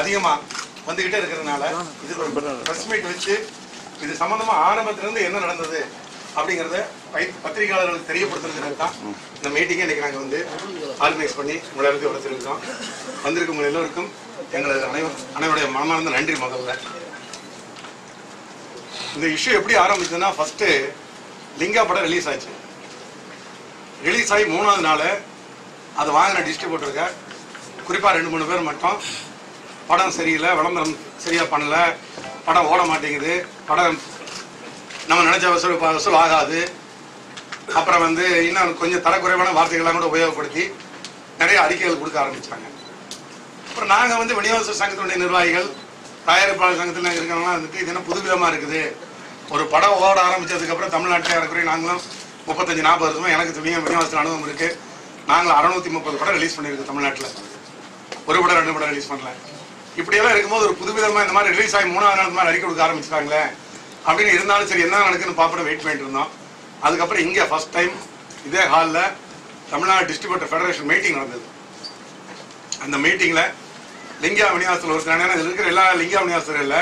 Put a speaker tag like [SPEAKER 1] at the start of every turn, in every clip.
[SPEAKER 1] அதிகமாக வந்துக்கிட்டே இருக்கிறதுனால இது ப்ரெஸ் மீட் வச்சு இது சம்மந்தமாக ஆரம்பத்திலேருந்து என்ன நடந்தது அப்படிங்கிறத பத்திரிகையாளர்களுக்கு தெரியப்படுத்துறதுக்கு தான் இந்த மீட்டிங்கை இன்னைக்கு நாங்கள் வந்து ஆர்கனைஸ் பண்ணி உங்களை வளர்த்துருக்கோம். வந்திருக்கும் உங்கள் எல்லோருக்கும் எங்களது அனைவருடைய மனமார்ந்த நன்றி. முதல்ல இந்த இஷ்யூ எப்படி ஆரம்பிச்சதுன்னா, ஃபர்ஸ்ட் லிங்கா படம் ரிலீஸ் ஆச்சு. ரிலீஸ் ஆகி 3வது நாள் அதை வாங்கின டிஸ்ட்ரிபியூட்டருங்க குறிப்பாக 2-3 பேர் மட்டும் படம் சரியில்லை, விளம்பரம் சரியா பண்ணல, படம் ஓட மாட்டேங்குது, படம் நம்ம நினைச்ச வசூல் ஆகாது, அப்புறம் வந்து இன்னும் கொஞ்சம் தரக்குறைவான வார்த்தைகள்லாம் கூட உபயோகப்படுத்தி நிறைய அறிக்கைகள் கொடுக்க ஆரம்பிச்சாங்க. அப்புறம் நாங்கள் வந்து விநியோகஸ்தர் சங்கத்தினுடைய நிர்வாகிகள், தயாரிப்பாளர் சங்கத்தில் இருக்கிறவங்களாம் வந்துட்டு இது என்ன புதுவிதமாக இருக்குது, ஒரு படம் ஓட ஆரம்பிச்சதுக்கப்புறம் தமிழ்நாட்டில் இறக்குறைய நாங்களும் 35-40 வருஷமா எனக்கு விநியோகஸ்தர் அனுபவம் இருக்குது. நாங்கள் 630 படம் ரிலீஸ் பண்ணியிருக்கோம் தமிழ்நாட்டில், ஒரு படம் 2 படம் ரிலீஸ் பண்ணல. இப்படியெல்லாம் இருக்கும்போது ஒரு புதுவிதமாக இந்த மாதிரி ரிலீஸ் ஆகி 3வது நாள் மாதிரி அறிக்கை கொடுக்க ஆரம்பிச்சிட்டாங்களே அப்படின்னு இருந்தாலும் சரி என்ன நடக்குன்னு பார்ப்பட வெயிட் பண்ணிட்டு இருந்தோம். அதுக்கப்புறம் இங்கே ஃபர்ஸ்ட் டைம் இதே ஹாலில் தமிழ்நாடு டிஸ்ட்ரிபியூட்டர் ஃபெடரேஷன் மீட்டிங் நடந்தது. அந்த மீட்டிங்கில் லிங்கா விநியோகத்தில் ஒருத்தர், இதில் இருக்கிற எல்லா லிங்கா விநியோகஸ்தர்கள்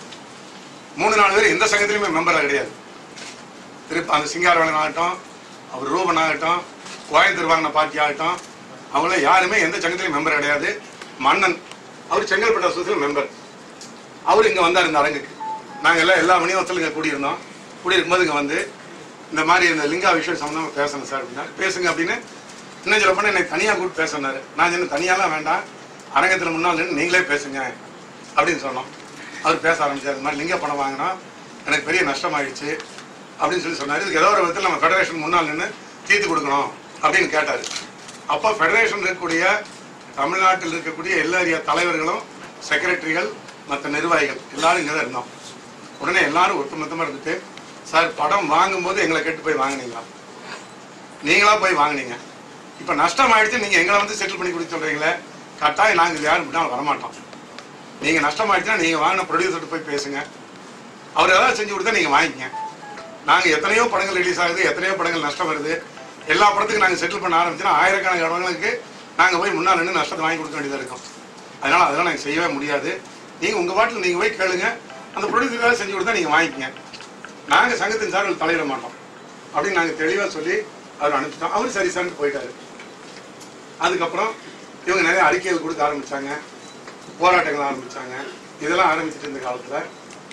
[SPEAKER 1] 3-4 பேர் எந்த சங்கத்திலுமே மெம்பராக கிடையாது. திருப்பி அந்த சிங்காரவேலன் ஆகட்டும், அவர் ரூபன் ஆகட்டும், கோயம்புத்தூர் வாங்கின பார்ட்டி ஆகட்டும், அவங்கள யாருமே எந்த சங்கத்திலையும் மெம்பர் கிடையாது. மன்னன் அவர் செங்கல்பட்டு அசோசியேஷன் மெம்பர், அவர் இங்கே வந்தார் இந்த அரங்குக்கு. நாங்கள் எல்லாம் எல்லா விநியோகத்திலும் இங்கே கூடியிருந்தோம். கூடியிருக்கும்போது இங்கே வந்து இந்த மாதிரி இந்த லிங்கா விஷயம் சம்மந்தமாக பேசணும் சார் அப்படின்னா, பேசுங்க அப்படின்னு இன்னும் சொல்ல போனால் என்னை தனியாக கூப்பிட்டு பேசினார். நான் சொன்ன தனியாலாம் வேண்டாம், அரங்கத்தில் முன்னால் நின்று நீங்களே பேசுங்க அப்படின்னு சொன்னோம். அவர் பேச ஆரம்பிச்சார். இந்த மாதிரி லிங்கா பணம் வாங்கினா எனக்கு பெரிய நஷ்டமாயிடுச்சு அப்படின்னு சொல்லி சொன்னார். இதுக்கு ஏதோ ஒரு விதத்தில் நம்ம ஃபெடரேஷன் முன்னால் நின்று தீர்த்து கொடுக்கணும் அப்படின்னு கேட்டார். அப்போ ஃபெடரேஷன் இருக்கக்கூடிய தமிழ்நாட்டில் இருக்கக்கூடிய எல்லா ஏரியா தலைவர்களும், செக்ரட்டரிகள், மற்ற நிர்வாகிகள் எல்லாரும் இங்கே தான் இருந்தோம். உடனே எல்லாரும் ஒட்டுமொத்தமாக இருந்துட்டு, சார் படம் வாங்கும்போது எங்களை கேட்டு போய் வாங்கினீங்களா, நீங்களா போய் வாங்கினீங்க, இப்போ நஷ்டம் ஆயிடுச்சு, நீங்கள் எங்களை வந்து செட்டில் பண்ணி கொடுத்து சொல்கிறீங்களே, கட்டாயம் நாங்கள் இது யாரும் விட்டாலும் வரமாட்டோம். நீங்கள் நஷ்டம் ஆயிடுச்சுன்னா நீங்கள் வாங்கின ப்ரொடியூசர்கிட்ட போய் பேசுங்க, அவர் ஏதாவது செஞ்சு கொடுத்தா நீங்கள் வாங்கிக்கங்க. நாங்கள் எத்தனையோ படங்கள் ரிலீஸ் ஆகுது, எத்தனையோ படங்கள் நஷ்டம் வருது, எல்லா படத்துக்கும் நாங்கள் செட்டில் பண்ண ஆரம்பிச்சோன்னா ஆயிரக்கணக்கான படங்களுக்கு நாங்கள் போய் முன்னால் நின்று நஷ்டத்தை வாங்கி கொடுக்க வேண்டியதாக இருக்கும். அதனால் அதெல்லாம் நாங்கள் செய்யவே முடியாது. நீங்கள் உங்கள் பாட்டில் நீங்கள் போய் கேளுங்க, அந்த ப்ரொடியூசருக்காக செஞ்சு கொடுத்தா நீங்கள் வாங்கிக்கங்க, நாங்கள் சங்கத்தின் சார்பில் தலையிட மாட்டோம் அப்படின்னு நாங்கள் தெளிவாக சொல்லி அவர் அனுப்பிச்சிட்டோம். அவர் சரி சார்னு போயிட்டாரு. அதுக்கப்புறம் இவங்க நிறைய அறிக்கைகள் கொடுக்க ஆரம்பித்தாங்க, போராட்டங்கள் ஆரம்பித்தாங்க. இதெல்லாம் ஆரம்பிச்சுட்டு இருந்த காலத்தில்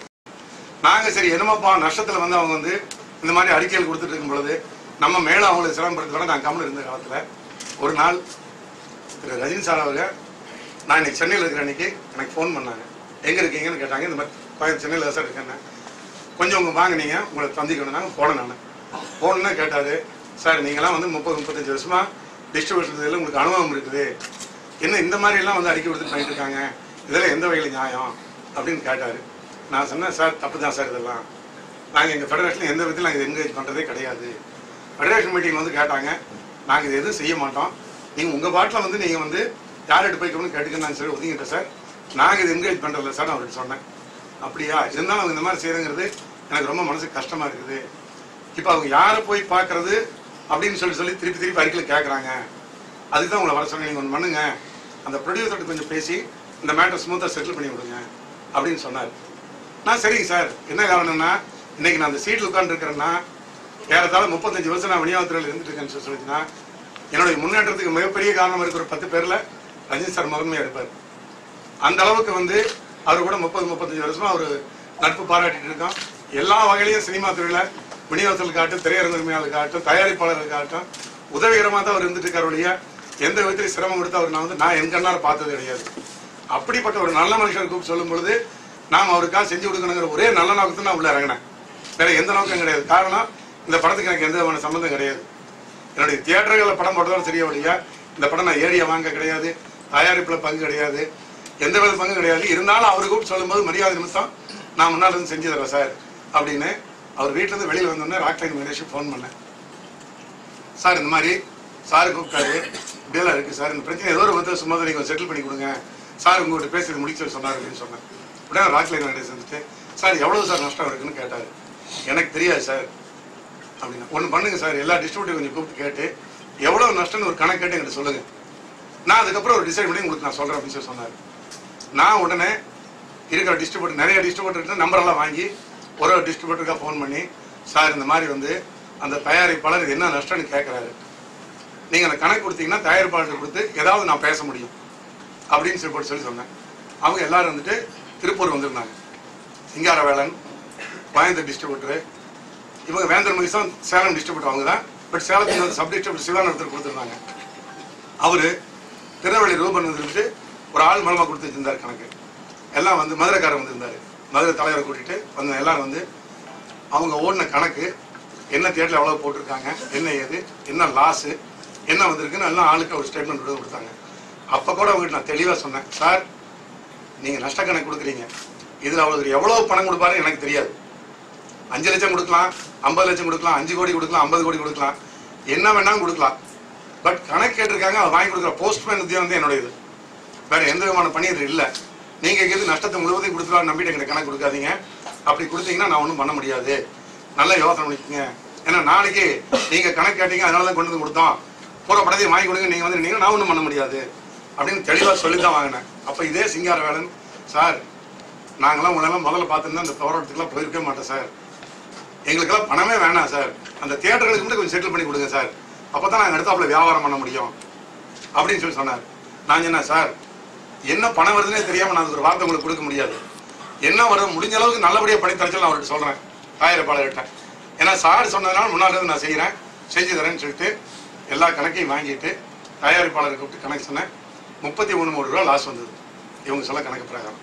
[SPEAKER 1] நாங்கள் சரி என்னமாப்பா நஷ்டத்தில் வந்து அவங்க வந்து இந்த மாதிரி அறிக்கைகள் கொடுத்துட்டு இருக்கும் பொழுது நம்ம மேலே அவங்களுக்கு சிரமப்படுத்த நாங்கள் கம்மில் இருந்த காலத்தில் ஒரு நாள் திரு ரஜினி சார் அவங்க, நான் இன்னைக்கு சென்னையில் இருக்கிற அன்னைக்கு எனக்கு ஃபோன் பண்ணாங்க. எங்கே இருக்கீங்கன்னு கேட்டாங்க. இந்த மாதிரி சென்னையில் சார் இருக்கேன், கொஞ்சம் உங்கள் வாங்க, நீங்கள் உங்களை சந்திக்கணும்னாங்க. போனேன். நான் போனேன்னா கேட்டார், சார் நீங்களாம் வந்து 30-35 வருஷமாக டிஸ்ட்ரிபியூஷன் இதில் உங்களுக்கு அனுபவம் இருக்குது, என்ன இந்த மாதிரிலாம் வந்து அறிக்கை கொடுத்துட்டு பண்ணிட்டு இருக்காங்க, இதெல்லாம் எந்த வகையில் நியாயம் அப்படின்னு கேட்டார். நான் சொன்னேன், சார் தப்பு தான் சார், இதெல்லாம் நாங்கள் எங்கள் ஃபெடரேஷனில் எந்த விதத்தில் நாங்கள் என்கரேஜ் பண்ணுறதே கிடையாது. ஃபெடரேஷன் மீட்டிங் வந்து கேட்டாங்க, நாங்கள் இது எதுவும் செய்ய மாட்டோம், நீங்கள் உங்கள் பாட்டில் வந்து நீங்கள் வந்து யார்கிட்ட போய்க்கணும்னு கேட்டுக்கன்னு சரி ஒதுங்கிட்டேன் சார், நாங்கள் இது என்கரேஜ் பண்ணுறதில்ல சார் அவர்கிட்ட சொன்னேன். அப்படியா, இருந்தாலும் அவங்க இந்த மாதிரி செய்யறங்கிறது எனக்கு ரொம்ப மனசுக்கு கஷ்டமாக இருக்குது. இப்போ அவங்க யாரை போய் பார்க்கறது அப்படின்னு சொல்லி திருப்பி அறிக்கையில் கேட்குறாங்க, அதுக்கு தான் உங்களை வர சொன்னேன். நீங்கள் ஒன்று பண்ணுங்க, அந்த ப்ரொடியூசர்கிட்ட கொஞ்சம் பேசி இந்த மேட்டர் ஸ்மூத்தாக செட்டில் பண்ணி விடுங்க அப்படின்னு சொன்னார். நான் சரிங்க சார், என்ன காரணம்னா இன்னைக்கு நான் அந்த சீட்டில் உட்காந்துருக்கிறேன்னா ஏறத்தாழ 35 வருஷம் நான் விநியோகத்துறையில் இருந்துட்டு இருக்கேன்னு சொல்லிச்சுன்னா என்னுடைய முன்னேற்றத்துக்கு மிகப்பெரிய காரணம் இருக்கிற 10 பேரில் ரஜினி சார் முதன்மையாக இருப்பார். அந்த அளவுக்கு வந்து அவர் கூட 30-35 வருஷமா அவர் நட்பு பாராட்டிட்டு இருக்கோம். எல்லா வகையிலையும் சினிமா துறையில் விநியோகத்திற்காகட்டும், திரையரங்குமையாளருக்காகட்டும், தயாரிப்பாளருக்காகட்டும் உதவிகரமாக தான் அவர் இருந்துட்டு இருக்காருடைய எந்த விதத்திலையும் சிரமம் கொடுத்து அவர் நான் என் கண்ணால் பார்த்தது கிடையாது. அப்படிப்பட்ட ஒரு நல்ல மனுஷன் கூப்பிட்டு சொல்லும் பொழுது நாம் அவருக்காக செஞ்சு கொடுக்கணுங்கிற ஒரே நல்ல நோக்கத்தை நான் உள்ள இறங்கினேன். வேற எந்த நோக்கம் கிடையாது. காரணம், இந்த படத்துக்கு எனக்கு எந்த விதமான சம்பந்தம் கிடையாது. என்னுடைய தியேட்டர்களில் படம் போட்டதாலும் சரியா வழியா இந்த படம் நான் ஏரியா வாங்க கிடையாது, தயாரிப்பில் பங்கு கிடையாது, எந்த வித பங்கு கிடையாது. இருந்தாலும் அவரு கூப்பிட்டு சொல்லும்போது மரியாதை நிமித்தம் நான் முன்னால் இருந்து செஞ்சு தரேன் சார் அப்படின்னு அவர் வீட்டிலேருந்து வெளியில் வந்தோடனே ராக்லைன் மேனேஜர் ஃபோன் பண்ணேன். சார் இந்த மாதிரி சார் கூப்பிட்டாரு, இப்படியெல்லாம் இருக்குது சார், இந்த பிரச்சனை ஏதோ ஒரு விதத்தில் சும்மா தான் நீங்கள் செட்டில் பண்ணி கொடுங்க சார், உங்கள்கிட்ட பேசுறது முடிச்சு சொன்னார் அப்படின்னு சொன்னேன். உடனே ராக்லைன் மேனேஜர் செஞ்சுட்டு, சார் எவ்வளவு சார் நஷ்டம் இருக்குன்னு கேட்டார். எனக்கு தெரியாது சார் அப்படின்னா, ஒன்று பண்ணுங்க சார், எல்லா டிஸ்ட்ரிபியூட்டர் கொஞ்சம் கூப்பிட்டு கேட்டு எவ்வளோ நஷ்டம்னு ஒரு கணக்கு கேட்டு எங்கிட்ட சொல்லுங்கள், நான் அதுக்கப்புறம் ஒரு டிசைட் பண்ணி உங்களுக்கு நான் சொல்கிறேன் அப்படின்னு சொல்லி சொன்னார். நான் உடனே இருக்கிற டிஸ்ட்ரிபியூட்டர், நிறைய டிஸ்ட்ரிபியூட்டர் நம்பரெல்லாம் வாங்கி ஒரு டிஸ்ட்ரிபியூட்டருக்காக ஃபோன் பண்ணி, சார் இந்த மாதிரி வந்து அந்த தயாரிப்பாளர் இது என்ன நஷ்டம்னு கேட்குறாரு, நீங்கள் அந்த கணக்கு கொடுத்தீங்கன்னா தயாரிப்பாளர் கொடுத்து ஏதாவது நான் பேச முடியும் அப்படின்னு சொல்லி சொன்னேன். அவங்க எல்லாரும் வந்துட்டு திருப்பூர் வந்திருந்தாங்க. சிங்காரவேலன், கோயம்புத்தூர் டிஸ்ட்ரிபியூட்டரு, இவங்க வேந்தர் மகிஷம் சேலம் டிஸ்ட்ரிபியூட்டர் அவங்க தான். பட் சேலத்துக்கு வந்து சப் டிஸ்ட்ரிபியூட்டர் சிவானந்தர் கொடுத்துருந்தாங்க. அவரு திருநெல்வேலி ரூபன் வந்துட்டு ஒரு ஆள் மூலமாக கொடுத்து வச்சிருந்தார் கணக்கு. எல்லாம் வந்து மதுரைக்காரர் வந்திருந்தாரு. மதுரை தலைவரை கூட்டிட்டு வந்து எல்லாரும் வந்து அவங்க ஓடின கணக்கு என்ன தேட்டரில் எவ்வளோ போட்டிருக்காங்க, என்ன ஏது, என்ன லாஸு, என்ன வந்திருக்குன்னு எல்லாம் ஆளுக்கு ஒரு ஸ்டேட்மெண்ட் கொடுத்தாங்க. அப்போ கூட அவங்ககிட்ட நான் தெளிவாக சொன்னேன், சார் நீங்கள் நஷ்ட கணக்கு கொடுக்குறீங்க, இதில் அவங்களுக்கு எவ்வளோ பணம் கொடுப்பாரு எனக்கு தெரியாது. 5 லட்சம் கொடுக்கலாம், 50 லட்சம் கொடுக்கலாம், 5 கோடி கொடுக்கலாம், 50 கோடி கொடுக்கலாம், என்ன வேணாலும் கொடுக்கலாம். பட் கணக்கு கேட்டிருக்காங்க, அதை வாங்கி கொடுக்குற போஸ்ட்மேன் உத்தியோகம் வந்து என்னுடைய இது. வேறு எந்த விதமான பணி இது இல்லை. நீங்கள் எது நஷ்டத்தை முழுவதையும் கொடுத்துருவா நம்பிட்டு எங்கிட்ட கணக்கு கொடுக்காதீங்க. அப்படி கொடுத்தீங்கன்னா நான் ஒன்றும் பண்ண முடியாது. நல்லா யோசனை பண்ணிக்கோங்க. ஏன்னா நாளைக்கு நீங்கள் கணக்கு கேட்டீங்க, அதனால தான் கொண்டு வந்து கொடுத்தோம், பூரா படத்தையும் வாங்கி கொடுங்க, நீங்கள் வந்து நான் ஒன்றும் பண்ண முடியாது அப்படின்னு தெளிவாக சொல்லி தான் வாங்கினேன். அப்போ இதே சிங்காரவேலன், சார் நாங்களாம் உங்களெல்லாம் முதல்ல பார்த்துருந்தா அந்த போராட்டத்துக்குலாம் போயிருக்கவே மாட்டோம் சார், எங்களுக்கெல்லாம் பணமே வேணாம் சார், அந்த தியேட்டர்களுக்கு மட்டும் கொஞ்சம் செட்டில் பண்ணி கொடுங்க சார், அப்போ தான் நாங்கள் அடுத்தாப்புல வியாபாரம் பண்ண முடியும் அப்படின்னு சொல்லி சொன்னார். நான் சொன்னேன், சார் என்ன பணம் வருதுன்னே தெரியாமல் நான் ஒரு வார்த்தை உங்களுக்கு கொடுக்க முடியாது. என்ன வருது முடிஞ்ச அளவுக்கு நல்லபடியாக பண்ணி தரச்சல் நான் அவர்கிட்ட சொல்கிறேன் தயாரிப்பாளர்கிட்ட. ஏன்னா சார் சொன்னதுனால முன்னாடி இருந்து நான் செய்கிறேன், செஞ்சு தரேன்னு சொல்லிட்டு எல்லா கணக்கையும் வாங்கிட்டு தயாரிப்பாளரை கூப்பிட்டு கணக்கு சொன்னேன். 33 கோடி ரூபா லாஸ் வந்தது இவங்க சொல்ல கணக்கு பிரகாரம்.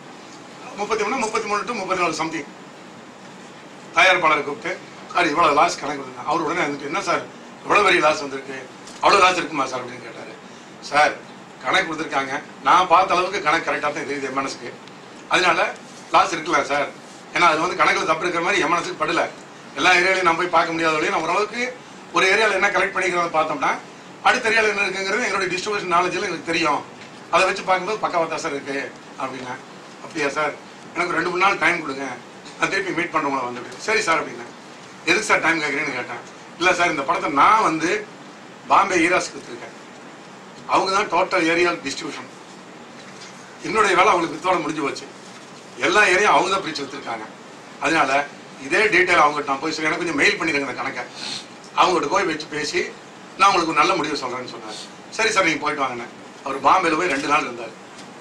[SPEAKER 1] 33 to 34 சம்திங். தயாரிப்பாளரை கூப்பிட்டு, சார் இவ்வளோ லாஸ் கணக்கு கொடுங்க. அவர் உடனே வந்துட்டு, என்ன சார் இவ்வளோ பெரிய லாஸ் வந்திருக்கு, அவ்வளோ லாஸ் இருக்குமா சார் அப்படின்னு கேட்டார். சார் கணக்கு கொடுத்துருக்காங்க, நான் பார்த்த அளவுக்கு கணக்கு கரெக்டாக தான் தெரியுது எம்என்எஸ்க்கு, அதனால லாஸ் இருக்கலாம் சார். ஏன்னா அது வந்து கணக்கில் தப்பு இருக்கிற மாதிரி எம்என்எஸ்க்கு படலை. எல்லா ஏரியாலையும் நம்ம போய் பார்க்க முடியாத வழியும் நான் ஓரளவுக்கு ஒரு ஏரியாவில் என்ன கலெக்ட் பண்ணிக்கிறத பார்த்தோம்னா அடுத்த ஏரியாவில் என்ன இருக்குங்கிறது எங்களுடைய டிஸ்ட்ரிபியூஷன் நாலேஜில் எனக்கு தெரியும். அதை வச்சு பார்க்கும்போது பக்காவாக தான் சார் இருக்குது அப்படின்னா. அப்படியா சார், எனக்கு 2-3 நாள் டைம் கொடுங்க, நான் திருப்பி மீட் பண்ணுறவங்கள வந்துட்டு. சரி சார் அப்படின்னா. எதுக்கு சார் டைம் கேட்குறேன்னு கேட்டேன். இல்லை சார் இந்த படத்தை நான் வந்து பாம்பே ஈராஸ் கொடுத்துருக்கேன், அவங்க தான் டோட்டல் ஏரியா டிஸ்ட்ரிபியூஷன், என்னுடைய வேலை அவங்களுக்கு வித்தோட முடிஞ்சு போச்சு, எல்லா ஏரியா அவங்க தான் பிரித்து வச்சுருக்காங்க. அதனால இதே டீட்டெயில் அவங்ககிட்ட நான் போய் சொல்லி எனக்கு கொஞ்சம் மெயில் பண்ணிடுங்க அந்த கணக்கை, அவங்ககிட்ட போய் வச்சு பேசி நான் உங்களுக்கு ஒரு நல்ல முடிவு சொல்கிறேன்னு சொன்னார். சரி சார் நீங்கள் போயிட்டு வாங்கினேன். அவர் பாம்பேல போய் 2 நாள் இருந்தார்.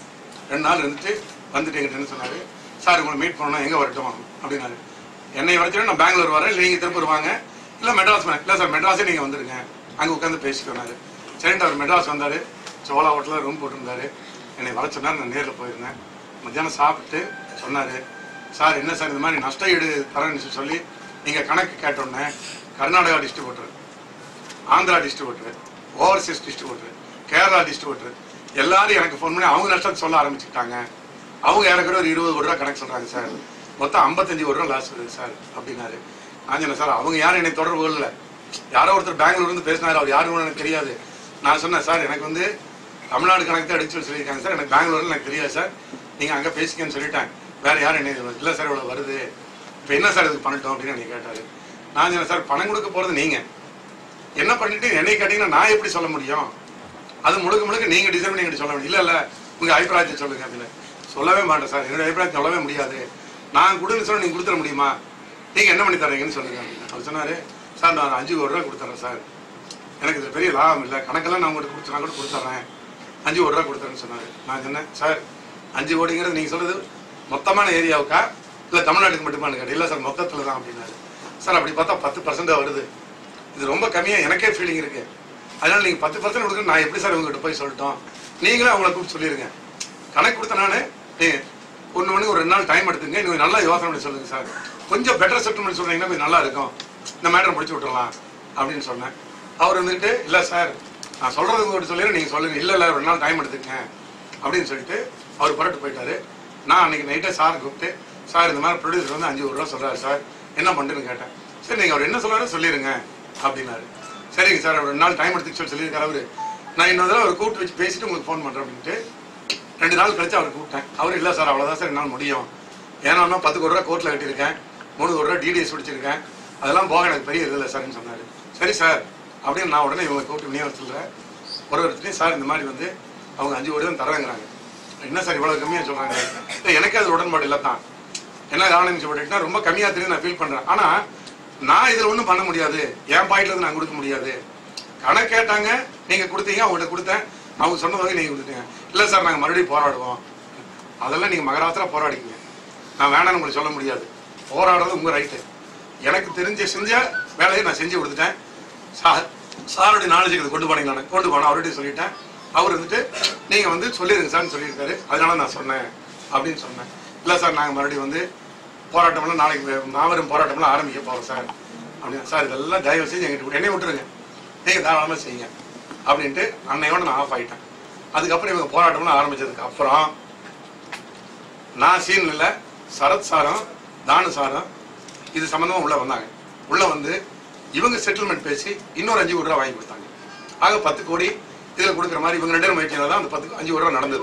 [SPEAKER 1] 2 நாள் இருந்துட்டு வந்துட்டு எங்கிட்ட என்ன சொன்னார், சார் உங்களை மீட் பண்ணணும், எங்கே வரட்டும் அப்படின்னாரு. என்னை வரைக்கும் நான் பெங்களூர் வரேன், இல்லை நீங்கள் திருப்பூர் வாங்க, இல்லை மெட்ராஸ் வரேன். இல்லை சார் மெட்ராஸே நீங்கள் வந்துடுங்க, அங்கே உட்காந்து பேசிக்கோனாரு. சரின்ட்டு அவர் மெட்ராஸ் வந்தார், சோலா ஹோட்டலில் ரூம் போட்டிருந்தாரு. என்னை வர சொன்னார், நான் நேரில் போயிருந்தேன். மத்தியானம் சாப்பிட்டு சொன்னார், சார் என்ன சார் இந்த மாதிரி நஷ்ட ஈடு தரேன்னு சொல்லி நீங்கள் கணக்கு கேட்டோன்னே Karnataka distributor, Andhra distributor, overseas distributor, Kerala distributor எல்லாரும் எனக்கு ஃபோன் பண்ணி அவங்க நஷ்டத்தை சொல்ல ஆரம்பிச்சுட்டாங்க. அவங்க எனக்கு ஒரு 20 கோடி ரூபா கணக்கு சொல்கிறாங்க சார், மொத்தம் 55 கோடி ரூபா லாஸ் வருது சார் அப்படின்னாரு. நான் சொன்னேன், சார் அவங்க யாரும் என்னை தொடர்பு இல்லை, யாரோ ஒருத்தர் பெங்களூர்லேருந்து பேசினார், அவர் யாருன்னு எனக்கு தெரியாது. நான் சொன்னேன், சார் எனக்கு வந்து தமிழ்நாடு கணக்கு தான் அடிச்சு சொல்லியிருக்காங்க சார், எனக்கு பெங்களூரில் எனக்கு தெரியாது சார், நீங்கள் அங்கே பேசிக்கன்னு சொல்லிட்டேன், வேறு யாரும் என்ன இல்லை சார் இவ்வளோ வருது, இப்போ என்ன சார் இதுக்கு பண்ணட்டும் அப்படின்னு என்னை கேட்டார். நான் சொன்னேன், சார் பணம் கொடுக்க போகிறது நீங்கள் என்ன பண்ணிட்டு என்னை கேட்டிங்கன்னா நான் எப்படி சொல்ல முடியும், அது முழுக்க நீங்கள் டிசைன் பண்ணி எங்கிட்ட சொல்ல முடியும். இல்லை உங்கள் அபிப்பிராயத்தை சொல்லுங்க அப்படின்னு. சொல்லவே மாட்டேன் சார், என்னுடைய அபிப்பிராயத்தை சொல்லவே முடியாது, நான் கொடுன்னு சொன்னால் நீங்கள் கொடுத்துட முடியுமா, நீங்கள் என்ன பண்ணி தரீங்கன்னு சொல்லுங்க அப்படின்னு. அவர் சொன்னார், சார் நான் 5 கோடி ரூபா கொடுத்துட்றேன் சார், எனக்கு இது பெரிய லாபம் இல்லை, கணக்கெல்லாம் நான் உங்கள்கிட்ட கொடுத்து நான் கூட கொடுத்துட்றேன், 5 கோடி ரூபா கொடுத்துறேன்னு சொன்னார். நான் சொன்னேன், சார் 5 கோடிங்கிறது நீங்கள் சொல்கிறது மொத்தமான ஏரியாவுக்கா இல்லை தமிழ்நாட்டுக்கு மட்டுமானு கேட்டேன். இல்லை சார் மொத்தத்தில் தான் அப்படின்னாரு. சார் அப்படி பார்த்தா 10% வருது, இது ரொம்ப கம்மியாக எனக்கே ஃபீலிங் இருக்குது, அதனால் நீங்கள் 10% கொடுக்க நான் எப்படி சார் உங்கள்கிட்ட போய் சொல்லிட்டோம், நீங்களே அவங்கள கூப்பிட்டு சொல்லிடுங்க, கணக்கு கொடுத்த நான் ஒன்று மணிக்கு ஒரு 2 நாள் டைம் எடுத்துங்க, நீங்கள் நல்லா யோசனை பண்ணி சொல்லுங்கள் சார், கொஞ்சம் பெட்டர் செட்டில்மெண்ட் சொன்னீங்கன்னா கொஞ்சம் நல்லா இருக்கும், இந்த மேட்டரை முடிச்சு விட்டுறலாம் அப்படின்னு சொன்னேன். அவர் வந்துட்டு, இல்லை சார் நான் சொல்கிறது உங்கள்கிட்ட சொல்லிடுறேன், நீங்கள் சொல்லுங்கள். இல்லை 2 நாள் டைம் எடுத்துக்கங்க அப்படின்னு சொல்லிட்டு அவர் புறட்டு போயிட்டாரு. நான் அன்றைக்கி நைட்டே சார் கூப்பிட்டு, சார் இந்த மாதிரி ப்ரொடியூசர் வந்து 5 கோடி ரூபா சொல்கிறாரு சார், என்ன பண்ணுறேன்னு கேட்டேன். சரி நீங்கள் அவர் என்ன சொல்கிறாரோ சொல்லிடுங்க அப்படின்னாரு. சரிங்க சார் அவர் 2 நாள் டைம் எடுத்துக்க சொல்லியிருக்காரு அவர், நான் இன்னொரு தடவை அவர் கூப்பிட்டு வச்சு பேசிட்டு உங்களுக்கு ஃபோன் பண்ணுறேன் அப்படின்ட்டு 2 நாள் கழிச்சு அவர் கூப்பிட்டேன். அவர் இல்லை சார் அவ்வளோதான் சார் என்னால் முடியும், ஏன்னா 10 கோடி ரூபா கோர்ட்டில் கட்டியிருக்கேன், 3 கோடி ரூபா டிடிஎஸ் பிடிச்சிருக்கேன், அதெல்லாம் போக எனக்கு பெரிய இதில்லை சார்ன்னு சொன்னார். சரி சார் அப்படின்னு நான் உடனே இவங்களை கூப்பிட்டு விநியோகத்தில் ஒருத்தரையும், சார் இந்த மாதிரி வந்து அவங்க 5 கோடி தான் தரேங்கிறாங்க, என்ன சார் இவ்வளவு கம்மியா சொல்றாங்க? எனக்கு அது உடன்பாடு இல்லை தான். என்ன காரணம் சொல்லிட்டுனா ரொம்ப கம்மியா தெரியும் நான் ஃபீல் பண்றேன். ஆனா நான் இதுல ஒன்றும் பண்ண முடியாது, என் பாயிண்ட்ல இருந்து நான் கொடுக்க முடியாது. கணக்கு கேட்டாங்க, நீங்க கொடுத்தீங்க, அவங்ககிட்ட கொடுத்தேன், அவங்க சொன்ன வகை நீங்க கொடுத்தீங்க. இல்லை சார் நாங்கள் மறுபடியும் போராடுவோம். அதெல்லாம் நீங்க மகராத்திரா போராடிக்கீங்க, நான் வேணான்னு உங்களுக்கு சொல்ல முடியாது. போராடுறது உங்க ரைட்டு. எனக்கு தெரிஞ்ச செஞ்ச வேலையை நான் செஞ்சு கொடுத்துட்டேன். சாருடைய நாலேஜுக்கு இது கொண்டு போனீங்க, நான் கொண்டு போனேன், அவர்கிட்ட சொல்லிட்டேன். அவர் வந்துட்டு நீங்க வந்து சொல்லிடுங்க சார்னு சொல்லியிருக்காரு, அதனால நான் சொன்னேன் அப்படின்னு சொன்னேன். இல்லை சார் நாங்கள் மறுபடியும் வந்து போராட்டம்லாம் நாளைக்கு மாபெரும் போராட்டம்லாம் ஆரம்பிக்க போகிறோம் சார் அப்படின்னு. சார் இதெல்லாம் தயவு செஞ்சு எங்கிட்ட என்னை விட்டுருங்க, நீங்கள் தாராளமாக செய்யுங்க அப்படின்ட்டு அன்னையோட நான் ஆஃப் ஆகிட்டேன். அதுக்கப்புறம் இவங்க போராட்டம்லாம் ஆரம்பிச்சதுக்கு அப்புறம் நான் சீன் இல்லை, சரத் சாரும் தானு சாரும் இது சம்மந்தமாக உள்ளே வந்தாங்க. உள்ளே வந்து இவங்க செட்டில்மெண்ட் பேசி இன்னொரு 5 கோடி ரூபா வாங்கி கொடுத்தாங்க. ஆக 10 கோடி இதில் கொடுக்குற மாதிரி இவங்க 2 பேரும் முயற்சியில் தான் அந்த 5 கோடி ரூபா நடந்தது.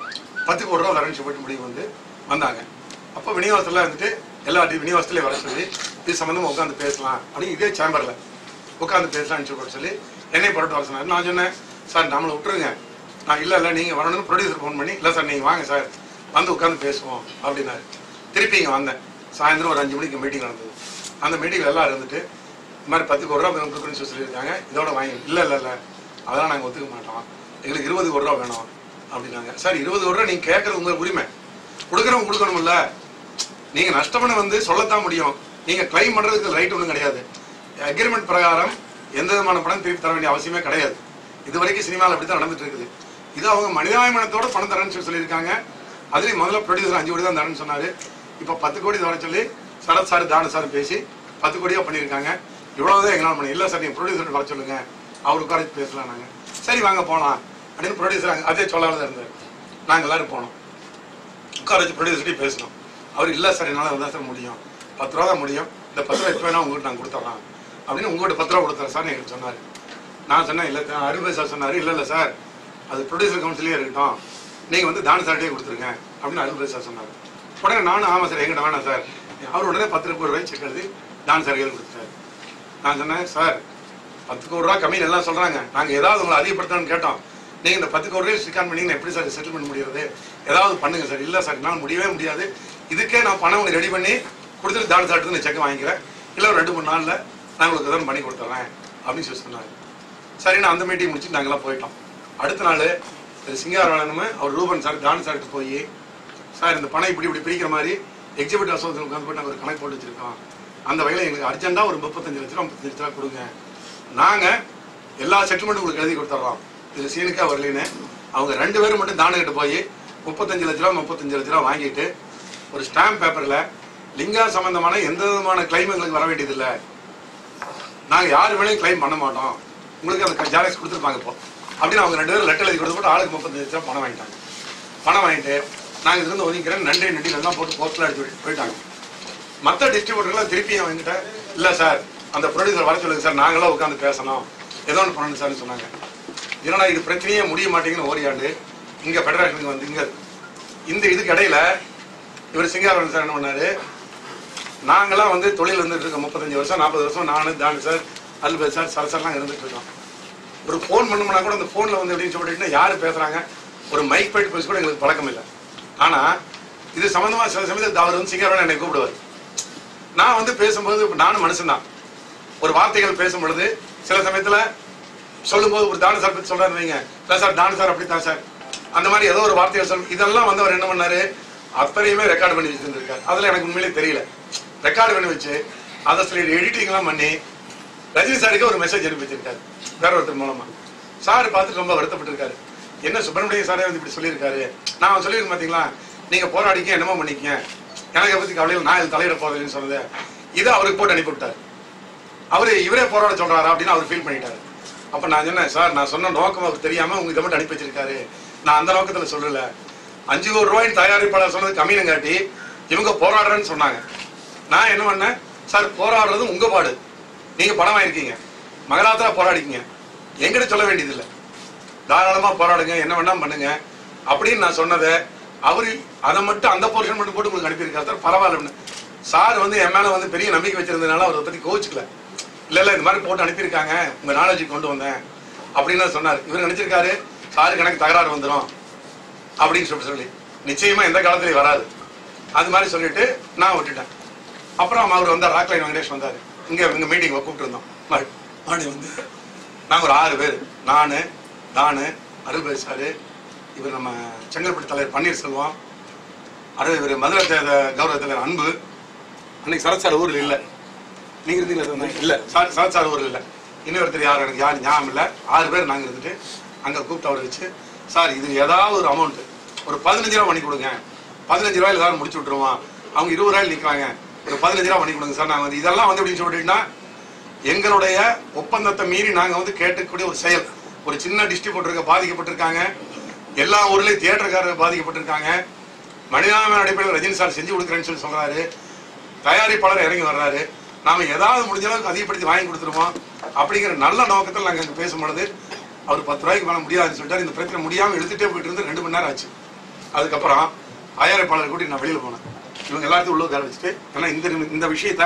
[SPEAKER 1] 10 கோடி ரூபா வரேன்னு சொல்லிட்டு முடிவு வந்து வந்தாங்க. அப்போ விநியோகத்தில் வந்துட்டு எல்லாத்தையும் விநியோகத்திலே வர சொல்லி இது சம்மந்தமாக உட்காந்து பேசலாம் அப்படின்னு இதே சேம்பரில் உட்காந்து பேசலாம்னு சொல்லி என்னை புரட்டு வர சொன்னார். நான் சொன்னேன் சார் நம்மளை விட்டுருங்க, நான் இல்லை நீங்கள் வரணும்னு ப்ரொடியூசர் ஃபோன் பண்ணி இல்லை சார் நீங்கள் வாங்க சார் வந்து உட்காந்து பேசுவோம் அப்படின்னாரு. திருப்பி இங்கே வந்தேன். சாயந்தரம் ஒரு 5 மணிக்கு மீட்டிங் நடந்தது. அந்த மீட்டிங்கில் எல்லாம் இருந்துட்டு இந்த மாதிரி 10 கோடி ரூபா கொடுக்குறேன்னு சொல்லியிருக்காங்க, இதோட வாங்கி இல்லை அதெல்லாம் நாங்கள் ஒத்துக்க மாட்டோம், எங்களுக்கு 20 கோடி ரூபா வேணும் அப்படின்னாங்க. சார் 20 கோடி ரூபா நீங்கள் கேட்கறது உங்களுக்கு உரிமை, கொடுக்குறவங்க கொடுக்கணும்ல. நீங்கள் நஷ்டம்னு வந்து சொல்லத்தான் முடியும், நீங்கள் கிளைம் பண்ணுறதுக்கு ரைட் ஒன்றும் கிடையாது. அக்ரிமெண்ட் பிரகாரம் எந்த விதமான பணம் திருப்பி தர வேண்டிய அவசியமே கிடையாது. இது வரைக்கும் சினிமாவில் அப்படி தான் நடந்துட்டு இருக்குது. இது அவங்க மனிதாபிமானத்தோட பணம் தரேன்னு சொல்லியிருக்காங்க. அதுலேயும் முதல்ல ப்ரொடியூசர் 5 கோடி தான் தரேன்னு சொன்னார். இப்போ 10 கோடி தர சொல்லி சரத் சார் தானு சார் பேசி 10 கோடியாக பண்ணியிருக்காங்க. இவ்வளவுதான் எங்களால் பண்ணி. இல்லை சார் நீங்கள் ப்ரொடியூசர் வர சொல்லுங்க, அவர் உட்காந்து பேசலாம். நாங்கள் சரி வாங்க போகலாம் அப்படின்னு ப்ரொடியூசர் அதே சொல்லாத இருந்தார். நாங்கள் எல்லாரும் போனோம், உட்கார வச்சு ப்ரொடியூசர்கிட்டையும் பேசணும். அவர் இல்லை சார் என்னால் வந்தால் சார் முடியும், 10 ரூபா தான் முடியும், இந்த 10 ரூபா எப்போ வேணா உங்கள்கிட்ட நாங்கள் கொடுத்துட்றோம் அப்படின்னு உங்கள்கிட்ட 10 ரூபா கொடுத்தாரு சார் எங்களுக்கு சொன்னார். நான் சொன்னேன் இல்லை அருமை சார் சொன்னார். இல்லை சார் அது ப்ரொடியூசர் கவுன்சிலே இருக்கட்டும், நீங்கள் வந்து தானு சார்கிட்டே கொடுத்துருங்க அப்படின்னு அருமை சார் சொன்னார். உடனே நானும் ஆமாம் சார் எங்கிட்ட வேணாம் சார். அவர் உடனே 10 கோடி ரூபாய் செக் எழுதி தானு சார் கையில் கொடுத்துட்டாரு. நான் சொன்னேன் சார் 10 கோடி ரூபா கம்மின்னு எல்லாம் சொல்கிறாங்க, நாங்கள் ஏதாவது உங்களை அதிகப்படுத்தணும்னு கேட்டோம், நீங்கள் இந்த 10 கோடி ரூபாய் ஸ்டிக் ஆன் பண்ணிங்கன்னா எப்படி சார் செட்டில்மெண்ட் முடியாது, ஏதாவது பண்ணுங்க சார். இல்லை சார் என்னால் முடியவே முடியாது, இதுக்கே நான் பணம் உங்களுக்கு ரெடி பண்ணி கொடுத்துட்டு தானு சார்ட்டு நான் செக் வாங்கிக்கிறேன், இல்லை ஒரு 2-3 நாளில் நான் உங்களுக்கு எதாவது பண்ணி கொடுத்துட்றேன் அப்படின்னு சொல்லி சொன்னார். சரி நான் அந்த மீட்டிங் முடிச்சுட்டு நாங்கள்லாம் போயிட்டோம். அடுத்த நாள் சிங்காரவேலனுமே அவர் ரூபன் சார் தானு சார்ட்டு போய் சார் இந்த பணம் இப்படி பிரிக்கிற மாதிரி எக்ஸிபிட் அசோசியேஷன் உட்காந்து போட்டு நாங்கள் ஒரு கணக்கு போட்டு வச்சிருக்கோம், அந்த வகையில் எங்களுக்கு அர்ஜென்ட்டாக ஒரு 35 லட்ச ரூபா 35 லட்ச ரூபா கொடுங்க, நாங்கள் எல்லா செட்டில்மெண்ட்டும் உங்களுக்கு எழுதி கொடுத்துட்றோம், இதில் சீனுக்கா வரலின்னு. அவங்க 2 பேரும் மட்டும் தானுக்கிட்ட போய் 35 லட்ச ரூபா வாங்கிட்டு ஒரு ஸ்டாம்ப் பேப்பரில் லிங்கா சம்பந்தமான எந்த விதமான கிளைம் எங்களுக்கு வர வேண்டியதில்லை, நாங்கள் யார் வேலையும் கிளைம் பண்ண மாட்டோம், உங்களுக்கு அந்த ஜாலக்ஸ் கொடுத்துருப்பாங்க இப்போ அப்படின்னு அவங்க 2 பேரும் லெட்டர் எழுதி கொடுத்து போட்டு ஆளுக்கு 35 லட்ச ரூபா பணம் வாங்கிட்டாங்க. பணம் வாங்கிட்டு நாங்கள் இதுலேருந்து ஒதுக்கிறேன் நன்றி எல்லாம் போட்டு போஸ்டில் அடிச்சு போயிட்டாங்க. மற்ற டிஸ்ட்ரிபியூட்டர்லாம் திருப்பி வாங்கிட்ட இல்லை சார் அந்த ப்ரொடியூசர் வர சொல்லுங்க சார், நாங்களாம் உட்காந்து பேசணும், ஏதோ ஒன்று பண்ணணும் சார்னு சொன்னாங்க. ஏன்னா இது பிரச்சனையே முடிய மாட்டேங்குன்னு ஓரியாண்டு இங்கே ஃபெடரேஷனுக்கு வந்து இங்கே இந்த இதுக்கு இடையில இவர் சிங்காரவன் சார் என்ன பண்ணாரு, நாங்களாம் வந்து தொழில் இருந்துட்டு இருக்கோம் 35 வருஷம் 40 வருஷம், நானு தானு சார் அல்பத் சார் சரசர்லாம் இருந்துட்டு இருக்கோம். ஒரு ஃபோன் பண்ணோம்னா கூட அந்த ஃபோனில் வந்து எப்படின்னு சொல்லிட்டுன்னா யார் பேசுகிறாங்க ஒரு மைக் போயிட்டு பேச கூட எங்களுக்கு பழக்கம் இல்லை. ஆனால் இது சம்மந்தமாக சில சமயத்தில் அவர் வந்து சிங்காரவன் என்னை கூப்பிடுவார். நான் வந்து பேசும்போது நானும் மனுஷன்தான், ஒரு வார்த்தைகள் பேசும் பொழுது சில சமயத்தில் சொல்லும்போது ஒரு தானு சார் பற்றி சொல்கிறாரு வைங்க, இல்லை சார் தானு சார் அப்படித்தான் சார் அந்த மாதிரி ஏதோ ஒரு வார்த்தைகள் சொல்லும். இதெல்லாம் வந்து அவர் என்ன பண்ணாரு, அத்தனையுமே ரெக்கார்டு பண்ணி வச்சுருந்துருக்காரு. அதில் எனக்கு உண்மையிலே தெரியல, ரெக்கார்டு பண்ணி வச்சு அதை சில எடிட்டிங்லாம் பண்ணி ரஜினி சாருக்கு ஒரு மெசேஜ் அனுப்பி வச்சிருக்காரு வேற ஒருத்தர் மூலமா. சார் பார்த்துட்டு ரொம்ப வருத்தப்பட்டிருக்காரு, என்ன சுப்பிரமணியம் சாரே வந்து இப்படி சொல்லியிருக்காரு, நான் சொல்லியிருக்கேன் பார்த்தீங்களா நீங்கள் போராடிக்க என்னமோ பண்ணிக்கங்க, எனக்கு பற்றி கவலையில் நான் இது தலையிட போறேன்னு சொன்னது இதை அவருக்கு போட்டு அனுப்பி விட்டார். இவரே போராட சொல்றாரா அப்படின்னு அவர் ஃபீல் பண்ணிட்டாரு. அப்ப நான் சொன்னேன் சார் நான் சொன்ன நோக்கம் அவர் தெரியாம உங்க இதை மட்டும் அனுப்பி வச்சிருக்காரு, நான் அந்த நோக்கத்துல சொல்லல, 5 கோடி ரூபாயின் தயாரிப்பாளர் சொன்னது கம்மியும் காட்டி இவங்க போராடுறேன்னு சொன்னாங்க. நான் என்ன பண்ணேன், சார் போராடுறது உங்க பாடு, நீங்க பணம் வாங்கிருக்கீங்க, மகராத்திரா போராடிக்கீங்க, எங்கிட்ட சொல்ல வேண்டியதில்லை, தாராளமா போராடுங்க என்ன வேணா பண்ணுங்க அப்படின்னு நான் சொன்னதை அவரு அதை மட்டும் அந்த போர்ஷன் மட்டும் போட்டு உங்களுக்கு அனுப்பியிருக்காரு. சார் பரவாயில்ல, சார் வந்து என் மேல வந்து பெரிய நம்பிக்கை வச்சிருந்ததுனால அவரை பத்தி கோவிச்சுக்கல, இல்ல இந்த மாதிரி போட்டு அனுப்பியிருக்காங்க உங்க நாலேஜுக்கு கொண்டு வந்தேன் அப்படின்னு சொன்னார். இவர் நினைச்சிருக்காரு சாருக்கு எனக்கு தகராறு வந்துடும் அப்படின்னு சொல்லி நிச்சயமா எந்த காலத்திலயும் வராது. அது மாதிரி சொல்லிட்டு நான் விட்டுட்டேன். அப்புறம் அவர் வந்தார், ராக்லைன் வெங்கடேஷ் வந்தார். இங்க மீட்டிங் கூப்பிட்டு இருந்தோம். மாடி வந்து நாங்கள் ஒரு 6 பேர், நான் தானு, அருள்பாய் சாரு, இவர் நம்ம செங்கல்பட்டு தலைவர் பன்னீர்செல்வம், இவர் மதுரை கௌரவ தலைவர் அன்பு, அன்னைக்கு சரத் சார் ஊரில் இல்லை, நீங்க இருந்தீங்களா? இல்லை, சரத் சார் ஊரில் இல்லை, இன்னொருத்தர் யாரும் எனக்கு யாரும் ஞாபகம் இல்லை. 6 பேர் நாங்கள் இருந்துட்டு அங்கே கூப்பிட்டு அவரை வச்சு, சார் இது ஏதாவது ஒரு அமௌண்ட் ஒரு 15 ரூபா பண்ணி கொடுங்க, 15 ரூபாயில் ஏதாவது முடிச்சு விட்டுருவோம், அவங்க 20 ரூபாயில் நிற்கிறாங்க, ஒரு 15 ரூபா பண்ணி கொடுங்க சார். நாங்கள் வந்து இதெல்லாம் வந்து எப்படின்னு சொல்லிட்டீங்கன்னா எங்களுடைய ஒப்பந்தத்தை மீறி நாங்கள் வந்து கேட்கக்கூடிய ஒரு செயல். ஒரு சின்ன டிஸ்ட்ரிபியூட்டருக்கு பாதிக்கப்பட்டிருக்காங்க, எல்லா ஊர்லேயும் தியேட்டருக்காரர் பாதிக்கப்பட்டிருக்காங்க, மனிதாபிமான அடிப்படையில் ரஜினி சார் செஞ்சு கொடுக்குறேன்னு சொல்லி சொல்றாரு, தயாரிப்பாளர் இறங்கி வர்றாரு, நாம ஏதாவது முடிஞ்ச அளவுக்கு அதிகப்படுத்தி வாங்கி கொடுத்துருவோம் அப்படிங்கிற நல்ல நோக்கத்தில் நாங்கள் இங்கே பேசும்பொழுது அவர் 10 ரூபாய்க்கு பண்ண முடியாதுன்னு சொல்லிட்டாரு. இந்த பிரச்சனை முடியாமல் இழுத்துட்டே போயிட்டு இருந்து 2 மணி நேரம் ஆச்சு. அதுக்கப்புறம் தயாரிப்பாளர் கூட்டி நான் வெளியில் போனேன். இவங்க எல்லாத்தையும் உள்ள உட்கார வச்சுட்டு, ஏன்னா இந்த விஷயத்த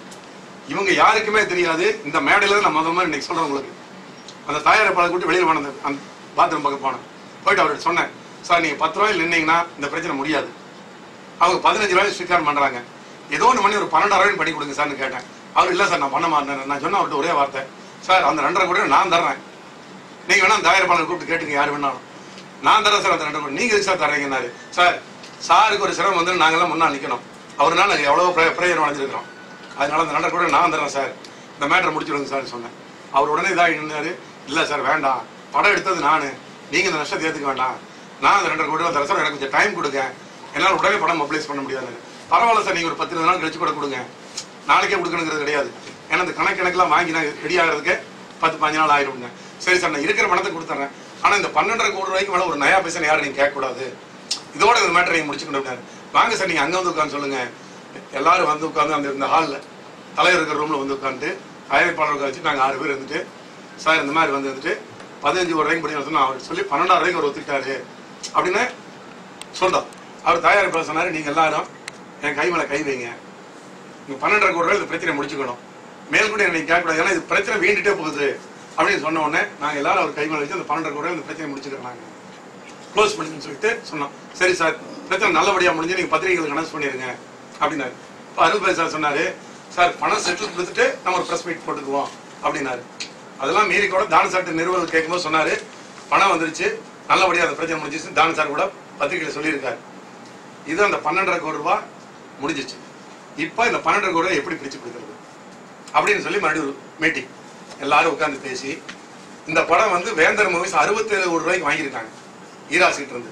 [SPEAKER 1] இவங்க யாருக்குமே தெரியாது. இந்த மேடையில நான் முதல் மாதிரி இன்னைக்கு சொல்றேன் உங்களுக்கு. அந்த தயாரிப்பாளர் கூட்டி வெளியில் போனேன், அந்த பாத்ரூம் பக்கம் போனேன். போயிட்டு அவர்கிட்ட சொன்னேன், சார் நீங்க 10 ரூபாயில் நின்னீங்கன்னா இந்த பிரச்சனை முடியாது. அவங்க 15 ரூபாய் ஸ்வீகாரம் பண்றாங்க, ஏதோ ஒன்று பண்ணி ஒரு 12 ரூபாய் பண்ணி கொடுங்க சார்னு கேட்டேன். அவர் இல்லை சார் நான் பண்ண மாட்டேன். நான் சொன்ன அவர்கிட்ட ஒரே வார்த்தை, சார் அந்த 2.5 கோடி நான் தர்றேன், நீங்க வேணா தயாரிப்பாளர் கூப்பிட்டு கேட்டுங்க யார் வேணாலும், நான் தரேன் சார் அந்த 2 கோடி, நீங்க சார் தரீங்கன்னாரு. சார் சாருக்கு ஒரு சிரமம் வந்து நாங்கெல்லாம் முன்னால் நிற்கணும், அவருனால நாங்கள் எவ்வளவோ பிரயோஜனம் அடைஞ்சிருக்கிறோம், அதனால அந்த 2.5 கோடி நான் தரேன் சார், இந்த மேட்டரை முடிச்சுடுங்க சார் சொன்னேன். அவர் உடனே இதாக இருந்தாரு, இல்லை சார் வேண்டாம், படம் எடுத்தது நான், நீங்க இந்த நஷ்டத்தை ஏற்றுக்க வேண்டாம், நான் அந்த 2.5 கோடி தரேன் சார், எனக்கு கொஞ்சம் டைம் கொடுங்க, என்னால் உடனே படம் மொபிலைஸ் பண்ண முடியாது. பரவாயில்ல சார், நீங்க ஒரு 10-20 நாள் கழிச்சு கூட கொடுங்க, நாளைக்கே கொடுக்கணுங்கிறது கிடையாது, ஏன்னா அந்த கணக்கெல்லாம் வாங்கி நான் ரெடி ஆகிறதுக்கு 10-15 நாள் ஆயிடுங்க. சரி சார் நான் இருக்கிற பணத்தை கொடுத்துறேன், ஆனா இந்த 12.5 கோடி ரூபாய்க்கு மேலே ஒரு நயா பைசா யாரும் நீங்க கேட்கக்கூடாது, இதோட இந்த மேட்டரை நீங்க முடிச்சுக்கணும். வாங்க சார் நீங்க அங்க வந்து உட்காந்து சொல்லுங்க. எல்லாரும் வந்து உட்காந்து அந்த ஹாலில் தலைவர் இருக்கிற ரூம்ல வந்து உட்காந்துட்டு தயாரிப்பாளர்கள் வச்சு நாங்கள் 6 பேர் இருந்துட்டு, சார் இந்த மாதிரி வந்துட்டு 15 ரூபாய்க்கு படி சொன்னா அவர் சொல்லி 12,000 ரூபாய்க்கு அவர் ஒத்துக்கிட்டாரு அப்படின்னு சொன்னோம். அவர் தயாரிப்பாளர் சொன்னாரு, நீங்க எல்லாரும் என் கை மேல கை வைங்க, நீங்க 12.5 கோடி ரூபாய் இந்த பிரச்சனை முடிச்சுக்கணும், மேல்கூட நீங்க கேட்கக்கூடாது, ஏன்னா இது பிரச்சனை வீண்டுட்டே போகுது அப்படின்னு சொன்ன உடனே நாங்க எல்லாரும் அவர் கை மேல வச்சு அந்த 12.5 கோடி ரூபாய் இந்த பிரச்சனை முடிச்சுக்கிறாங்க, க்ளோஸ் பண்ணின்னு சொல்லிட்டு சொன்னோம். சரி சார் பிரச்சனை நல்லபடியா முடிஞ்சு நீங்க பத்திரிகைகளுக்கு அனௌன்ஸ் பண்ணிருங்க அப்படின்னாரு. இப்போ அருள்பாய் சார் சொன்னாரு, சார் பணம் செட்டில் கொடுத்துட்டு நம்ம ஒரு ப்ரெஸ் மீட் போட்டுக்குவோம் அப்படின்னாரு. அதெல்லாம் மீறி கூட தான சார் நிறுவனம் கேட்கும்போது சொன்னாரு, பணம் வந்துருச்சு நல்லபடியா அந்த பிரச்சனை முடிஞ்சிச்சு, தான சார் கூட பத்திரிகையில சொல்லியிருக்காரு. இது அந்த 12.5 கோடி ரூபாய் முடிஞ்சிச்சு. இப்ப இந்த 12.5 கோடி ரூபாய் எப்படி பிரிச்சு கொடுக்கறது அப்படின்னு சொல்லி மறுபடியும் மீட்டிங் எல்லாரும் உட்கார்ந்து பேசி, இந்த படம் வந்து வேந்தர் மூவிஸ் 67 கோடி ரூபாய்க்கு வாங்கியிருக்காங்க ஈராசிட்டு இருந்து.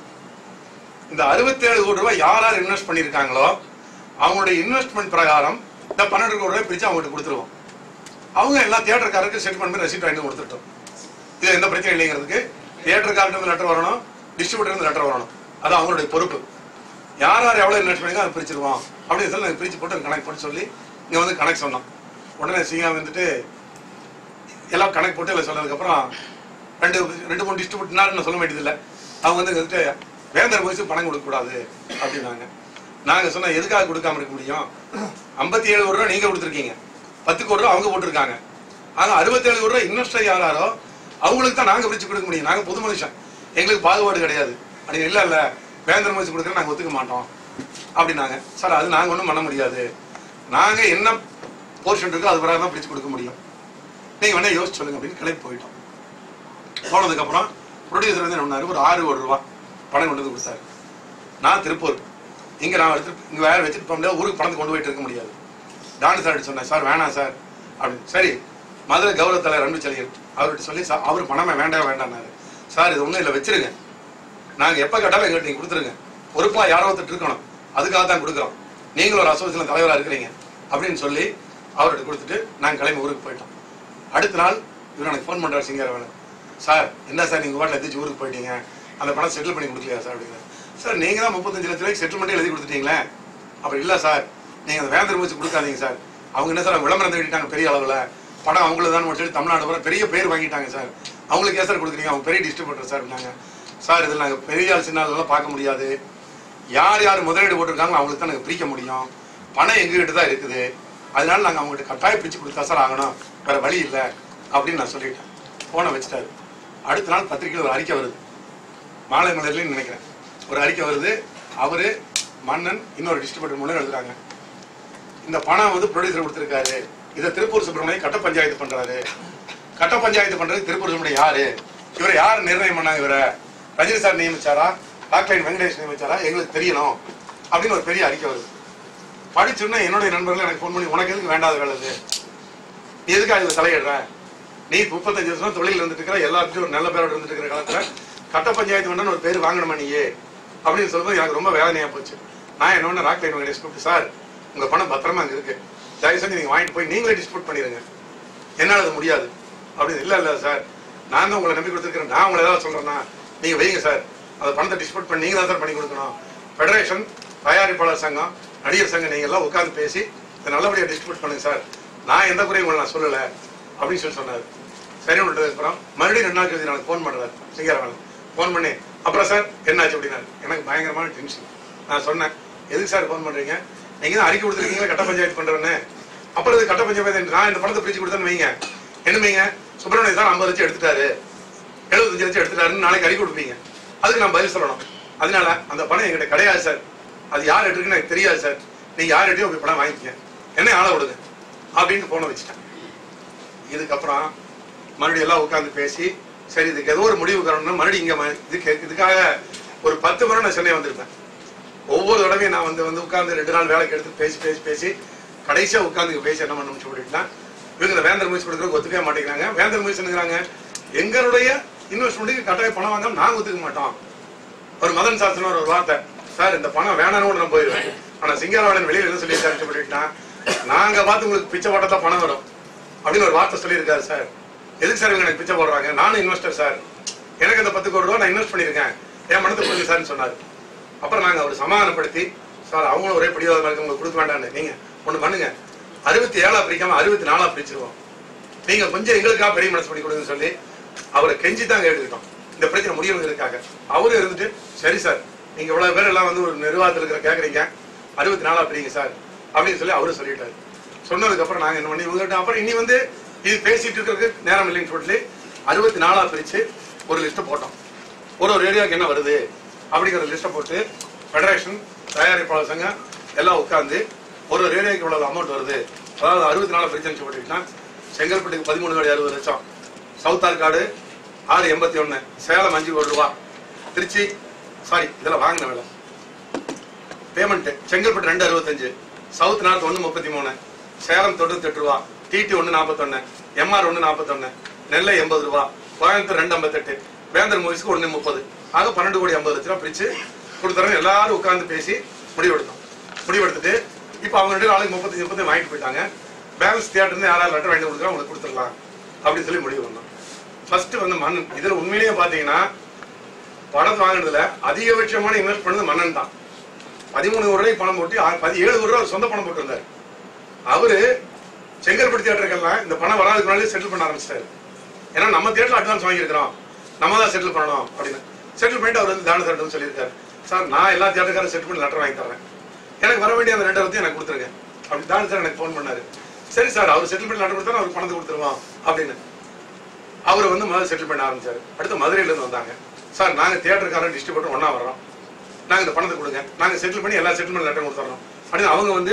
[SPEAKER 1] இந்த 67 கோடி ரூபாய் யார் யார் இன்வெஸ்ட் பண்ணியிருக்காங்களோ அவங்களுடைய இன்வெஸ்ட்மெண்ட் பிரகாரம் இந்த 12 கோடி ரூபாய் பிரிச்சு அவங்ககிட்ட கொடுத்துருவோம். அவங்க எல்லா தியேட்டருக்காரருக்கு செட்டில்மெண்ட் பண்ணி ரெசிப்ட் வாங்கி கொடுத்துட்டோம். இது எந்த பிரச்சனை இல்லைங்கிறதுக்கு தியேட்டருக்கார்ட்டு லெட்டர் வரணும், டிஸ்ட்ரிபியூட்டர் லெட்டர் வரணும், அது அவங்களுடைய பொறுப்பு. யார் யார் எவ்வளவு இன்வெஸ்ட் பண்ணி அதை பிரிச்சிருவோம் அப்படின்னு சொல்லி நாங்கள் பிரிச்சு போட்டு கணக்கு போட்டு சொல்லி இங்க வந்து கணக்கு சொன்னோம். உடனே சிங்கா வந்துட்டு எல்லாம் கணக்கு போட்டு எல்லாம் சொன்னதுக்கப்புறம் 2-3 டிஸ்ட்ரிபியூட்டர்னாலும் சொல்ல வேண்டியதில்லை, அவங்க வந்துட்டு வேந்தர் மூவிஸுக்கு பணம் கொடுக்க கூடாது அப்படின்னாங்க. நாங்க சொன்ன எதுக்காக கொடுக்காம இருக்க முடியும், 57 கோடி ரூபாய் நீங்க கொடுத்துருக்கீங்க, 10 கோடி ரூபாய் அவங்க போட்டிருக்காங்க, ஆனா 67 கோடி ரூபாய் இன்வெஸ்டர் யாரோ அவங்களுக்கு தான் நாங்க பிரிச்சு கொடுக்க முடியும், நாங்க பொது மனுஷன் எங்களுக்கு பாகுபாடு கிடையாது அப்படின்னு. இல்ல இல்ல வேந்தர் மூவிஸ் கொடுக்குற நாங்க ஒத்துக்க மாட்டோம் அப்படின்னாங்க. சார் அது நாங்க ஒன்றும் பண்ண முடியாது, நாங்க என்ன போர்ஷன் இருக்கோ அது வராதான் பிரிச்சு கொடுக்க முடியும், நீங்க வேணா யோசிச்சு சொல்லுங்க அப்படின்னு கிளம்பி போயிட்டோம். போனதுக்கு அப்புறம் ப்ரொடியூசர் வந்து என்ன ஒரு 6 கோடி ரூபாய் பணம் கொண்டு வந்து கொடுத்தாரு. நான் திருப்பூர் இங்க நான் எடுத்து இங்க வேற வச்சுட்டு போக முடியாது, ஊருக்கு பணத்தை கொண்டு போயிட்டு இருக்க முடியாது. டான் சார் சொன்னேன், சார் வேணாம் சார் அப்படின்னு. சரி மதுரை கௌரவ தலைவர் அன்பு செழியன் அவர்கிட்ட சொல்லி அவர் பணமே வேண்டாம்னாரு. சார் இது ஒன்றும் இல்லை வச்சிருங்க, நாங்கள் எப்போ கேட்டாலும் எங்கள்கிட்ட நீங்கள் கொடுத்துருங்க, பொறுப்பா யாரோ ஒருத்தர் இருக்கணும், அதுக்காக தான் கொடுக்குறோம், நீங்களும் ஒரு அசோசியேஷன் தலைவராக இருக்கிறீங்க அப்படின்னு சொல்லி அவர்கிட்ட கொடுத்துட்டு நாங்கள் கிளம்பி ஊருக்கு போயிட்டோம். அடுத்த நாள் இவர் எனக்கு ஃபோன் பண்ணுறாரு சிங்காரவேலன், சார் என்ன சார் நீங்கள் வாட்டில் எத்திச்சு ஊருக்கு போயிட்டீங்க, அந்த பணம் செட்டில் பண்ணி கொடுக்கலையா சார் அப்படிங்கிறார். சார் நீங்கள் தான் 35 லட்ச ரூபாய்க்கு செட்டில்மெண்ட்டே எழுதி கொடுத்துட்டீங்களே. அப்படி இல்லை சார், நீங்கள் அந்த வேந்தர் மூவிஸ் கொடுக்காதீங்க சார், அவங்க என்ன சார் விளம்பரம் தேடிட்டாங்க பெரிய அளவில், படம் அவங்களுக்கு தான் சொல்லி தமிழ்நாடு வர பெரிய பேர் வாங்கிட்டாங்க சார், அவங்களுக்கு ஏன் சார் கொடுக்குறீங்க, அவங்க பெரிய டிஸ்ட்ரிபியூட்டர் சார் இருந்தாங்க. சார் இதில் நாங்கள் பெரிய ஆள் சின்ன ஆளெல்லாம் பார்க்க முடியாது, யார் யார் முதலீடு போட்டிருக்காங்களோ அவங்களுக்கு தான் நாங்கள் பிரிக்க முடியும், பணம் எங்ககிட்ட தான் இருக்குது, அதனால நாங்கள் அவங்ககிட்ட கட்டாயம் பிரித்து கொடுத்தா சார் ஆகணும், வேறு வழி இல்லை அப்படின்னு நான் சொல்லிட்டேன். ஃபோனை வச்சுட்டாரு. அடுத்த நாள் பத்திரிகையில் ஒரு அறிக்கை வருது, மாலை மலர்லையும் நினைக்கிறேன், ஒரு அறிக்கை வருது. அவரு மன்னன் இன்னொரு டிஸ்ட்ரிபியூட்டர் மூலம் எழுதுறாங்க. இந்த பணம் வந்து ப்ரொடியூசர் கொடுத்திருக்காரு. இதை திருப்பூர் சுப்பிரமணியம் கட்ட பஞ்சாயத்து பண்றாரு. கட்ட பஞ்சாயத்து பண்றது திருப்பூர் சுப்பிரமணியம் யாரு? இவரை யார் நிர்ணயம் பண்ணாங்க? இவரை ரஜினி சார் நியமிச்சாரா, ராக்லைன் வெங்கடேஷ் நியமிச்சாரா? எங்களுக்கு தெரியணும் அப்படின்னு ஒரு பெரிய அறிக்கை வருது. படிச்சுன்னா என்னுடைய நண்பர்கள் எனக்கு ஃபோன் பண்ணி, உனக்கு எதுக்கு வேண்டாத வேலை, நீ எதுக்காக இதுல தலையிடுற? நீ 35 வருஷம் தொழில் இருந்துட்டு இருக்கிற, எல்லாத்தையும் ஒரு நல்ல பேரோட இருந்துட்டு இருக்கிற காலத்துல கட்ட பஞ்சாயத்து வேண்டான்னு ஒரு பேர் வாங்கணுமா நீயே அப்படின்னு சொல்லும்போது எனக்கு ரொம்ப வேதனையா போச்சு. நான் என்ன ஒண்ணு ராக்லைன் வெங்கடேஷ் கூப்பிட்டு, சார் உங்க பணம் பத்திரமா அங்க இருக்கு, தயவு செஞ்சு நீங்க வாங்கிட்டு போய் நீங்களே டிஸ்ட்ரிபியூட் பண்ணிடுங்க, என்னால அது முடியாது அப்படின்னு. இல்ல சார், நான் தான் உங்களை நம்பி கொடுத்துருக்கேன், நான் உங்களை ஏதாவது சொல்றேன்னா நீங்க வைங்க சார், அந்த பணத்தை டிஸ்ட்ரிபியூட் பண்ணி நீங்க தான் சார் பண்ணி கொடுக்கணும். ஃபெடரேஷன், தயாரிப்பாளர் சங்கம், நடிகர் சங்கம், நீங்க எல்லாம் உட்காந்து பேசி இதை நல்லபடியா டிஸ்ட்ரிபியூட் பண்ணுங்க சார், நான் எந்த குறையும் உங்களை நான் சொல்லல அப்படின்னு சொன்னாரு. சரி விட்டதுக்கு அப்புறம் மறுபடியும் 2 நாள் கழிச்சு எனக்கு ஃபோன் பண்றாரு சிங்காரவேலன். ஃபோன் பண்ணி அப்புறம் சார் என்னாச்சு அப்படின்னாரு. எனக்கு பயங்கரமான டென்ஷன். நான் சொன்னேன், எதுக்கு சார் ஃபோன் பண்றீங்க? நீங்க தான் அறிக்கை கொடுத்துருக்கீங்களா கட்ட பஞ்சாயத்து பண்றேன்னு. அப்புறம் இது கட்ட பஞ்சாயத்து, நான் இந்த பணத்தை பிரிச்சு கொடுத்தேன்னு வைங்க, என்ன வைங்க, சுப்பிரமணியம் சார் 50 லட்சம் எடுத்துட்டாரு, 75 லட்சம் எடுத்துட்டாருன்னு நாளைக்கு அறிக்கை கொடுப்பீங்க. அதுக்கு நான் பதில் சொல்லணும். அதனால அந்த பணம் எங்கிட்ட கிடையாது சார், அது யார் எடுத்துருக்குன்னு எனக்கு தெரியாது சார், நீங்க யார் எடுத்தையும் போய் பணம் வாங்கிக்க, என்ன ஆள விடுங்க அப்படின்னு போன வச்சுட்டேன். இதுக்கப்புறம் மறுபடியும் எல்லாம் உட்காந்து பேசி, சரி இதுக்கு ஏதோ ஒரு முடிவு காரணம்னு மறுபடியும் இங்க இதுக்காக ஒரு 10 முறை நான் சென்னை வந்திருப்பேன். ஒவ்வொரு தடவையும் நான் வந்து உட்காந்து 2 நாள் வேலைக்கு எடுத்து பேசி பேசி பேசி கடைசியா உட்காந்து பேசி என்ன பண்ணணும்னு சொல்லிட்டுனா, இவங்க வேந்தர் மூவிஸ் கொடுக்குறதுக்கு ஒத்துக்கவே மாட்டேங்கிறாங்க. வேந்தர் மூவிஸ் என்னங்கிறாங்க, எங்களுடைய இன்வெஸ்ட்மெண்ட்டுக்கு கட்டாய பணம் வாங்க நாங்க ஒத்துக்க மாட்டோம். ஒரு மதன் சாஸ்திரம் ஒரு வார்த்தை, சார் இந்த பணம் வேணான்னு நான் போயிடுவேன், ஆனா சிங்காரவேலன் வெளியில என்ன சொல்லி சொல்லிட்டுனா, நாங்க பார்த்து உங்களுக்கு பிச்சை போட்டா பணம் வரும் அப்படின்னு ஒரு வார்த்தை சொல்லியிருக்காரு சார். எதுக்கு சார் இவங்க எனக்கு பிச்சை போடுறாங்க? நானும் இன்வெஸ்டர் சார், எனக்கு அந்த 10 கோடி ரூபா நான் இன்வெஸ்ட் பண்ணிருக்கேன், என் மனத்தை புரிஞ்சு சார்ன்னு சொன்னாரு. அப்புறம் நாங்க அவர் சமாதானப்படுத்தி, சார் அவங்களும் ஒரே பிடிவாதமா இருக்கு, உங்களுக்கு கொடுக்க வேண்டான்னு, நீங்க ஒண்ணு பண்ணுங்க, 67 பிரிக்காம 64 பிரிச்சிருவோம், நீங்க கொஞ்சம் எங்களுக்காக பெரிய மனசு பண்ணி கொடுங்கன்னு சொல்லி அவரை கெஞ்சி தான் கேட்டுக்கிட்டோம் இந்த பிரச்சனை முடியறதுக்காக. அவரும் இருந்துட்டு, சரி சார் நீங்க இவ்வளவு பேர் எல்லாம் வந்து ஒரு நிர்வாகத்தில் இருக்கிற கேக்குறீங்க, 64 பிரிங்க சார் அப்படின்னு சொல்லி அவரும் சொல்லிட்டாரு. சொன்னதுக்கு அப்புறம் நாங்க என்ன பண்ணி இவங்ககிட்ட அப்புறம் இனி வந்து இது பேசிட்டு இருக்கிறதுக்கு நேரம் இல்லைன்னு சொல்லி 64 பிரிச்சு ஒரு லிஸ்ட் போட்டோம். ஒரு ஏரியாவுக்கு என்ன வருது அப்படிங்கிற லிஸ்ட்டை போட்டு ஃபெடரேஷன், தயாரிப்பாளர் சங்கம் எல்லாம் உட்காந்து ஒரு ஏரியாவுக்கு இவ்வளவு அமௌண்ட் வருது, அதாவது 64 பிரிச்சுன்னு சொல்லிட்டுனா, செங்கல்பட்டுக்கு 13 கோடி 60 லட்சம், சவுத் ஆற்காடு 681, சேலம் 5 கோடி ரூபா, திருச்சி இதெல்லாம் வாங்கின வேலை payment, Chengalpattu 265, south north 133, Salem 98 ரூபா, டிடி 141, எம்ஆர் 141, நெல்லை 80 ரூபா, கோயம்புத்தூர் 258, வேந்தர் மூவிஸ்க்கு 130, ஆக 12 கோடி 50 லட்சம் ரூபா பிரிச்சு கொடுத்துறோம். எல்லாரும் உட்கார்ந்து பேசி முடிவெடுத்துட்டு இப்ப அவங்க 2 நாளைக்கு 35 வாங்கிட்டு போயிட்டாங்க. பேலன்ஸ் தியேட்டர் யாராவது லெட்டர் வாங்கி கொடுக்குறோம் உங்களுக்கு கொடுத்துடலாம் அப்படின்னு சொல்லி முடிவு பண்ணோம். ஃபர்ஸ்ட் வந்து மன்னன். இதுல உண்மையிலேயே பாத்தீங்கன்னா பணம் வாங்கினதுல அதிகபட்சமான இன்வெஸ்ட் பண்ணது மன்னன் தான். 13 கோடி ரூபாய் பணம் போட்டு 17 கோடி ரூபாய் சொந்த பணம் போட்டு இருந்தாரு. அவரு செங்கல்பட்டு தியேட்டருக்கெல்லாம் இந்த பணம் வராதுக்கு முன்னாடி செட்டில் பண்ண ஆரம்பிச்சிட்டாரு. ஏன்னா நம்ம தியேட்டர்ல அட்வான்ஸ் வாங்கியிருக்கிறோம், நம்ம தான் செட்டில் பண்ணணும் அப்படின்னு செட்டில் பண்ணிட்டு அவர் வந்து தான தரட்டும் சொல்லியிருக்காரு. சார் நான் எல்லா தியேட்டருக்காரும் செட்டில் பண்ணி லெட்டர் வாங்கி தரேன், எனக்கு வர வேண்டிய அந்த 2 எனக்கு கொடுத்துருங்க அப்படி தான சார் எனக்கு ஃபோன் பண்ணாரு. சரி சார் அவர் செட்டில் பண்ணி லெட்டர் கொடுத்தா அவருக்கு பணத்தை கொடுத்துருவோம் அப்படின்னு அவர் வந்து முதல்ல செட்டில் பண்ண ஆரம்பிச்சாரு. அடுத்து மதுரையில இருந்து வந்தாங்க, சார் நாங்க தியேட்டருக்காரன் டிஸ்ட்ரிபியூட்டர் ஒன்னா வர்றோம், நாங்க இந்த பணத்தை கொடுங்க, நாங்க செட்டில் பண்ணி எல்லா செட்டில்மெண்ட் லெட்டர் கொடுத்துறோம் அப்படின்னு அவங்க வந்து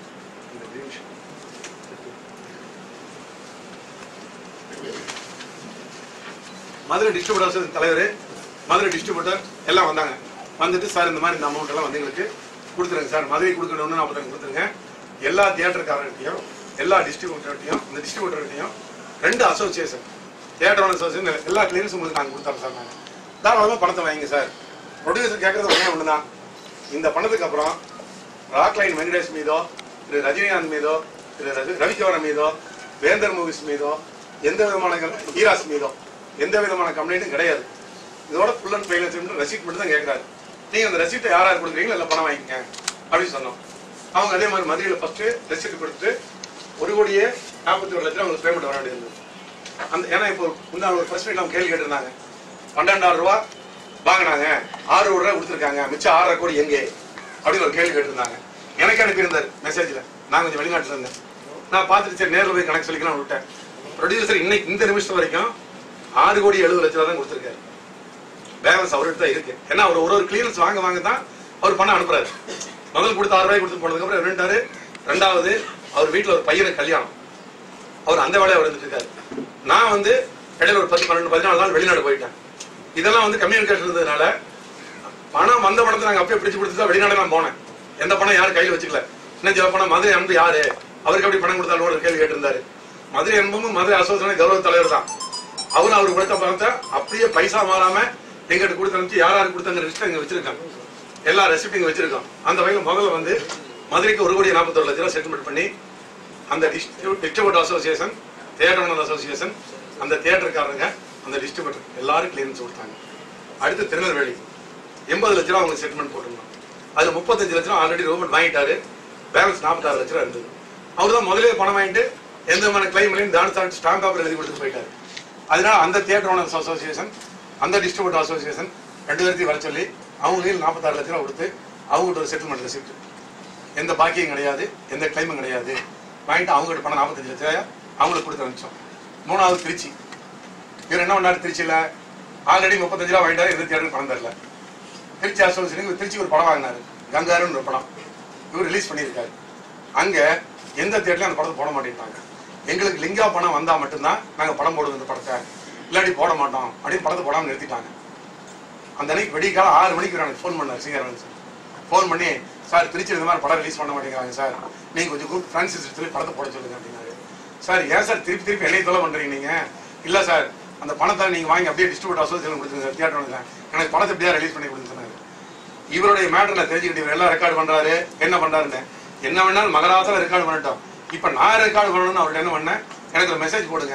[SPEAKER 1] மதுரை டிஸ்ட்ரிபியூட்டர்ஸ் தலைவர், மதுரை டிஸ்ட்ரிபியூட்டர் எல்லாம் வந்தாங்க. வந்துட்டு சார் இந்த மாதிரி இந்த அமௌண்ட் எல்லாம் வந்து எங்களுக்கு கொடுத்துருங்க சார், மதுரை கொடுக்கணும்னு 40 கொடுத்துருங்க, எல்லா தியேட்டருக்காரர்கிட்டையும் எல்லா டிஸ்ட்ரிபியூட்டர்கிட்டையும் இந்த டிஸ்ட்ரிபியூட்டர்கிட்டையும் 2 அசோசியேஷன் தியேட்டர் ஓனர் அசோசியேஷன் எல்லா கிளியரன்ஸும் உங்களுக்கு நாங்கள் கொடுத்தாங்க சார், நாங்கள் தாராளமாக பணத்தை வாங்கிங்க சார். ப்ரொடியூசர் கேட்கறது ஒன்றே ஒன்று தான், இந்த பணத்துக்கு அப்புறம் ராக்லைன் வெங்கடேஷ் மீதோ, திரு ரஜினிகாந்த் மீதோ, திரு ரவிக்குமார் மீதோ, வேந்தர் மூவிஸ் மீதோ, எந்த விதமான ஈராஸ் மீதோ எந்த விதமான கம்ப்ளைண்ட்டும் கிடையாது. இதோட ஃபுல் அண்ட் ஃபைனல் ரசீட் மட்டும் தான் கேட்கறாரு. நீங்க அந்த ரசீட்டை யார் யார் கொடுக்குறீங்களோ எல்லாம் பணம் வாங்கிக்கங்க அப்படின்னு சொன்னோம். அவங்க அதே மாதிரி மதுரையில ஃபர்ஸ்ட் ரசீட் கொடுத்துட்டு 1,41,00,000 அவங்களுக்கு பேமெண்ட் வர வேண்டியது. அந்த ஏன்னா இப்போ முன்னாள் ஒரு பிரஸ் மீட் அவங்க கேள்வி கேட்டிருந்தாங்க, 12,000 ரூபா வாங்கினாங்க, 6 கோடி ரூபாய் கொடுத்துருக்காங்க, மிச்சம் 6.5 கோடி எங்கே அப்படின்னு ஒரு கேள்வி கேட்டிருந்தாங்க. எனக்கு அனுப்பியிருந்தாரு மெசேஜ்ல, நான் கொஞ்சம் வெளிநாட்டுல இருந்தேன், நான் பார்த்துட்டு சரி நேரில் போய் கணக்கு சொல்லிக்கலாம் விட்டேன். ப்ரொடியூசர் இன்னைக்கு இந்த நிமிஷம் வரைக்கும் 6,70,00,000 தான் கொடுத்துருக்காரு. பேலன்ஸ் அவர்கிட்ட தான் இருக்கு. ஏன்னா அவர் ஒரு கிளியரன்ஸ் வாங்க தான் அவர் பணம் அனுப்புறாரு. முதல் கொடுத்து 6 ரூபாய் கொடுத்து போனதுக்கு அப்புறம் ரெண்டாரு. ரெண்டாவது அவர் வீட்டுல ஒரு பையனுக்கு கல்யாணம், அவர் அந்த வேலையை வந்துட்டு இருக்காரு. நான் வந்து இடையில ஒரு 10, 12, 14 நாள் வெளிநாடு போயிட்டேன். இதெல்லாம் வந்து கம்யூனிகேஷன் இருந்ததுனால பணம் வந்த பணத்தை நாங்க அப்பயே பிடிச்சு கொடுத்து தான் வெளிநாடு நான் போனேன். எந்த பணம் யாரும் கையில் வச்சுக்கல. இன்னும் சொல்ல போனா மதுரை அன்பு யாரு, அவருக்கு அப்படி பணம் கொடுத்தாலும் ஒரு கேள்வி கேட்டிருந்தாரு. மதுரை அன்பும் மதுரை அசோசியேஷன் கௌரவ தலைவர் தான். அவருக்கு கொடுத்த பணத்தை அப்படியே பைசா மாறாம எங்கிட்ட கொடுத்து அனுப்பிச்சு யார் யாருக்கு கொடுத்தாங்க லிஸ்ட் இங்க வச்சிருக்காங்க. எல்லா ரெசிப்டிங் வச்சிருக்கோம். அந்த வகையில் முதல்ல வந்து மதுரைக்கு 1,41,00,000 செட்டில்மெண்ட் பண்ணி அந்த distributor association, theatre owner association, அந்த தியேட்டருக்காரங்க, அந்த டிஸ்ட்ரிபியூட்டர் எல்லாரும் கிளியரன்ஸ் கொடுத்தாங்க. அடுத்து திருநெல்வேலி 80 லட்ச ரூபா அவங்க செட்டில்மெண்ட் போட்டிருந்தோம். அதுல 35 லட்சம் ஆல்ரெடி கவர்மெண்ட் வாங்கிட்டாரு. பேலன்ஸ் 46 லட்ச ரூபா இருந்தது. அவர் தான் முதலே பணம் வாங்கிட்டு எந்த விதமான கிளைம்லையும் டான்ஸ் ஸ்டாம்ப் பேப்பர் எழுதி கொடுத்துட்டு போயிட்டாரு. அதனால அந்த தியேட்டர் ஓனர்ஸ் அசோசியேஷன், அந்த டிஸ்ட்ரிபியூட்டர் அசோசியேஷன் 2 பேர்த்தையும் வர சொல்லி அவங்களையும் 46 லட்ச ரூபா கொடுத்து அவங்ககிட்ட ஒரு செட்டில்மெண்ட் ரெசிப்ட், எந்த பாக்கியம் கிடையாது, எந்த கிளைமும் கிடையாது, வாங்கிட்டு அவங்ககிட்ட பணம் 45 லட்ச ரூபாய் அவங்களுக்கு கொடுத்து அனுப்பிச்சோம். 3வது திருச்சி. இவர் என்ன பண்ணாரு, திருச்சியில ஆல்ரெடி 35 ரூபா வாங்கிட்டாரு, எந்த தியேட்டருக்கு பணம் தரல. திருச்சி அசோசியேஷன் திருச்சி ஒரு படம் வாங்கினாரு, கங்காருன்னு ஒரு படம் இவர் ரிலீஸ் பண்ணியிருக்காரு. அங்க எந்த தியேட்டர்லயும் அந்த படத்தை போட மாட்டேங்கிறாங்க. எங்களுக்கு லிங்கா பணம் வந்தா மட்டும்தான் நாங்க படம் போடுவோம் இந்த படத்தை, இல்லாட்டி போட மாட்டோம் அப்படின்னு படத்தை போடாம நிறுத்திட்டாங்க. அந்த அன்னைக்கு விடிய காலம் 6 மணிக்கு எனக்கு ஃபோன் பண்ணார் சிங்கரவன் சார். ஃபோன் பண்ணி, சார் திருச்சி இந்த மாதிரி படம் ரிலீஸ் பண்ண மாட்டேங்கிறாங்க சார், நீங்க கொஞ்சம் குரூப் பிரான்சிஸ் சொல்லி படத்தை போட சொல்லுங்க அப்படின்னாரு. சார் ஏன் சார் திருப்பி என்னை தொலை பண்றீங்க நீங்க? இல்ல சார், அந்த பணத்தை நீங்க வாங்கி அப்படியே டிஸ்ட்ரிபியூட்டர் அசோசியேஷன் கொடுத்துருங்க சார், தியேட்டர் எனக்கு படத்தை எப்படியா ரிலீஸ் பண்ணி கொடுங்க சொன்னாரு. இவருடைய மேட்டர்ல தெரிஞ்சுக்கிட்டு இவர் எல்லாம் ரெக்கார்டு பண்றாரு, என்ன பண்றாருன்னு. என்ன வேணாலும் மகராத்துல ரெக்கார்டு பண்ணட்டும், இப்ப நான் ரெக்கார்டு பண்ணணும்னு அவர்கிட்ட என்ன பண்ணேன், எனக்கு ஒரு மெசேஜ் போடுங்க,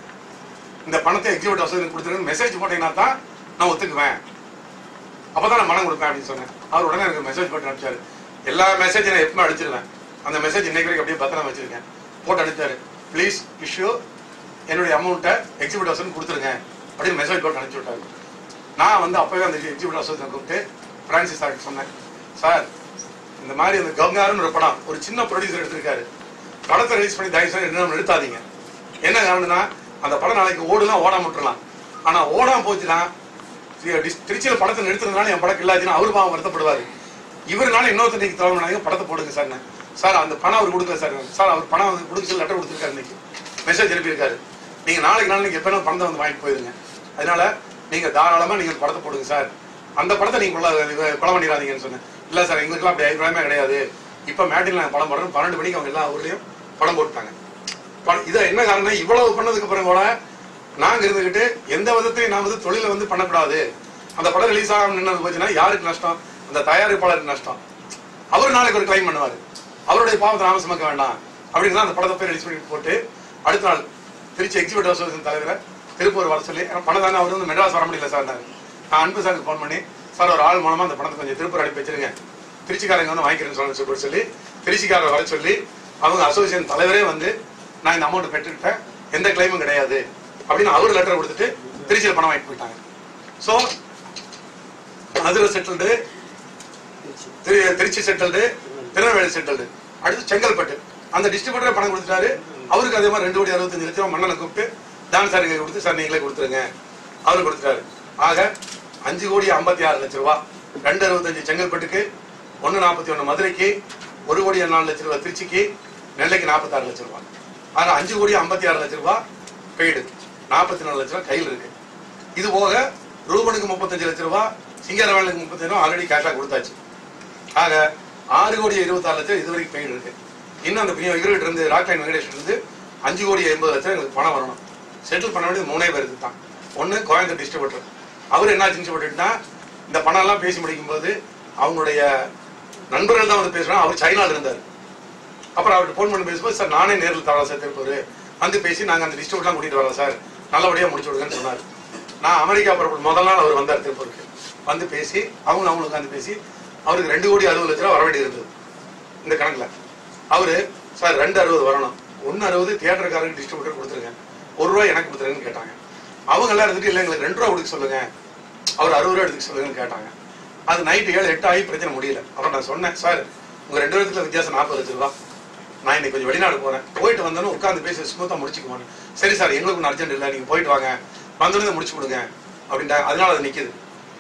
[SPEAKER 1] இந்த பணத்தை எக்ஸிக்யூட்டிவ் அசோசியேஷன் கொடுத்துருங்க மெசேஜ் போட்டீங்கன்னா தான் நான் ஒத்துக்குவேன், அப்பதான் நான் பணம் கொடுப்பேன் அப்படின்னு சொன்னேன். அவர் உடனே எனக்கு மெசேஜ் போட்டு அனுப்பிச்சாரு. எல்லா மெசேஜ் நான் எப்பவுமே அடிச்சிருவேன். அந்த மெசேஜ் இன்னைக்கு வரைக்கும் அப்படியே பத்திரம் வச்சிருக்கேன். போட்டு அனுப்பிச்சாரு, ப்ளீஸ் இஷ்யூ என்னுடைய அமௌண்ட்டை எக்ஸிக்யூட்டிவ் அசோசியேஷன் கொடுத்துருங்க அப்படின்னு மெசேஜ் போட்டு அனுப்பிச்சு விட்டாரு. நான் வந்து அப்பவே அந்த எக்ஸிக்யூட்டிவ் அசோசியேஷன் கூப்பிட்டு பிரான்சிஸ் சார் சொன்னேன், சார் இந்த மாதிரி அந்த கங்காருன்னு ஒரு படம் ஒரு சின்ன ப்ரொடியூசர் எடுத்திருக்காரு, படத்தை ரிலீஸ் பண்ணி தயவு செய்து என்ன நிறுத்தாதீங்க. என்ன காரணம்னா அந்த படம் நாளைக்கு ஓடுலாம் ஓடாம விட்டுறலாம், ஆனா ஓடாம போச்சுன்னா திருச்சியில படத்தை நிறுத்துறதுனால என் படம் இல்லாச்சுன்னா அவரு பாவம் வருத்தப்படுவாரு, இவருனால இன்னொருத்தர் நீங்க தவறு படத்தை போடுங்க சார். சார் அந்த பணம் அவர் கொடுக்கல சார், சார் அவர் பணம் வந்து கொடுக்க லெட்டர் கொடுத்துருக்காரு, இன்னைக்கு மெசேஜ் அனுப்பியிருக்காரு, நீங்க நாளைக்கு எப்ப பணத்தை வந்து வாங்கிட்டு போயிருங்க, அதனால நீங்க தாராளமா நீங்க படத்தை போடுங்க சார், அந்த படத்தை நீங்க கொலை பண்ணிடாதீங்கன்னு சொன்னேன். இல்ல சார் எங்களுக்குலாம் அப்படி அபிப்பிராயமே கிடையாது, இப்ப மேட்டில் நாங்க படம் போடுறோம், 12 மணிக்கு அவங்க எல்லா ஊர்லயும் படம் போட்டுட்டாங்க. இதை என்ன காரணம், இவ்வளவு பண்ணதுக்கு அப்புறம் கூட நாங்க இருந்துகிட்டு எந்த விதத்தையும் நான் வந்து தொழில வந்து பண்ணக்கூடாது, அந்த படம் ரிலீஸ் ஆகாம நின்று போச்சுன்னா யாருக்கு நஷ்டம், அந்த தயாரிப்பாளருக்கு நஷ்டம், அவர் நாளைக்கு ஒரு கிளைம் பண்ணுவாரு, அவருடைய பாவத்தை நாம சுமக்க வேண்டாம் அப்படின்னு அந்த படத்தை போய் ரிலீஸ் பண்ணி போட்டு அடுத்த நாள் திருச்சி எக்ஸிக்யூட்டிவ் அசோசியேஷன் தலைவரை திருப்பூர் வர சொல்லி பணம் தானே அவர் வந்து மெட்ராஸ் வர முடியல சார். நான் அன்பு சாருக்கு ஃபோன் பண்ணி, சார் ஒரு ஆள் மூலமா அந்த பணத்தை கொஞ்சம் திருப்பூர் அனுப்பி வச்சிருங்க, திருச்சிக்காரங்க வந்து வாங்கிக்கிறேன்னு சொல்லி திருச்சிக்காரர் வர சொல்லி அவங்க அசோசியேஷன் தலைவரே வந்து நான் இந்த அமௌண்ட் பெற்றுக்கிட்டேன், எந்த கிளைமும் கிடையாது அப்படின்னு அவர் லெட்டர் கொடுத்துட்டு திருச்சியில் பணம் வாங்கிட்டு போயிட்டாங்க. So Madurai settled, Trichy settled, Tirunelveli settled. அடுத்து செங்கல்பட்டு அந்த டிஸ்ட்ரிபியூட்டரே பணம் கொடுத்துட்டாரு, அவருக்கு அதே மாதிரி 2,65,00,000 மன்னனை கூப்பிட்டு டான் சார் கொடுத்து சார் நீங்களே கொடுத்துருங்க அவரு கொடுத்துட்டாரு. ஆக 5,56,00,000 ரூபாய், 2,65 செங்கல்பட்டுக்கு, 1,41 மதுரைக்கு, 1,04,00,000 ரூபாய் திருச்சிக்கு, நெல்லைக்கு 46 லட்சம் ரூபாய். ஆக 5,56,00,000 ரூபாய் பெய்டு, 44 லட்சம் ரூபாய் கையில் இருக்கு. இது போக ரூபனுக்கு 35 லட்சம் ரூபாய், சிங்கரவேலுக்கு 35 ஆல்ரெடி கேஷா கொடுத்தாச்சு. ஆக 6,26,00,000 இதுவரைக்கும் பெய்டு இருக்கு. இன்னும் அந்த இவர்கிட்ட இருந்து ராக்லைன் வெங்கடேஷன் இருந்து 5,80,00,000 எங்களுக்கு பணம் வரணும். செட்டில் பண்ண வேண்டியது 3 பேருக்கு தான். ஒன்னு கோயம்புத்தூர் டிஸ்ட்ரிபியூட்டர், அவர் என்ன சொல்லிட்டுனா இந்த பணம் எல்லாம் பேசி முடிக்கும் போது அவங்களுடைய நண்பர்கள் தான் வந்து பேசுறாங்க, அவர் சைனால இருந்தார். அப்புறம் அவர்கிட்ட போன் பண்ணி பேசும்போது சார் நானே நேரில் தரலாம் சார் திருப்பூர் வந்து பேசி நாங்க அந்த டிஸ்ட்ரிபியூட்லாம் கூட்டிட்டு வரலாம் சார், நல்லபடியா முடிச்சு விடுங்கன்னு சொன்னார். நான் அமெரிக்கா புறப்பட்டு முதல் நாள் அவர் வந்தார் திருப்பூருக்கு, வந்து பேசி அவங்களுக்கு வந்து பேசி அவருக்கு 2,60,00,000 வர வேண்டி இருந்தது இந்த கணக்குல. அவரு சார் 2,60 வரணும், 1,60 தியேட்டருக்காரருக்கு டிஸ்ட்ரிபியூட்டர் கொடுத்துருங்க, 1 ரூபாய் எனக்கு கொடுத்துருங்கன்னு கேட்டாங்க. அவங்க எல்லாம் இருந்துட்டு இல்லை எங்களுக்கு 2 ரூபா கொடுக்க சொல்லுங்க, அவர் 60 ரூபா எடுத்துக்க சொல்லுங்கன்னு கேட்டாங்க. அது நைட்டு 7, 8 ஆகி பிரச்சனை முடியல. அப்புறம் நான் சொன்னேன், சார் உங்க 2 பேருக்குள்ள வித்தியாசம் 40 லட்சம் ரூபா, நான் இன்னைக்கு கொஞ்சம் வெளிநாடு போறேன், போயிட்டு வந்தோன்னு உட்காந்து பேசி ஸ்மூத்தா முடிச்சுக்குவாங்க. சரி சார் எங்களுக்கு ஒன்றும் அர்ஜென்ட் இல்லை, நீங்க போயிட்டு வாங்க, வந்தோடனே முடிச்சு கொடுங்க அப்படின்ட்டாங்க. அதனால அது நிக்குது.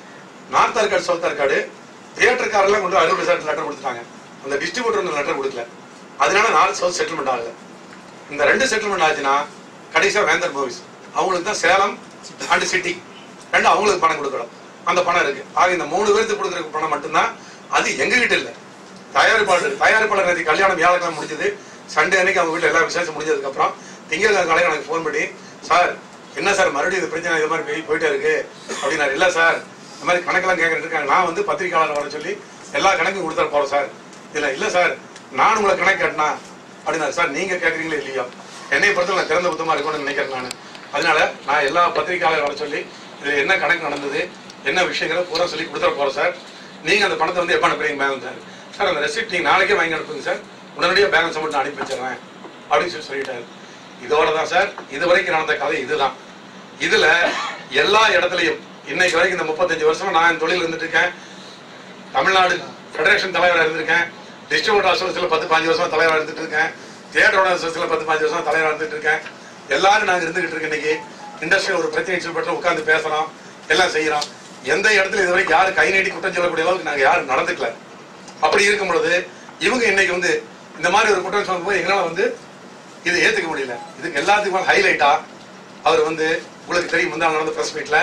[SPEAKER 1] நார்த் ஆர்காடு சவுத் ஆர்காடு தியேட்டருக்காரெல்லாம் கொண்டு 60% லெட்டர் கொடுத்துட்டாங்க. அந்த டிஸ்ட்ரிபியூட்டர் லெட்டர் கொடுக்கல. அதனால 4 சவுத் செட்டில்மெண்ட் ஆகல. இந்த 2 செட்டில்மெண்ட் ஆச்சுன்னா கடைசியா வேந்தர் மூவிஸ் அவங்களுக்கு தான் சேலம் அண்ட் சிட்டி 2 அவங்களுக்கு பணம் கொடுக்கணும். அந்த பணம் இருக்கு. ஆக இந்த 3 பேருக்கு கொடுக்குற பணம் மட்டும்தான். அது எங்க கிட்ட இல்ல. தயாரிப்பாளர் நேற்று கல்யாணம் வியாழக்கிழமை முடிஞ்சது. சண்டே அன்னைக்கு அவங்க வீட்டுல எல்லா விசேஷம் முடிஞ்சதுக்கு அப்புறம் திங்கட்கிழமை காலையில் எனக்கு ஃபோன் பண்ணி, சார் என்ன சார் மறுபடியும் இது பிரச்சனை இது மாதிரி போயிட்டே இருக்கு அப்படின்னாரு. இல்ல சார் இந்த மாதிரி கணக்கெல்லாம் கேட்கறது இருக்காங்க. நான் வந்து பத்திரிகையாளர் வர சொல்லி எல்லா கணக்கும் கொடுத்துட போறோம் சார். இல்ல சார் நான் உங்களை கணக்கு கேட்டனா அப்படின்னாரு. சார் நீங்க கேட்கறீங்களே இல்லையா, என்னை பொறுத்தவரை நான் திறந்த புத்தமா இருக்கும்னு நினைக்கிறேன் நான். அதனால நான் எல்லா பத்திரிகையாளர் வர சொல்லி இதுல என்ன கணக்கு நடந்தது என்ன விஷயங்களை பூரா சொல்லி கொடுத்துட போறோம் சார். நீங்க அந்த பணத்தை வந்து எப்ப அனுப்புறீங்க பேங்க் சார். சார் அந்த ரெசிப்ட் நீங்க நாளைக்கே வாங்கி அனுப்புங்க சார், உடனடியாக பேலன்ஸ் மட்டும் அனுப்பி வச்சிடறேன் அப்படின்னு சொல்லிட்டாரு. இதோட தான் சார் இது வரைக்கும் நடந்த கதை இதுதான். இதுல எல்லா இடத்துலையும் இன்னைக்கு வரைக்கும் இந்த 35 வருஷமா நான் என் தொழில் இருந்துட்டு இருக்கேன். தமிழ்நாடு ஃபெடரேஷன் தலைவராக இருந்திருக்கேன். டிஸ்ட்ரிபியூட்டர் அசோசியேஷன்ல 10-15 வருஷமா தலைவராக இருந்துட்டு இருக்கேன். தியேட்டரோட அசோசியேஷன்ல 10-15 வருஷமா தலைவராக இருந்துட்டு இருக்கேன். எல்லாரும் நாங்க இருந்துகிட்டு இருக்கேன். இன்னைக்கு இண்டஸ்ட்ரியில் ஒரு பிரச்சனை சொல்லப்பட்டு உட்கார்ந்து பேசுறோம், எல்லாம் செய்யறோம். எந்த இடத்துல இது வரைக்கும் யாரும் கை நீட்டி குற்றம் சொல்லக்கூடிய அளவுக்கு நாங்க யாரும் நடந்துக்கல. அப்படி இருக்கும் பொழுது இவங்க இன்னைக்கு வந்து இந்த மாதிரி ஒரு குற்றம் சொல்லும் போது எங்களால வந்து இதை ஏத்துக்க முடியல. இதுக்கு எல்லாத்துக்கும் ஹைலைட்டா அவர் வந்து உங்களுக்கு தெரியும், முந்தா நடந்த பிரஸ் மீட்ல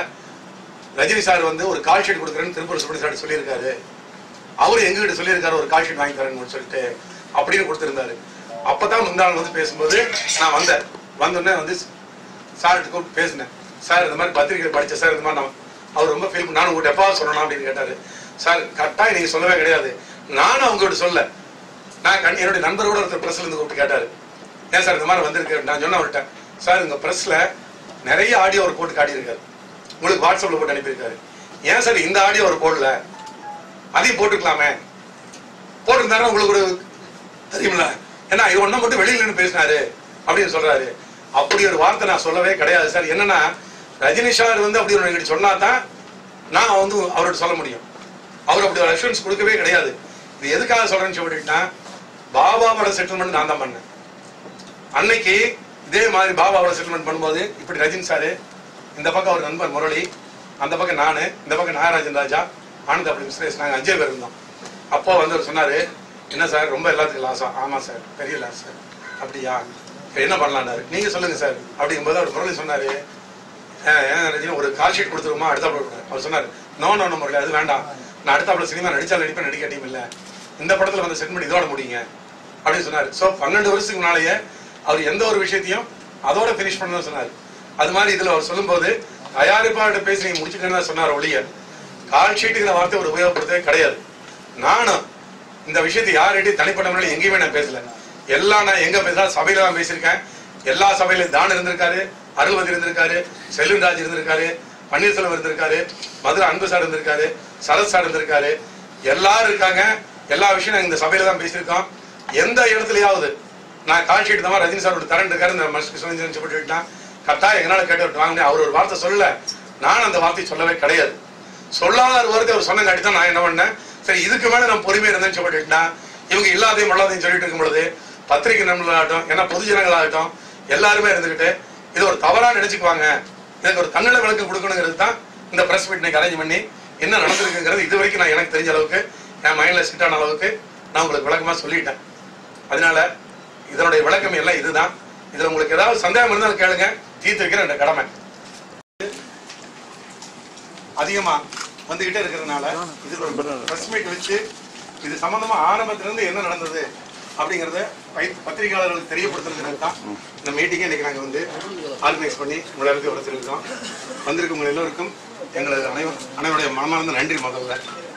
[SPEAKER 1] ரஜினி சார் வந்து ஒரு கால் ஷீட் கொடுக்குறேன்னு திருப்பூர் சுப்ரீம் சார் சொல்லியிருக்காரு. அவரு எங்ககிட்ட சொல்லியிருக்காரு ஒரு கால் ஷீட் வாங்கி தரேன்னு சொல்லிட்டு அப்படின்னு கொடுத்திருந்தாரு. அப்பதான் முந்தாள் வந்து பேசும்போது நான் வந்தோடனே வந்து சார்கிட்ட கூப்பிட்டு பேசினேன். சார் இந்த மாதிரி பத்திரிகை படிச்ச சார் இந்த மாதிரி நான் அவர் ரொம்ப ஃபீல் நானும் உங்கள்கிட்ட எப்பாவது சொல்லணும் அப்படின்னு கேட்டாரு. சார் கரெக்டாக நீங்க சொல்லவே கிடையாது, நானும் அவங்ககிட்ட சொல்ல. நான் என்னுடைய நண்பரோட ஒருத்தர் பிரஸ்ல இருந்து கூப்பிட்டு கேட்டாரு, ஏன் சார் இந்த மாதிரி வந்திருக்கு. நான் சொன்ன அவர்கிட்ட, சார் இந்த பிரஸ்ல நிறைய ஆடியோ அவர் போட்டு காட்டியிருக்காரு, உங்களுக்கு வாட்ஸ்அப்ல போட்டு அனுப்பியிருக்காரு. ஏன் சார் இந்த ஆடியோ அவர் போடல, அதையும் போட்டுக்கலாமே, போட்டுருந்தாரு உங்களுக்கு ஒரு தெரியுமில்ல, ஏன்னா இது ஒன்னும் மட்டும் வெளியில நின்று பேசினாரு அப்படின்னு சொல்றாரு. அப்படி ஒரு வார்த்தை நான் சொல்லவே கிடையாது சார். என்னன்னா ரஜினி சார் வந்து அப்படி ஒரு சொன்னா தான் நான் வந்து அவர்கிட்ட சொல்ல முடியும். அவர் அப்படி ஒரு அஷூரன்ஸ் கொடுக்கவே கிடையாது. இது எதுக்காக சொல்றேன்னு சொல்லிட்டுனா, பாபாவோட செட்டில்மெண்ட் நான் தான் பண்ணேன். அன்னைக்கு இதே மாதிரி பாபாவோட செட்டில்மெண்ட் பண்ணும்போது இப்படி ரஜினி சாரு இந்த பக்கம் அவர் நண்பர் முரளி, அந்த பக்கம் நானு, இந்த பக்கம் நாகராஜன் ராஜா, ஆனந்த் அப்படி மிஸ்ரேஸ், நாங்க 5 பேர் இருந்தோம். அப்போ வந்து அவர் சொன்னாரு, என்ன சார் ரொம்ப எல்லாத்துக்கும் லாஸா? ஆமா சார் பெரிய லாஸ் சார். அப்படியா, என்ன பண்ணலான்னாரு. நீங்க சொல்லுங்க சார் அப்படிங்கும்போது அவர் முரளி சொன்னாரு, ஒரு கால் ஷீட் கொடுத்துருமா அடுத்தாப்புல. அவர் சொன்னாரு, நோ முரளி அது வேண்டாம், நான் அடுத்தாப்புல சினிமா நடிச்சாலும் நடிப்பேன், நடிக்காட்டியும் இல்ல, இந்த படத்துல வந்து செட்மெண்ட் இதோட முடியுங்க அப்படின்னு சொன்னாரு. ஸோ 12 வருஷத்துக்கு முன்னாலேயே அவர் எந்த ஒரு விஷயத்தையும் அதோட பினிஷ் பண்ணணும்னு சொன்னாரு. அது மாதிரி இதுல அவர் சொல்லும் போது தயாரிப்பாளர்கிட்ட பேசி நீங்க முடிச்சுக்கணும்னு சொன்னார் ஒழிய கால் ஷீட்டுங்கிற வார்த்தை ஒரு உபயோகப்படுத்தவே கிடையாது. நானும் இந்த விஷயத்தை யார்கிட்டையும் தனிப்பட்ட முறையில் எங்கேயுமே நான் பேசல. எல்லாம் நான் எங்க பேசினாலும் சபையில தான் பேசியிருக்கேன். எல்லா சபையிலும் தான் இருந்திருக்காரு, அருள்வதி இருந்திருக்காரு, செல்வன்ராஜ் இருந்திருக்காரு, பன்னீர்செல்வம் இருந்திருக்காரு, மதுரை அன்பு சார் இருந்திருக்காரு, சரத் சார் இருந்திருக்காரு, எல்லாரும் இருக்காங்க. எல்லா விஷயம் நாங்க இந்த சபையில தான் பேசியிருக்கோம். எந்த இடத்துலயாவது நான் கால் ஷீட் தான் ரஜினி சார் தரேன் இருக்காரு, இந்த மனுஷன் சொல்லிட்டு கரெக்டா எங்களால கேட்டு வாங்க. அவர் ஒரு வார்த்தை சொல்லல, நான் அந்த வார்த்தை சொல்லவே கிடையாது. சொல்லாத ஒரு வார்த்தை அவர் சொன்னங்காட்டி தான் நான் என்ன பண்ணேன், சரி இதுக்கு மேல நம்ம பொறுமையா இருந்தேன்னு சொல்லிட்டுனா இவங்க இல்லாதையும் உள்ளாதையும் சொல்லிட்டு இருக்கும் பொழுது பத்திரிகை நண்பர்களாகட்டும் ஏன்னா பொதுஜனங்களாகட்டும் எல்லாருமே இருந்துகிட்டு இது ஒரு தவறா நினைச்சுக்குவாங்க, எனக்கு ஒரு தன்னல விளக்கம் கொடுக்கணுங்கிறது தான் இந்த பிரஸ் மீட் இன்னைக்கு அரேஞ்ச் பண்ணி என்ன நடந்திருக்குங்கிறது இது வரைக்கும் நான் எனக்கு தெரிஞ்ச அளவுக்கு என் மைண்ட்ல சிட்டான அளவுக்கு நான் உங்களுக்கு விளக்கமா சொல்லிட்டேன். அதனால இதனுடைய விளக்கம் எல்லாம் இதுதான். இதுல உங்களுக்கு ஏதாவது சந்தேகம் இருந்தாலும் கேளுங்க, தீர்த்து வைக்கிற என் கடமை. அதிகமா வந்துகிட்டே இருக்கிறதுனால இது பிரஸ் மீட் வச்சு இது சம்பந்தமா ஆரம்பத்திலிருந்து என்ன நடந்தது அப்படிங்கறத பத்திரிகையாளர்களுக்கு தெரியப்படுத்துறதுக்கு தான் இந்த மீட்டிங்கை இன்னைக்கு நாங்க வந்து ஆர்கனைஸ் பண்ணி உங்களை எல்லாத்தையும் உரைச்சிருக்கோம். வந்திருக்க உங்க எல்லோருக்கும் எங்களது அனைவருடைய மனமார்ந்த நன்றி. முதல்ல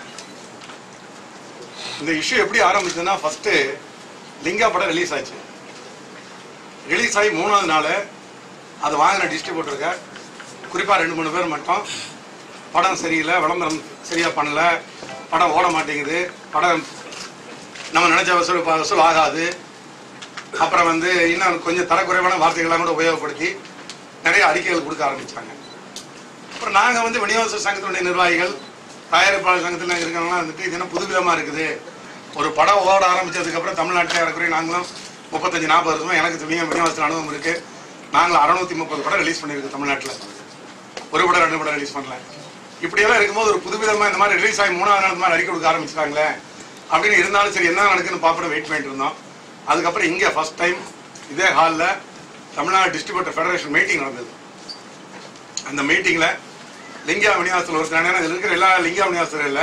[SPEAKER 1] இந்த இஷ்யூ எப்படி ஆரம்பிச்சதுன்னா, ஃபர்ஸ்ட் லிங்கா படம் ரிலீஸ் ஆச்சு. ரிலீஸ் ஆகி 3வது நாள் அதை வாங்கின டிஸ்ட்ரிபியூட்டருக்கு குறிப்பா 2-3 பேர் மட்டும் படம் சரியில்லை, விளம்பரம் சரியா பண்ணல, படம் ஓட மாட்டேங்குது, படம் நம்ம நினைச்ச வசூல் ஆகாது, அப்புறம் வந்து இன்னும் கொஞ்சம் தரக்குறைவான வார்த்தைகள்லாம் கூட உபயோகப்படுத்தி நிறைய அறிக்கைகள் கொடுக்க ஆரம்பிச்சாங்க. அப்புறம் நாங்க வந்து விநியோக சங்கத்தினுடைய நிர்வாகிகள் தயாரிப்பாளர் சங்கத்தில் இருக்கிறவங்களாம் வந்துட்டு இது என்ன புதுவிதமா இருக்குது, ஒரு படம் ஓட ஆரம்பிச்சதுக்கு அப்புறம் தமிழ்நாட்டில் இறக்குறைய நாங்களும் 35-40 வருஷமா எனக்கு விநியோகத்தில் அனுபவம் இருக்கு. நாங்கள் 630 படம் ரிலீஸ் பண்ணியிருக்கோம் தமிழ்நாட்டில், ஒரு படம் 2 படம் ரிலீஸ் பண்ணல. இப்படியெல்லாம் இருக்கும்போது ஒரு புதுவிதமா இந்த மாதிரி ரிலீஸ் ஆகி 3வது நாள் இந்த மாதிரி அறிக்கை கொடுக்க ஆரம்பிச்சிட்டாங்களே அப்படின்னு இருந்தாலும் சரி என்ன நடக்குன்னு பார்ப்போம் வெயிட் பண்ணிட்டு இருந்தோம். அதுக்கப்புறம் இங்கே ஃபர்ஸ்ட் டைம் இதே ஹாலில் தமிழ்நாடு டிஸ்ட்ரிபியூட்டர் ஃபெடரேஷன் மீட்டிங் நடந்தது. அந்த மீட்டிங்கில் லிங்கா விநியாசத்தில் ஒருத்தர் இருக்கிற எல்லா லிங்கா விநியாசத்தில்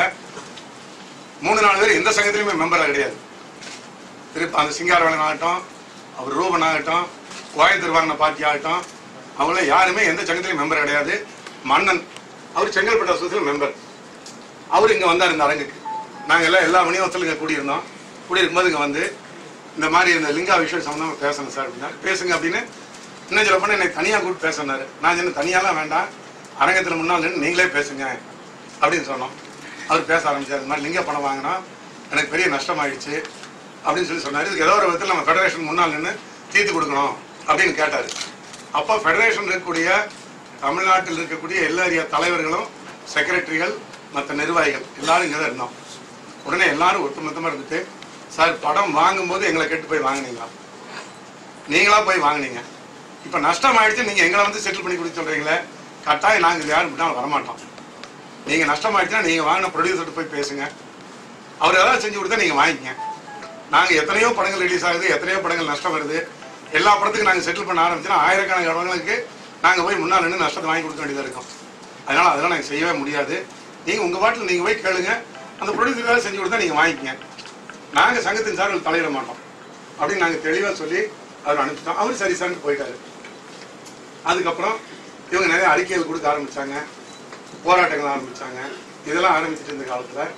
[SPEAKER 1] 3-4 பேர் எந்த சங்கத்திலையுமே மெம்பராக கிடையாது. திருப்பி அந்த சிங்காரவேலன் ஆகட்டும், அவர் ரூபன் ஆகட்டும், கோயம்புத்தூர் வாங்கின பார்ட்டி ஆகட்டும், அவங்கள யாருமே எந்த சங்கத்திலையும் மெம்பர் கிடையாது. மன்னன் அவர் செங்கல்பட்டு அசோசியேஷன் மெம்பர். அவர் இங்கே வந்தார் இந்த அரங்குக்கு. நாங்கள் எல்லாம் எல்லா விநியோகத்திலும் இங்கே கூடியிருந்தோம். கூடியிருக்கும்போது இங்கே வந்து இந்த மாதிரி இந்த லிங்கா விஷயம் சம்மந்தமாக பேசணும் சார் அப்படின்னா பேசுங்க அப்படின்னு இன்னும் சொல்ல போனால் எனக்கு தனியாக கூப்பிட்டு பேசினார். நான் சொன்ன தனியாலாம் வேண்டாம், அரங்கத்தில் முன்னால் நின்று நீங்களே பேசுங்க அப்படின்னு சொன்னோம். அவர் பேச ஆரம்பிச்சார். இந்த மாதிரி லிங்க பணம் வாங்கினா எனக்கு பெரிய நஷ்டமாயிடுச்சு அப்படின்னு சொல்லி சொன்னார். இதுக்கு ஏதோ ஒரு விதத்தில் நம்ம ஃபெடரேஷன் முன்னால் நின்று தீர்த்து கொடுக்கணும் அப்படின்னு கேட்டார். அப்போ ஃபெடரேஷன் இருக்கக்கூடிய தமிழ்நாட்டில் இருக்கக்கூடிய எல்லா ஏரியா தலைவர்களும் செக்ரட்டரிகள் மற்ற நிர்வாகிகள் எல்லாரும் இங்கே தான் இருந்தோம். உடனே எல்லாரும் ஒட்டுமொத்தமாக இருந்துட்டு, சார் படம் வாங்கும்போது எங்களை கேட்டு போய் வாங்கினீங்களா? நீங்களா போய் வாங்கினீங்க. இப்போ நஷ்டம் ஆயிடுச்சு, நீங்கள் எங்களை வந்து செட்டில் பண்ணி கொடுத்து சொல்கிறீங்களே, கட்டாயம் நாங்கள் யாரும் விட்டாலும் வரமாட்டோம். நீங்கள் நஷ்டம் ஆயிடுச்சுன்னா நீங்கள் வாங்கின ப்ரொடியூசர்கிட்ட போய் பேசுங்க, அவர் ஏதாவது செஞ்சு கொடுத்தா நீங்கள் வாங்கிக்கங்க. நாங்கள் எத்தனையோ படங்கள் ரிலீஸ் ஆகுது, எத்தனையோ படங்கள் நஷ்டம் வருது, எல்லா படத்துக்கும் நாங்கள் செட்டில் பண்ண ஆரம்பிச்சுன்னா ஆயிரக்கணக்கான படங்களுக்கு நாங்கள் போய் முன்னால் நின்று நஷ்டத்தை வாங்கி கொடுக்க வேண்டியதாக இருக்கும். அதனால் அதெல்லாம் நாங்கள் செய்யவே முடியாது. நீங்கள் உங்கள் பாட்டில் நீங்கள் போய் கேளுங்க, அந்த ப்ரொடியூசருக்காக செஞ்சு கொடுத்தா நீங்கள் வாங்கிக்கங்க, நாங்கள் சங்கத்தின் சார்பில் தலையிட மாட்டோம் அப்படின்னு நாங்கள் தெளிவாக சொல்லி அவர் அனுப்பிச்சிட்டோம். அவர் சரி சார்னு போயிட்டாரு. அதுக்கப்புறம் இவங்க நிறைய அறிக்கைகள் கொடுக்க ஆரம்பித்தாங்க, போராட்டங்கள் ஆரம்பித்தாங்க. இதெல்லாம் ஆரம்பிச்சுட்டு இருந்த காலத்தில்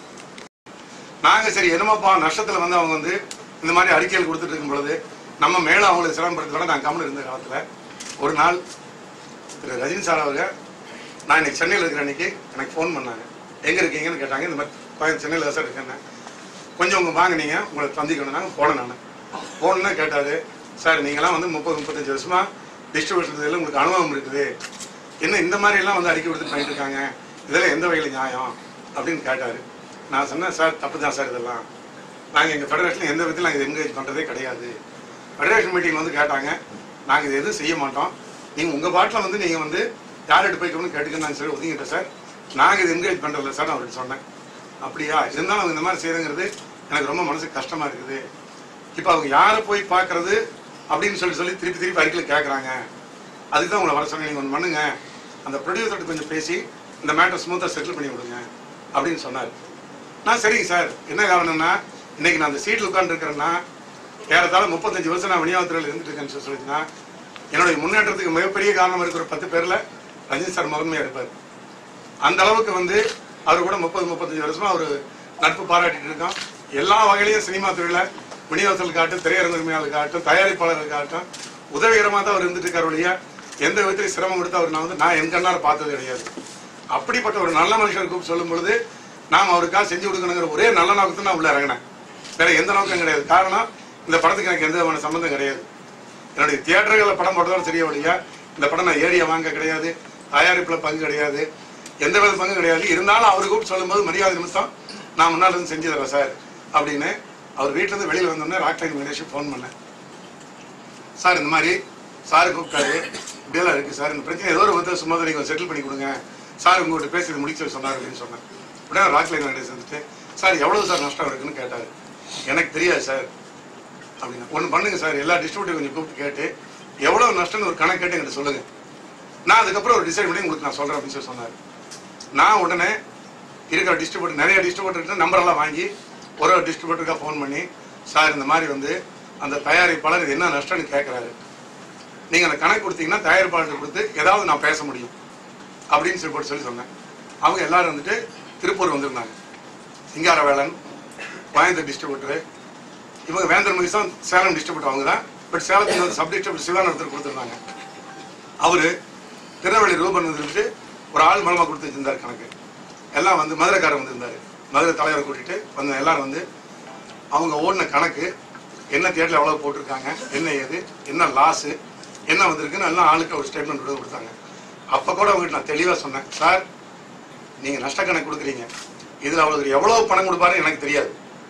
[SPEAKER 1] நாங்கள் சரி என்னமாப்பா நஷ்டத்தில் வந்து அவங்க வந்து இந்த மாதிரி அறிக்கைகள் கொடுத்துட்டு இருக்கும் பொழுது நம்ம மேலும் அவங்களுக்கு சிரமப்படுத்த நாங்கள் கம்முன்னு இருந்த காலத்தில் ஒரு நாள் திரு ரஜினி சார் அவங்க நான் இன்னைக்கு சென்னையில் இருக்கிற அன்னைக்கு எனக்கு ஃபோன் பண்ணாங்க. எங்கே இருக்கீங்கன்னு கேட்டாங்க. இந்த மாதிரி சென்னையில் தான் சார் இருக்கேன், கொஞ்சம் உங்கள் வாங்கினீங்க, உங்களை சந்திக்கணும். நாங்கள் போனேன். நான் போனேன்னா கேட்டார், சார் நீங்களாம் வந்து 30-35 வருஷமாக டிஸ்ட்ரிபியூஷன் இதில் உங்களுக்கு அனுபவம் இருக்குது, என்ன இந்த மாதிரிலாம் வந்து அறிக்கை கொடுத்து பண்ணிட்டு இருக்காங்க, இதெல்லாம் எந்த வகையில் நியாயம் அப்படின்னு கேட்டார். நான் சொன்னேன், சார் தப்பு தான் சார், இதெல்லாம் நாங்கள் எங்கள் ஃபெடரேஷனில் எந்த விதத்தில் நாங்கள் என்கரேஜ் பண்ணுறதே கிடையாது. ஃபெடரேஷன் மீட்டிங் வந்து கேட்டாங்க, நாங்கள் இது எதுவும் செய்ய மாட்டோம், நீங்கள் உங்கள் பாட்டில் வந்து நீங்கள் வந்து யார்கிட்ட போய்க்கணும்னு கேட்டுக்கன்னு சொல்லி ஒதுங்கிட்டேன் சார், நாங்கள் இது என்கரேஜ் பண்ணுறதில்ல சார் அவர்கிட்ட சொன்னேன். அப்படியா, இருந்தாலும் அவங்க இந்த மாதிரி செய்யறங்கிறது எனக்கு ரொம்ப மனசுக்கு கஷ்டமாக இருக்குது. இப்போ அவங்க யாரை போய் பார்க்கறது அப்படின்னு சொல்லி திருப்பி அறிக்கையில் கேட்குறாங்க, அதுக்கு தான் உங்களை வர சொன்னேன். நீங்கள் ஒன்று பண்ணுங்க, அந்த ப்ரொடியூசர்கிட்ட கொஞ்சம் பேசி இந்த மேட்டர் ஸ்மூத்தாக செட்டில் பண்ணி விடுங்க அப்படின்னு சொன்னார். நான் சரிங்க சார், என்ன காரணம்னா இன்னைக்கு நான் அந்த சீட்டில் உட்காந்துருக்கிறேன்னா ஏறத்தாழ 35 வருஷம் நான் விநியோகத்துறையில் இருந்துட்டு இருக்கேன்னு சொல்லிச்சுன்னா என்னுடைய முன்னேற்றத்துக்கு மிகப்பெரிய காரணம் இருக்கிற 10 பேரில் ரஜினி சார் முதன்மையாக இருப்பார். அந்த அளவுக்கு வந்து அவர் கூட 30-35 வருஷமா அவர் நட்பு பாராட்டிட்டு இருக்கோம். எல்லா வகையிலையும் சினிமா துறையில் விநியோகத்திற்காகட்டும், திரையரங்குமையாளர்களுக்காகட்டும், தயாரிப்பாளர்களுக்காகட்டும் உதவிகரமாக தான் அவர் இருந்துட்டு இருக்கார். வழியா எந்த விதத்திலையும் சிரமம் கொடுத்து அவர் நான் என் கண்ணால் பார்த்தது கிடையாது. அப்படிப்பட்ட ஒரு நல்ல மனுஷன் கூப்பிட்டு சொல்லும் பொழுது நாம் அவருக்காக செஞ்சு கொடுக்கணுங்கிற ஒரே நல்ல நோக்கத்தை நான் உள்ள இறங்கினேன். வேற எந்த நோக்கம் கிடையாது. காரணம், இந்த படத்துக்கு எனக்கு எந்த விதமான சம்பந்தம் கிடையாது. என்னுடைய தியேட்டர்களில் படம் போட்டதாலும் தெரிய வழியா இந்த படம் நான் ஏரியா வாங்க கிடையாது, தயாரிப்பில் பங்கு கிடையாது, எந்த வித பங்கு கிடையாது. இருந்தாலும் அவர் கூப்பிட்டு சொல்லும்போது மரியாதை நிமிஷம் நான் முன்னால் இருந்து செஞ்சு தரேன் சார் அப்படின்னு அவர் வீட்டிலேருந்து வெளியில் வந்தோடனே ராக்லைன் கணேஷ் ஃபோன் பண்ணேன். சார் இந்த மாதிரி சார் கூப்பிட்டாரு, இப்படியெல்லாம் இருக்குது சார், இந்த பிரச்சனை ஏதோ ஒரு விதத்தில் சும்மா தான் நீங்கள் செட்டில் பண்ணி கொடுங்க சார், உங்கள்கிட்ட பேசி இது முடிச்சு சொன்னார் அப்படின்னு சொன்னேன். உடனே ராக்லைன் கணேஷ் வந்துட்டு, சார் எவ்வளவு சார் நஷ்டம் இருக்குன்னு கேட்டார். எனக்கு தெரியாது சார் அப்படின்னா. ஒன்று பண்ணுங்க சார், எல்லா டிஸ்ட்ரிபியூட்டர் கொஞ்சம் கூப்பிட்டு கேட்டு எவ்வளோ நஷ்டம்னு ஒரு கணக்கு கேட்டு என்கிட்ட சொல்லுங்கள், நான் அதுக்கப்புறம் ஒரு டிசைட் பண்ணி உங்களுக்கு நான் சொல்கிறேன் அப்படின்னு சொல்லி சொன்னார். நான் உடனே இருக்கிற டிஸ்ட்ரிபியூட்டர் நிறைய டிஸ்ட்ரிபியூட்டர்கிட்ட நம்பரெல்லாம் வாங்கி ஒரு டிஸ்ட்ரிபியூட்டருக்காக ஃபோன் பண்ணி, சார் இந்த மாதிரி வந்து அந்த தயாரிப்பாளர் இது என்ன நஷ்டம்னு கேட்குறாரு, நீங்கள் அந்த கணக்கு கொடுத்தீங்கன்னா தயாரிப்பாளர்கிட்ட கொடுத்து ஏதாவது நான் பேச முடியும் அப்படின்னு சொல்லி சொன்னேன். அவங்க எல்லாரும் வந்துட்டு திருப்பூர் வந்திருந்தாங்க. சிங்காரவேலன், கோயம்புத்தூர் டிஸ்ட்ரிபியூட்டரு, இவங்க வேந்தர் மகிஷ் தான் சேலம் டிஸ்ட்ரிபியூட்டர் அவங்க தான். பட் சேலத்தில் வந்து சப் டிஸ்ட்ரிபியூட்டர் சிவான் ஒருத்தர் கொடுத்துருந்தாங்க. அவர் திருநெல்வேலி ரூபன் வந்துட்டு ஒரு ஆள் மூலமாக கொடுத்து வச்சிருந்தார் கணக்கு. எல்லாம் வந்து மதுரைக்காரர் வந்திருந்தார். மதுரை தலைவரை கூட்டிகிட்டு வந்து எல்லாரும் வந்து அவங்க ஓடின கணக்கு என்ன தியேட்டரில் எவ்வளோ போட்டிருக்காங்க, என்ன ஏது, என்ன லாஸு, என்ன வந்திருக்குன்னு எல்லாம் ஆளுக்கு ஒரு ஸ்டேட்மெண்ட் கொடுத்தாங்க. அப்போ கூட அவங்ககிட்ட நான் தெளிவாக சொன்னேன், சார் நீங்கள் நஷ்ட கணக்கு கொடுக்குறீங்க, இதில் அவங்களுக்கு எவ்வளோ பணம் கொடுப்பாருன்னு எனக்கு தெரியாது.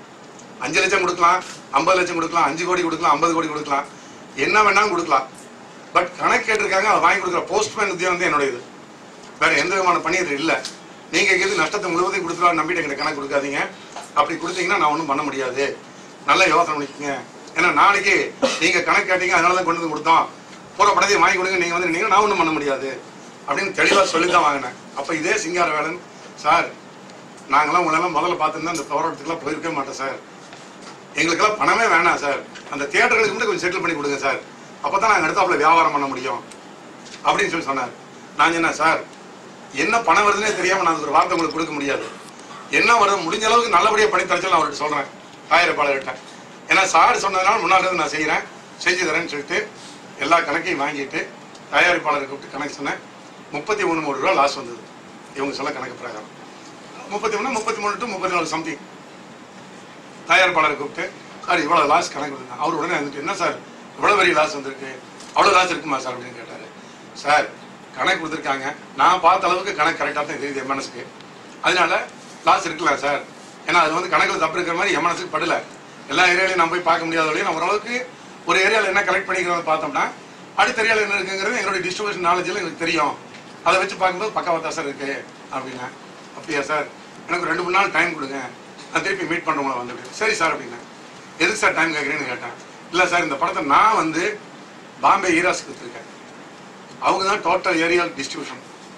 [SPEAKER 1] 5 லட்சம் கொடுக்கலாம், 50 லட்சம் கொடுக்கலாம், 5 கோடி கொடுக்கலாம், 50 கோடி கொடுக்கலாம், என்ன வேணாலும் கொடுக்கலாம். பட் கணக்கு கேட்டிருக்காங்க, அதை வாங்கி கொடுக்குற போஸ்ட்மேன் உத்தியோகம் வந்து என்னுடைய இது, வேற எந்த விதமான பணி இது இல்லை. நீங்க எது நஷ்டத்தை முழுவதும் கொடுத்துருவா நம்பிட்டு எங்கிட்ட கணக்கு கொடுக்காதீங்க. அப்படி கொடுத்தீங்கன்னா நான் ஒன்றும் பண்ண முடியாது. நல்லா யோசனை பண்ணிக்கோங்க. ஏன்னா நாளைக்கு நீங்க கணக்கு கேட்டீங்க, அதனாலதான் கொண்டு வந்து கொடுத்தோம், பூரா படத்தையும் வாங்கி கொடுங்க, நீங்க வந்து நீங்க நான் ஒன்றும் பண்ண முடியாது அப்படின்னு தெளிவா சொல்லிதான் வாங்கினேன். அப்ப இதே சிங்காரவேலன் சார், நாங்களாம் உங்களெல்லாம் முதல்ல பார்த்துருந்தா இந்த போராட்டத்துக்குலாம் போயிருக்கவே மாட்டோம் சார், எங்களுக்கெல்லாம் பணமே வேணாம் சார், அந்த தியேட்டர்களுக்கு மட்டும் கொஞ்சம் செட்டில் பண்ணி கொடுங்க சார், அப்பதான் நாங்கள் அடுத்தாப்புல வியாபாரம் பண்ண முடியும் அப்படின்னு சொல்லி சொன்னார். நான் என்ன சார், என்ன பணம் வருதுன்னே தெரியாம நான் ஒரு வார்த்தை உங்களுக்கு கொடுக்க முடியாது. என்ன வருது முடிஞ்ச அளவுக்கு நல்லபடியா பண்ணி தரச்சு நான் அவர்கிட்ட சொல்றேன், தயாரிப்பாளர்கிட்ட. ஏன்னா சார் சொன்னதுனால முன்னாடி நான் செய்யறேன், செஞ்சு தரேன்னு சொல்லிட்டு எல்லா கணக்கையும் வாங்கிட்டு தயாரிப்பாளரை கூப்பிட்டு கணக்கு சொன்னேன். 33 கோடி ரூபா லாஸ் வந்தது இவங்க சொல்ல கணக்கு பிரகாரம். 33 to 34 சம்திங். தயாரிப்பாளரை கூப்பிட்டு சார் இவ்வளவு லாஸ் கணக்கு கொடுங்க. அவர் உடனே வந்துட்டு என்ன சார் இவ்வளவு பெரிய லாஸ் வந்திருக்கு, அவ்வளவு லாஸ் இருக்குமா சார் அப்படின்னு கேட்டாரு. சார் கணக்கு கொடுத்துருக்காங்க, நான் பார்த்த அளவுக்கு கணக்கு கரெக்டாக தான் தெரியுது எம்என்எஸ்க்கு, அதனால லாஸ் இருக்கலாம் சார். ஏன்னா அது வந்து கணக்கில் தப்பு இருக்கிற மாதிரி எம்என்எஸ்க்கு படல. எல்லா ஏரியாலையும் நம்ம போய் பார்க்க முடியாத வழியும் நம்ம ஓரளவுக்கு ஒரு ஏரியாவில் என்ன கலெக்ட் பண்ணிக்கிறத பார்த்தோம்னா அடுத்த ஏரியாவில் என்ன இருக்குங்கிறது எங்களுடைய டிஸ்ட்ரிபியூஷன் நாலேஜில் எனக்கு தெரியும். அதை வச்சு பார்க்கும்போது பக்காவா சார் இருக்கு அப்படின்னா. அப்படியா சார், எனக்கு 2-3 நாள் டைம் கொடுங்க, நான் திருப்பி மீட் பண்ணுறவங்கள வந்துட்டு. சரி சார் அப்படின்னா. எதுக்கு சார் டைம் கேட்குறேன்னு கேட்டேன். இல்லை சார் இந்த படத்தை நான் வந்து பாம்பே ஈராஸ்க்கு கொடுத்துருக்கேன், அவங்க தான் டோட்டல் ஏரியா டிஸ்ட்ரிபியூஷன்,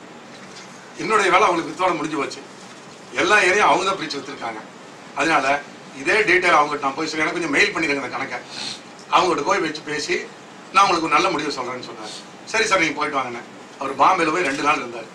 [SPEAKER 1] என்னுடைய வேலை அவங்களுக்கு வித்தோட முடிஞ்சு போச்சு, எல்லா ஏரியா அவங்க தான் பிரித்து வச்சுருக்காங்க. அதனால இதே டீட்டெயில் அவங்ககிட்ட நான் போய் சொல்லி எனக்கு கொஞ்சம் மெயில் பண்ணிடுங்க அந்த கணக்கை, அவங்ககிட்ட போய் வச்சு பேசி நான் உங்களுக்கு நல்ல முடிவு சொல்கிறேன்னு சொன்னார். சரி சார் நீங்கள் போயிட்டு வாங்கினேன். அவர் பாம்பேல போய் 2 நாள் இருந்தார்.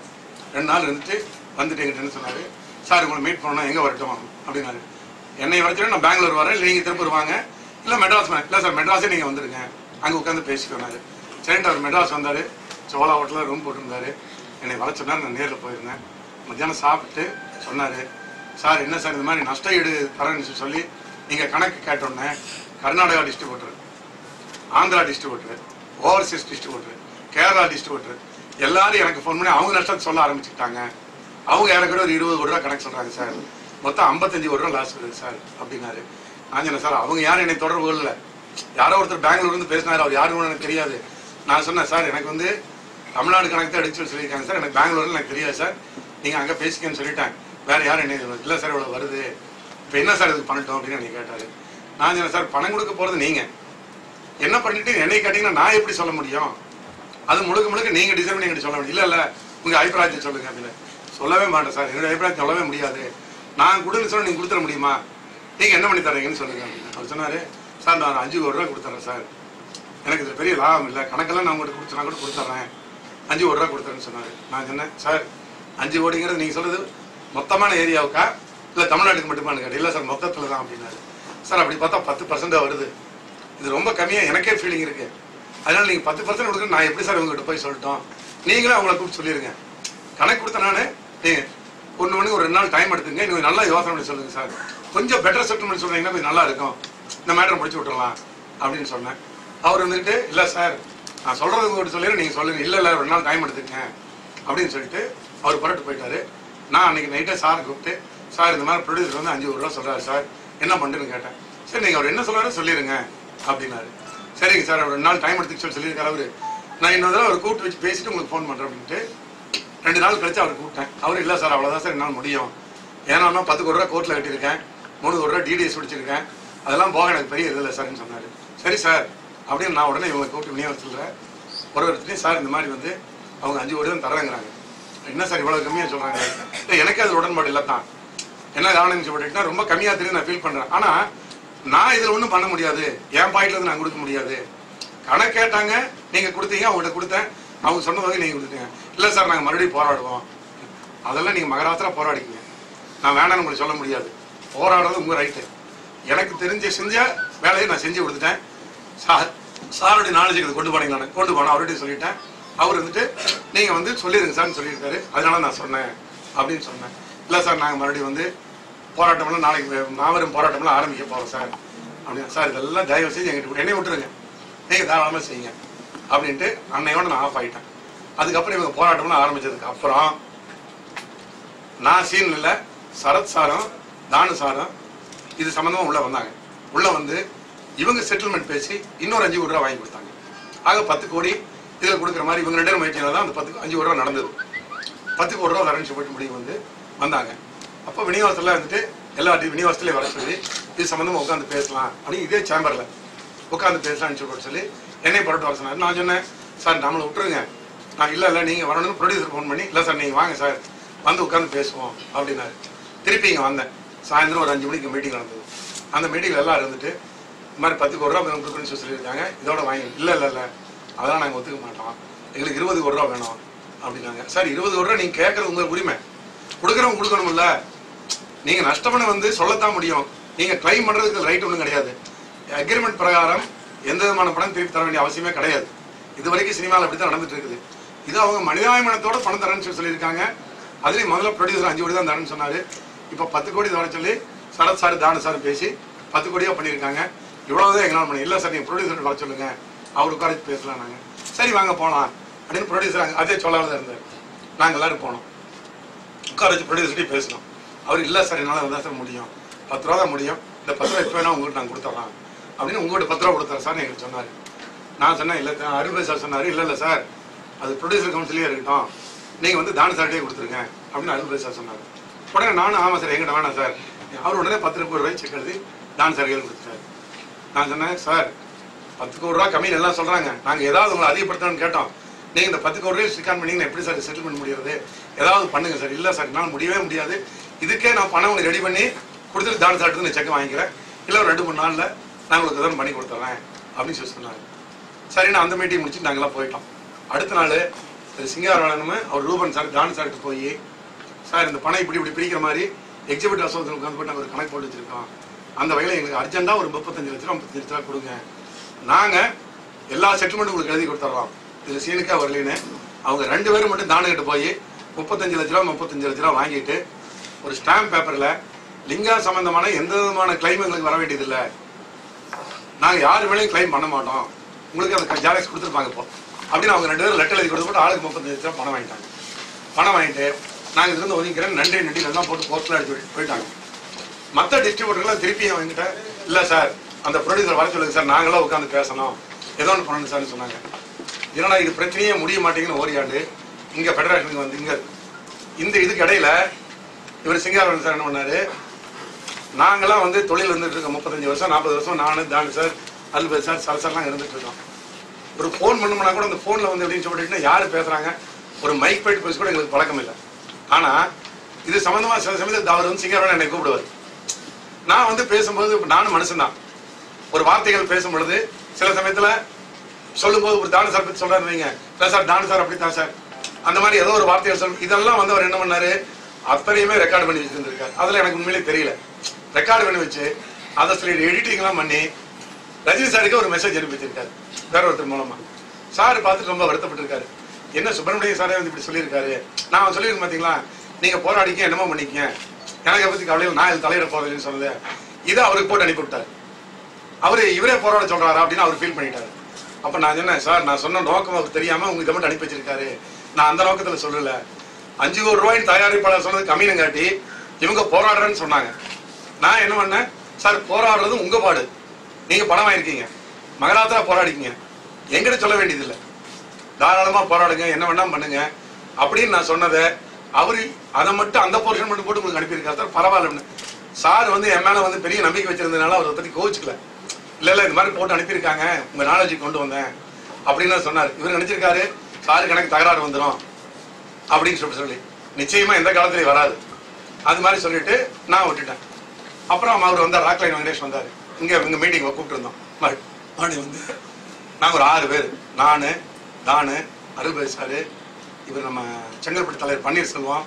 [SPEAKER 1] 2 நாள் இருந்துட்டு வந்துட்டு எங்கிட்ட என்ன சொன்னார், சார் உங்களை மீட் பண்ணணும், எங்கே வரட்டும் அப்படின்னாரு. என்னை வரைக்கும் நான் பெங்களூர் வரேன், இல்லை நீங்கள் திருப்பூர் வாங்க, இல்லை மெட்ராஸ் வரேன். இல்லை சார் மெட்ராஸே நீங்கள் வந்துருங்க, அங்கே உட்காந்து பேசிக்கோனாரு. சரின்ட்டு அவர் மெட்ராஸ் வந்தார், சோலா ஹோட்டலில் ரூம் போட்டிருந்தாரு. என்னை வர சொன்னார், நான் நேரில் போயிருந்தேன். மத்தியானம் சாப்பிட்டு சொன்னார், சார் என்ன சார் இந்த மாதிரி நஷ்ட ஈடு தரேன்னு சொல்லி நீங்கள் கணக்கு கேட்டோன்னே Karnataka distributor, Andhra distributor, overseas distributor, Kerala distributor எல்லாரும் எனக்கு ஃபோன் பண்ணி அவங்க நஷ்டத்தை சொல்ல ஆரம்பிச்சுட்டாங்க. அவங்க எனக்கு ஒரு 20 கோடி ரூபா கணக்கு சொல்கிறாங்க சார், மொத்தம் 55 கோடி ரூபா லாஸ் வருது சார் அப்படின்னாரு. நான் சொன்னேன் சார் அவங்க யாரும் என்னை தொடர்பு இல்லை, யாரோ ஒருத்தர் பெங்களூர்லேருந்து பேசினார், அவர் யாருன்னு எனக்கு தெரியாது. நான் சொன்னேன் சார் எனக்கு வந்து தமிழ்நாடு கணக்கு தான் அடிச்சு சொல்லியிருக்காங்க சார், எனக்கு பெங்களூரில் எனக்கு தெரியாது சார், நீங்கள் அங்கே பேசிக்கன்னு சொல்லிட்டேன், வேறு யாரும் என்ன இல்லை சார் இவ்வளோ வருது, இப்போ என்ன சார் இதுக்கு பண்ணட்டும் அப்படின்னு என்னை கேட்டார். நான் சொன்னேன் சார் பணம் கொடுக்க போகிறது நீங்கள், என்ன பண்ணிட்டு என்னை கேட்டிங்கன்னா நான் எப்படி சொல்ல முடியும், அது முழுக்க முழுக்க நீங்கள் டிசைன் பண்ணி எங்கிட்ட சொல்ல முடியும். இல்லை இல்லை உங்கள் அபிப்பிராயத்தை சொல்லுங்க அப்படின்னு. சொல்லவே மாட்டேன் சார், என்னுடைய அபிப்பிராயத்தை சொல்லவே முடியாது, நான் கொடுன்னு சொன்னால் நீங்கள் கொடுத்துட முடியுமா, நீங்கள் என்ன பண்ணி தரீங்கன்னு சொல்லுங்க அப்படின்னு. அவர் சொன்னார், சார் நான் 5 கோடி ரூபா கொடுத்துட்றேன் சார், எனக்கு இதில் பெரிய லாபம் இல்லை, கணக்கெல்லாம் நான் உங்கள்கிட்ட கொடுத்தா கூட கொடுத்துட்றேன், 5 கோடி ரூபா கொடுத்துறேன்னு சொன்னார். நான் சொன்னேன் சார் 5 கோடிங்கிறது நீங்கள் சொல்கிறது மொத்தமான ஏரியாவுக்கா இல்லை தமிழ்நாட்டுக்கு மட்டுமானு கேட்டேன். இல்லை சார் மொத்தத்தில் தான் அப்படின்னாரு. சார் அப்படி பார்த்தா 10% வருது, இது ரொம்ப கம்மியாக எனக்கே ஃபீலிங் இருக்குது, அதனால் நீங்கள் 10% கொடுக்க நான் எப்படி சார் உங்கள்கிட்ட போய் சொல்லிட்டோம், நீங்களே அவங்கள கூப்பிட்டு சொல்லிடுங்க, கணக்கு கொடுத்த நான் நீங்கள் 1 மணிக்கு ஒரு 2 நாள் டைம் எடுத்துங்க, நீங்கள் நல்லா யோசனை பண்ணி சொல்லுங்கள் சார், கொஞ்சம் பெட்டர் செட்டில்மெண்ட் சொல்கிறீங்கன்னா கொஞ்சம் நல்லா இருக்கும், இந்த மேட்டரை முடிச்சு விட்டுறலாம் அப்படின்னு சொன்னேன். அவர் வந்துட்டு இல்லை சார் நான் சொல்கிறது உங்கள்கிட்ட சொல்லிடுறேன், நீங்கள் சொல்லுங்கள், இல்லை இல்லை 2 நாள் டைம் எடுத்துக்கங்க அப்படின்னு சொல்லிட்டு அவர் புறட்டு போயிட்டாரு. நான் அன்றைக்கி நைட்டே சாரை கூப்பிட்டு, சார் இந்த மாதிரி ப்ரொடியூசர் வந்து 5 கோடி ரூபா சொல்கிறாரு சார், என்ன பண்ணுறேன்னு கேட்டேன். சரி நீங்கள் அவர் என்ன சொல்கிறாரு சொல்லிடுங்க அப்படின்னாரு. சரிங்க சார் அவர் 2 நாள் டைம் எடுத்துக்க சொல்லியிருக்காரு அவர், நான் இன்னொரு தடவை அவர் கூப்பிட்டு வச்சு பேசிட்டு உங்களுக்கு ஃபோன் பண்ணுறேன் அப்படின்ட்டு 2 நாள் கழிச்சு அவர் கூப்பிட்டேன். அவர் இல்லை சார் அவ்வளோதான் சார் என்னால் முடியும், ஏன்னா 10 கோடி ரூபா கோர்ட்டில் கட்டியிருக்கேன், 3 கோடி ரூபா டிடிஎஸ் பிடிச்சிருக்கேன், அதெல்லாம் போக எனக்கு பெரிய இதில்லை சார்ன்னு சொன்னார். சரி சார் அப்படின்னு நான் உடனே இவங்களை கூப்பிட்டு விநியோகத்தில் ஒரு ஒருத்தரையும் சார் இந்த மாதிரி வந்து அவங்க 5 கோடி தான் தரேங்கிறாங்க, என்ன சார் இவ்வளோ கம்மியாக சொல்கிறாங்க, இல்லை எனக்கு அது உடன்பாடு இல்லை தான், என்ன காரணம் சொல்லிட்டுனா ரொம்ப கம்மியாக தெரியும் நான் ஃபீல் பண்ணுறேன், ஆனால் நான் இதில் ஒன்றும் பண்ண முடியாது, என் பாயிண்ட்லேருந்து நான் கொடுக்க முடியாது, கணக்கு கேட்டாங்க நீங்கள் கொடுத்தீங்க, அவங்கள்ட்ட கொடுத்தேன், அவங்க சொன்ன வகை நீங்கள் கொடுத்தீங்க, இல்லை சார் நாங்கள் மறுபடியும் போராடுவோம், அதெல்லாம் நீங்கள் மகராத்திரா போராடிக்கிங்க, நான் வேணான்னு உங்களுக்கு சொல்ல முடியாது, போராடுறது உங்கள் ரைட்டு, எனக்கு தெரிஞ்ச செஞ்ச வேலையை நான் செஞ்சு கொடுத்துட்டேன், சாருடைய நாலேஜுக்கு கொண்டு போனீங்க, நான் கொண்டு போனேன் அவர்கிட்ட சொல்லிட்டேன், அவர் வந்துட்டு நீங்கள் வந்து சொல்லிடுங்க சார்னு சொல்லியிருக்காரு, அதனால நான் சொன்னேன் அப்படின்னு சொன்னேன். இல்லை சார் நாங்கள் மறுபடியும் வந்து போராட்டம்லாம் நாளைக்கு மாபெரும் போராட்டம்லாம் ஆரம்பிக்க போகிறோம் சார் அப்படின்னா, சார் இதெல்லாம் தயவு செய்து எங்கிட்ட என்னை விட்டுருங்க, நீங்கள் தாராளமாக செய்யுங்க அப்படின்ட்டு அன்னையோட நான் ஆஃப் ஆகிட்டேன். அதுக்கப்புறம் இவங்க போராட்டம்லாம் ஆரம்பித்ததுக்கு அப்புறம் நான் சீன் இல்லை, சரத் சாரும் தானு சாரும் இது சம்மந்தமாக உள்ளே வந்தாங்க. உள்ளே வந்து இவங்க செட்டில்மெண்ட் பேசி இன்னொரு 5 கோடி ரூபா வாங்கி கொடுத்தாங்க. ஆக 10 கோடி இதில் கொடுக்குற மாதிரி இவங்க 2 பேரும் முயற்சியில் தான் அந்த 5 கோடி ரூபா நடந்தது. 10 கோடி ரூபா வரேன்னு சொல்லிட்டு முடிவு வந்து வந்தாங்க. அப்போ விநியோகத்தில் வந்துட்டு எல்லா விநியோகத்திலே வர சொல்லி இது சம்மந்தமாக உட்காந்து பேசலாம் அப்படின்னு இதே சேம்பரில் உட்காந்து பேசலாம்னு சொல்லி என்னை புறட்டு வர சொன்னார். நான் சொன்னேன், சார் நம்மளை விட்டுருங்க, நான் இல்லை நீங்கள் வரணும்னு ப்ரொடியூசர் ஃபோன் பண்ணி, இல்லை சார் நீங்கள் வாங்க சார் வந்து உட்காந்து பேசுவோம் அப்படின்னாரு. திருப்பி இங்கே வந்தேன். சாயந்தரம் ஒரு 5 மணிக்கு மீட்டிங் நடந்தது. அந்த மீட்டிங்கில் எல்லாம் இருந்துட்டு இந்த மாதிரி 10 கோடி ரூபா கொடுக்குறேன்னு சொல்லியிருக்காங்க, இதோட வாங்கி இல்லை அதெல்லாம் நாங்கள் ஒத்துக்க மாட்டோம், எங்களுக்கு 20 கோடி ரூபா வேணும் அப்படின்னாங்க. சார் 20 கோடி ரூபா நீங்கள் கேட்குறது உங்கள் உரிமை, கொடுக்குறவங்க கொடுக்கணும்ல, நீங்கள் நஷ்டம்னு வந்து சொல்லத்தான் முடியும், நீங்கள் கிளைம் பண்ணுறதுக்கு ரைட் ஒன்றும் கிடையாது. அக்ரிமெண்ட் பிரகாரம் எந்த விதமான பணம் திருப்பி தர வேண்டிய அவசியமே கிடையாது. இது வரைக்கும் சினிமாவில் அப்படி தான் நடந்துட்டு இருக்குது. இது அவங்க மனிதாபிமானத்தோட பணம் தரேன்னு சொல்லியிருக்காங்க. அதுலேயும் முதல்ல ப்ரொடியூசர் 5 கோடி தான் தரேன்னு சொன்னார். இப்போ 10 கோடி வர சொல்லி சரத் சார் தானு சார் பேசி 10 கோடியாக பண்ணியிருக்காங்க. இவ்வளோதான் எங்களால் பண்ணி, இல்லை சார் நீங்கள் ப்ரொடியூசர் வர சொல்லுங்க, அவர் உட்காந்து பேசலாம். நாங்கள் சரி வாங்க போகலாம் அப்படின்னு ப்ரொடியூசர் அதே சொல்லாத இருந்தார். நாங்கள் எல்லோரும் போனோம், உட்கார வச்சு ப்ரொடியூசர்கிட்டையும் பேசணும். அவர் இல்லை சார் என்னால் வந்தால் சார் முடியும், 10 ரூபா தான் முடியும், இந்த 10 ரூபா இப்போ வேணா உங்கள்கிட்ட நாங்கள் கொடுத்துட்றோம் அப்படின்னு உங்கள்கிட்ட 10 ரூபா கொடுத்தாரு சார் எங்களுக்கு சொன்னார். நான் சொன்னேன் இல்லை அருள்பாய் சார் சொன்னார், இல்லை சார் அது ப்ரொடியூசர் கவுன்சிலே இருக்கட்டும், நீங்கள் வந்து தானு சார்ட்டே கொடுத்துருங்க அப்படின்னு அருள்பாய் சார் சொன்னார். உடனே நானும் ஆமாம் சார் எங்கிட்ட வேணாம் சார், அவர் உடனே 10 கோடி ரூபாய் செக் எழுதி தானு சார் கையில் கொடுத்துட்டாரு. நான் சொன்னேன், சார் 10 கோடி ரூபா கம்மின்னு எல்லாம் சொல்கிறாங்க, நாங்கள் ஏதாவது உங்களை அதிகப்படுத்தணும்னு கேட்டோம், நீங்கள் இந்த 10 கோடி ரூபாய் ஸ்டிக்கான் பண்ணிங்கன்னா எப்படி சார் செட்டில்மெண்ட் முடியாது, ஏதாவது பண்ணுங்க சார். இல்லை சார் என்னால் முடியவே முடியாது, இதுக்கே நான் பணம் உங்களுக்கு ரெடி பண்ணி கொடுத்துட்டு தானு சார்ட்டு நான் செக் வாங்கிக்கிறேன், இல்லை ஒரு 2-3 நாளில் நான் உங்களுக்கு எதாவது பண்ணி கொடுத்துட்றேன் அப்படின்னு சொல்லி சொன்னாங்க. சரி நான் அந்த மீட்டிங் முடிச்சுட்டு நாங்கள்லாம் போயிட்டோம். அடுத்த நாள் சிங்காரவேலனுமே அவர் ரூபன் சார் தானு சார்ட்டு போய், சார் இந்த பணம் இப்படி பிரிக்கிற மாதிரி எக்ஸிபிட் அசோசியேஷனுக்கு வந்து போட்டு நாங்கள் ஒரு கணக்கு போட்டு வச்சிருக்கோம், அந்த வகையில் எங்களுக்கு அர்ஜென்ட்டாக ஒரு 35 லட்ச ரூபா 35 லட்ச ரூபா கொடுங்க, நாங்கள் எல்லா செட்டில்மெண்ட்டும் உங்களுக்கு எழுதி கொடுத்துட்றோம், இதில் சீனுக்கா வரலின்னு அவங்க 2 பேரும் மட்டும் தானுகிட்ட போய் 35 லட்ச ரூபா வாங்கிட்டு ஒரு ஸ்டாம்ப் பேப்பரில் லிங்கா சம்பந்தமான எந்த விதமான கிளைம் எங்களுக்கு வர வேண்டியதில்லை, நாங்கள் யார் மேலேயும் கிளைம் பண்ண மாட்டோம், உங்களுக்கு அந்த ஜாலக்ஸ் கொடுத்துருப்பாங்க இப்போ அப்படின்னு அவங்க 2 பேரும் லெட்டர் எழுதி கொடுத்து போட்டு ஆளுக்கு 35 லட்ச ரூபா பணம் வாங்கிட்டாங்க. பணம் வாங்கிட்டு நாங்கள் இதுலேருந்து ஒதுக்கிறேன் நன்றி எல்லாம் போட்டு போஸ்டில் அடிச்சு போயிட்டாங்க. மற்ற டிஸ்ட்ரிபியூட்டர்லாம் திருப்பி வாங்கிட்ட, இல்லை சார் அந்த ப்ரொடியூசர் வர சொல்லுங்க சார், நாங்களாம் உட்காந்து பேசணும், ஏதோ ஒன்று பண்ணணும் சார்னு சொன்னாங்க. ஏன்னா இது பிரச்சனையே முடிய மாட்டேங்குன்னு ஓரியாண்டு இங்கே ஃபெடரேஷனுக்கு வந்து இங்கே இதுக்கு இடையில இவர் சிங்காரவன் சார் என்ன பண்ணாரு, நாங்களாம் வந்து தொழில் இருந்துட்டு இருக்கோம் 35 வருஷம் 40 வருஷம், நான் தானு சார் அல்பத் சார் சல்சார்லாம் இருந்துட்டு இருக்கோம். ஒரு ஃபோன் பண்ணோம்னா கூட அந்த ஃபோனில் வந்து எப்படின்னு சொல்லிட்டுன்னா யார் பேசுகிறாங்க, ஒரு மைக் போயிட்டு பேச கூட எங்களுக்கு பழக்கம் இல்லை. ஆனால் இது சம்மந்தமாக சில சமயத்தில் அவர் வந்து சிங்காரவன் என்னை கூப்பிடுவார். நான் வந்து பேசும்போது நானும் மனுஷன்தான், ஒரு வார்த்தைகள் பேசும் பொழுது சில சமயத்தில் சொல்லும்போது ஒரு தானு சார் பற்றி சொல்கிறாரு வைங்க, இல்லை சார் தானு சார் அப்படித்தான் சார் அந்த மாதிரி ஏதோ ஒரு வார்த்தைகள் சொல்லும். இதெல்லாம் வந்து அவர் என்ன பண்ணாரு, அத்தனையுமே ரெக்கார்டு பண்ணி வச்சுருந்துருக்காரு. அதில் எனக்கு உண்மையிலே தெரியல, ரெக்கார்டு பண்ணி வச்சு அதை சில எடிட்டிங்லாம் பண்ணி ரஜினி சாருக்கு ஒரு மெசேஜ் அனுப்பி வச்சிருக்காரு வேற ஒருத்தர் மூலமா. சார் பார்த்துட்டு ரொம்ப வருத்தப்பட்டிருக்காரு, என்ன சுப்பிரமணியம் சாரே வந்து இப்படி சொல்லியிருக்காரு, நான் சொல்லியிருக்கேன் பார்த்தீங்களா, நீங்கள் போராடிக்க என்னமோ பண்ணிக்க, எனக்கு பற்றி கவலையில் நான் இது தலையிட போறதுன்னு சொன்னது, இதை அவருக்கு போட்டு அனுப்பி விட்டார். இவரே போராட சொல்றாரா அப்படின்னு அவர் ஃபீல் பண்ணிட்டாரு. அப்போ நான் சொன்னேன், சார் நான் சொன்ன நோக்கம் அவருக்கு தெரியாமல் உங்களுக்கு மட்டும் அனுப்பி வச்சிருக்காரு, நான் அந்த நோக்கத்தில் சொல்லல, 5 கோடி ரூபாயின் தயாரிப்பாளர் சொன்னது கம்மின்னு காட்டி இவங்க போராடுறேன்னு சொன்னாங்க. நான் என்ன பண்ணேன், சார் போராடுறது உங்க பாடு, நீங்க பணம் வாங்கிருக்கீங்க, மகராத்திரா போராடிக்கீங்க, எங்கிட்ட சொல்ல வேண்டியதில்லை, தாராளமா போராடுங்க, என்ன வேணா பண்ணுங்க அப்படின்னு நான் சொன்னதை அவரு அதை மட்டும் அந்த போர்ஷன் மட்டும் போட்டு உங்களுக்கு அனுப்பியிருக்காரு. சார் பரவாயில்லன்னு சார் வந்து என் மேல வந்து பெரிய நம்பிக்கை வச்சிருந்ததுனால அவரை பத்தி கோவிச்சுக்கல, இல்ல இந்த மாதிரி போட்டு அனுப்பியிருக்காங்க உங்க நாலேஜுக்கு கொண்டு வந்தேன் அப்படின்னு சொன்னார். இவர் நினைச்சிருக்காரு சாருக்கு எனக்கு தகராறு வந்துடும் அப்படின்னு சொல்லி, நிச்சயமா எந்த காலத்திலயும் வராது அது மாதிரி சொல்லிட்டு நான் விட்டுட்டேன். அப்புறம் அவர் வந்தார், ராக்லைன் வெங்கடேஷ் வந்தார், இங்க மீட்டிங் கூப்பிட்டு இருந்தோம். மறுபடி வந்து நாங்கள் ஒரு 6 பேர், நான் தானு அருள்பாய் சார், இவர் நம்ம செங்கல்பட்டு தலைவர் பன்னீர்செல்வம்,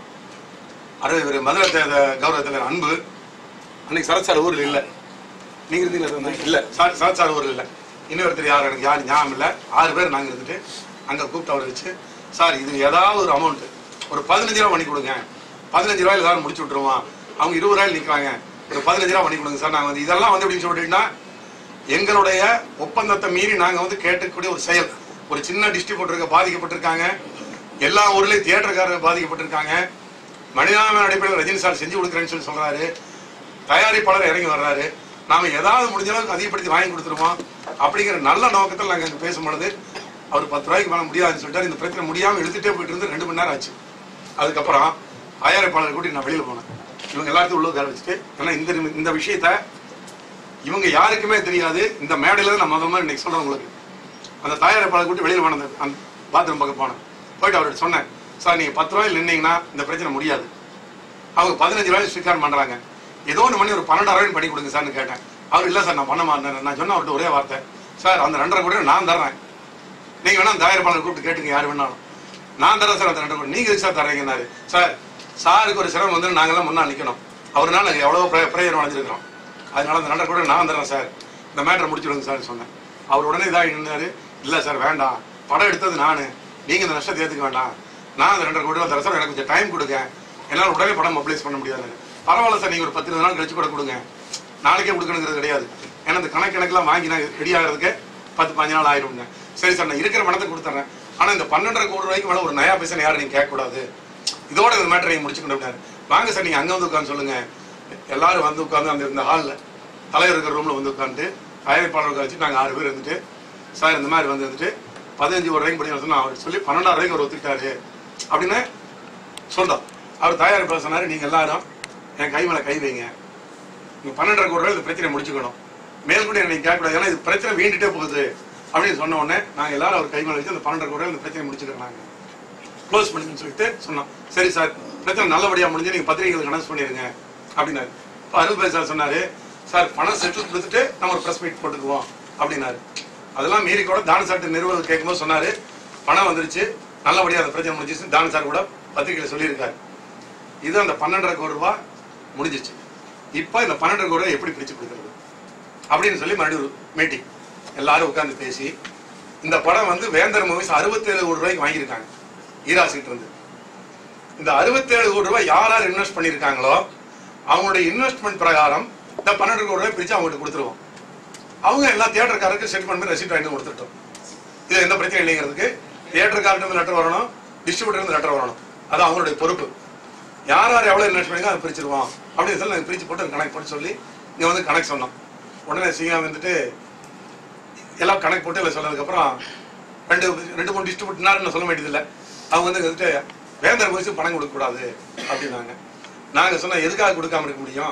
[SPEAKER 1] இவர் மதுரை கௌரவ தலைவர் அன்பு, அன்னைக்கு சரத் சார் ஊரில் இல்லை, நீங்க இருந்தீங்களா? இல்லை, சரத் சார் ஊரில் இல்லை, இன்னொருத்தர் எனக்கு யார் ஞாபகம் இல்லை. 6 பேர் நாங்கள் இருந்துட்டு அங்கே கூப்பிட்டு அவரை வச்சு, சார் இது ஏதாவது ஒரு அமௌண்ட்டு ஒரு 15 ரூபா பண்ணி கொடுங்க, 15 ரூபாயில் ஏதாவது முடிச்சு விட்டுருவோம், அவங்க 20 ரூபாயில் நிற்கிறாங்க, ஒரு 15 ரூபா பண்ணி கொடுங்க சார். நாங்கள் வந்து இதெல்லாம் வந்து எப்படின்னு சொல்லிட்டீங்கன்னா எங்களுடைய ஒப்பந்தத்தை மீறி நாங்கள் வந்து கேட்கக்கூடிய ஒரு செயல். ஒரு சின்ன டிஸ்ட்ரிபியூட்டருக்கு பாதிக்கப்பட்டிருக்காங்க, எல்லா ஊர்லேயும் தியேட்டருக்காரர்கள் பாதிக்கப்பட்டிருக்காங்க, மனிதாபிமான அடிப்படையில் ரஜினி சார் செஞ்சு கொடுக்குறேன்னு சொல்லி சொல்றாரு, தயாரிப்பாளர் இறங்கி வர்றாரு, நாம ஏதாவது முடிஞ்ச அளவுக்கு அதிகப்படுத்தி வாங்கி கொடுத்துருவோம் அப்படிங்கிற நல்ல நோக்கத்தில் நாங்கள் அங்கே பேசும்பொழுது அவர் 10 ரூபாய்க்கு மேலே முடியாதுன்னு சொல்லிட்டாரு. இந்த பிரச்சனை முடியாமல் இழுத்துட்டே போயிட்டு இருந்து 2 மணி நேரம் ஆச்சு. அதுக்கப்புறம் தயாரிப்பாளர் கூட்டி நான் வெளியில் போனேன். இவங்க எல்லாத்தையும் உள்ள உட்கார வச்சுட்டு, ஏன்னா இந்த விஷயத்த இவங்க யாருக்குமே தெரியாது. இந்த மேடையில நான் முதல்ல இன்னைக்கு சொல்றேன் உங்களுக்கு. அந்த தயாரிப்பாளர் கூட்டி வெளியில் போனேன். அந்த பாத்ரூம் பக்கம் போனேன். போயிட்டு அவர்கிட்ட சொன்னேன், சார் நீங்க 10 ரூபாயில் நின்னீங்கன்னா இந்த பிரச்சனை முடியாது. அவங்க 15 ரூபாய் ஸ்வீகாரம் பண்றாங்க. ஏதோ ஒன்று பண்ணி ஒரு 12 ரூபாய் பண்ணி கொடுங்க சார்னு கேட்டேன். அவர் இல்லை சார் நான் பண்ண மாட்டேன். நான் சொன்ன அவர்கிட்ட ஒரே வார்த்தை, சார் அந்த 2.5 கோடி நான் தர்றேன், நீங்க வேணா தயாரிப்பாளர் கூப்பிட்டு கேட்டுங்க யார் வேணாலும். நான் தரேன் சார் அந்த 2 கோடி, நீங்க சார் தரீங்கன்னாரு. சார் சாருக்கு ஒரு சிரமம் வந்து நாங்கெல்லாம் முன்னா நிற்கணும், அவருனால நாங்கள் எவ்வளோ பிரயோஜனம் அடைஞ்சிருக்கிறோம், அதனால அந்த 2.5 கோடி நான் தரேன் சார், இந்த மேட்டரை முடிச்சுடுங்க சார் சொன்னேன். அவர் உடனே இதாக நின்னாரு, இல்லை சார் வேண்டாம், படம் எடுத்தது நான், நீங்க இந்த நஷ்டத்தை ஏற்றுக்க வேண்டாம், நான் அந்த 2.5 கோடி தரேன் சார், எனக்கு கொஞ்சம் டைம் கொடுங்க, என்னால் உடனே படம் மொபிலைஸ் பண்ண முடியாது. பரவாயில்ல சார், நீங்க ஒரு 10-20 நாள் கழிச்சு கூட கொடுங்க, நாளைக்கே கொடுக்கணுங்கிறது கிடையாது, ஏன்னா இந்த கணக்கெல்லாம் வாங்கி நான் ரெடி ஆகிறதுக்கு 10-15 நாள் ஆயிடுங்க. சரி சார் நான் இருக்கிற பணத்தை கொடுத்துட்றேன், ஆனால் இந்த 12.5 கோடி ரூபாய்க்கு மேலே ஒரு நயா பைசா யாரும் நீங்கள் கேட்கக்கூடாது, இதோட இந்த மேட்டரை நீங்கள் முடிச்சுக்கணும். வாங்க சார் நீங்கள் அங்கே வந்து உட்காந்து சொல்லுங்க. எல்லாரும் வந்து உட்காந்து அந்த இந்த ஹாலில் தலைவர் இருக்கிற ரூமில் வந்து உட்காந்துட்டு தயாரிப்பாளர்கள் வச்சு நாங்கள் 6 பேர் இருந்துட்டு, சார் இந்த மாதிரி வந்துட்டு 15 ரூபாய்க்கு படி சொன்னால் அவர் சொல்லி 12,000 ரூபாய்க்கு அவர் ஒத்துக்கிட்டாரு அப்படின்னு சொல்றோம். அவர் தயாரிப்பாளர் சொன்னார், நீங்கள் எல்லாரும் என் கை மேலே கை வைங்க, நீங்கள் 12.5 கோடி ரூபாய் இந்த பிரச்சனை முடிச்சுக்கணும், மேல்கூட நீங்கள் கேட்கக்கூடாது, ஏன்னா இது பிரச்சனை வீண்டுட்டே போகுது அப்படின்னு சொன்ன உடனே நாங்கள் எல்லாரும் அவர் கை மேலே வச்சு அந்த 12.5 கோடி ரூபாய் இந்த பிரச்சனை முடிச்சுக்கிறாங்க, க்ளோஸ் பண்ணின்னு சொல்லிட்டு சொன்னோம். சரி சார் பிரச்சனை நல்லபடியாக முடிஞ்சு நீங்கள் பத்திரிகைகளுக்கு அனௌன்ஸ் பண்ணிடுங்க அப்படின்னாரு. இப்போ அருள்பாய் சார் சொன்னார், சார் பணம் செட்டில் கொடுத்துட்டு நம்ம ஒரு ப்ரெஸ் மீட் போட்டுக்குவோம் அப்படின்னாரு. அதெல்லாம் மீறி கூட தான சார்ட்டு நிறுவனம் கேட்கும்போது சொன்னார், பணம் வந்துருச்சு நல்லபடியாக அந்த பிரச்சனை முடிஞ்சிச்சு, தான சார் கூட பத்திரிகையில் சொல்லியிருக்காரு. இது அந்த 12.5 கோடி ரூபாய் முடிஞ்சிச்சு. இப்போ இந்த 12.5 கோடி ரூபாய் எப்படி பிரித்து கொடுக்குறது அப்படின்னு சொல்லி மறுபடியும் ஒரு மீட்டிங் எல்லாரும் உட்காந்து பேசி, இந்த படம் வந்து வேந்தர் மூவிஸ் 67 கோடி ரூபாய்க்கு வாங்கியிருக்காங்க ஈராசிட்டு இருந்து. இந்த 67 கோடி ரூபாய் யார் யார் இன்வெஸ்ட் பண்ணியிருக்காங்களோ அவங்களுடைய இன்வெஸ்ட்மெண்ட் பிரகாரம் இந்த 12 கோடி ரூபாய் பிரித்து அவங்ககிட்ட கொடுத்துருவோம். அவங்க எல்லா தியேட்டருக்காரருக்கு செட்டில்மெண்ட் பண்ணி ரெசிப்ட் வாங்கி கொடுத்துட்டோம். இது எந்த பிரச்சனை இல்லைங்கிறதுக்கு தியேட்டருக்கார்ட்டு லெட்டர் வரணும், டிஸ்ட்ரிபியூட்டர் லெட்டர் வரணும், அது அவங்களுடைய பொறுப்பு. யார் யார் எவ்வளோ இன்வெஸ்ட் பண்ணி அதை பிரிச்சிருவோம் அப்படின்னு சொல்லி நாங்கள் பிரித்து போட்டு கணக்கு போட்டு சொல்லி இங்கே வந்து கணக்கு சொன்னோம். உடனே சிஎம் வந்துட்டு எல்லாம் கணக்கு போட்டு எல்லாம் சொன்னதுக்கப்புறம் 2-3 டிஸ்ட்ரிபியூட்டர்னு சொல்ல வேண்டியதில்லை, அவங்க வந்துட்டு வேந்தர் மூவிஸ் பணம் கொடுக்கக்கூடாது அப்படின்னாங்க. நாங்கள் சொன்னால் எதுக்காக கொடுக்காம இருக்க முடியும்,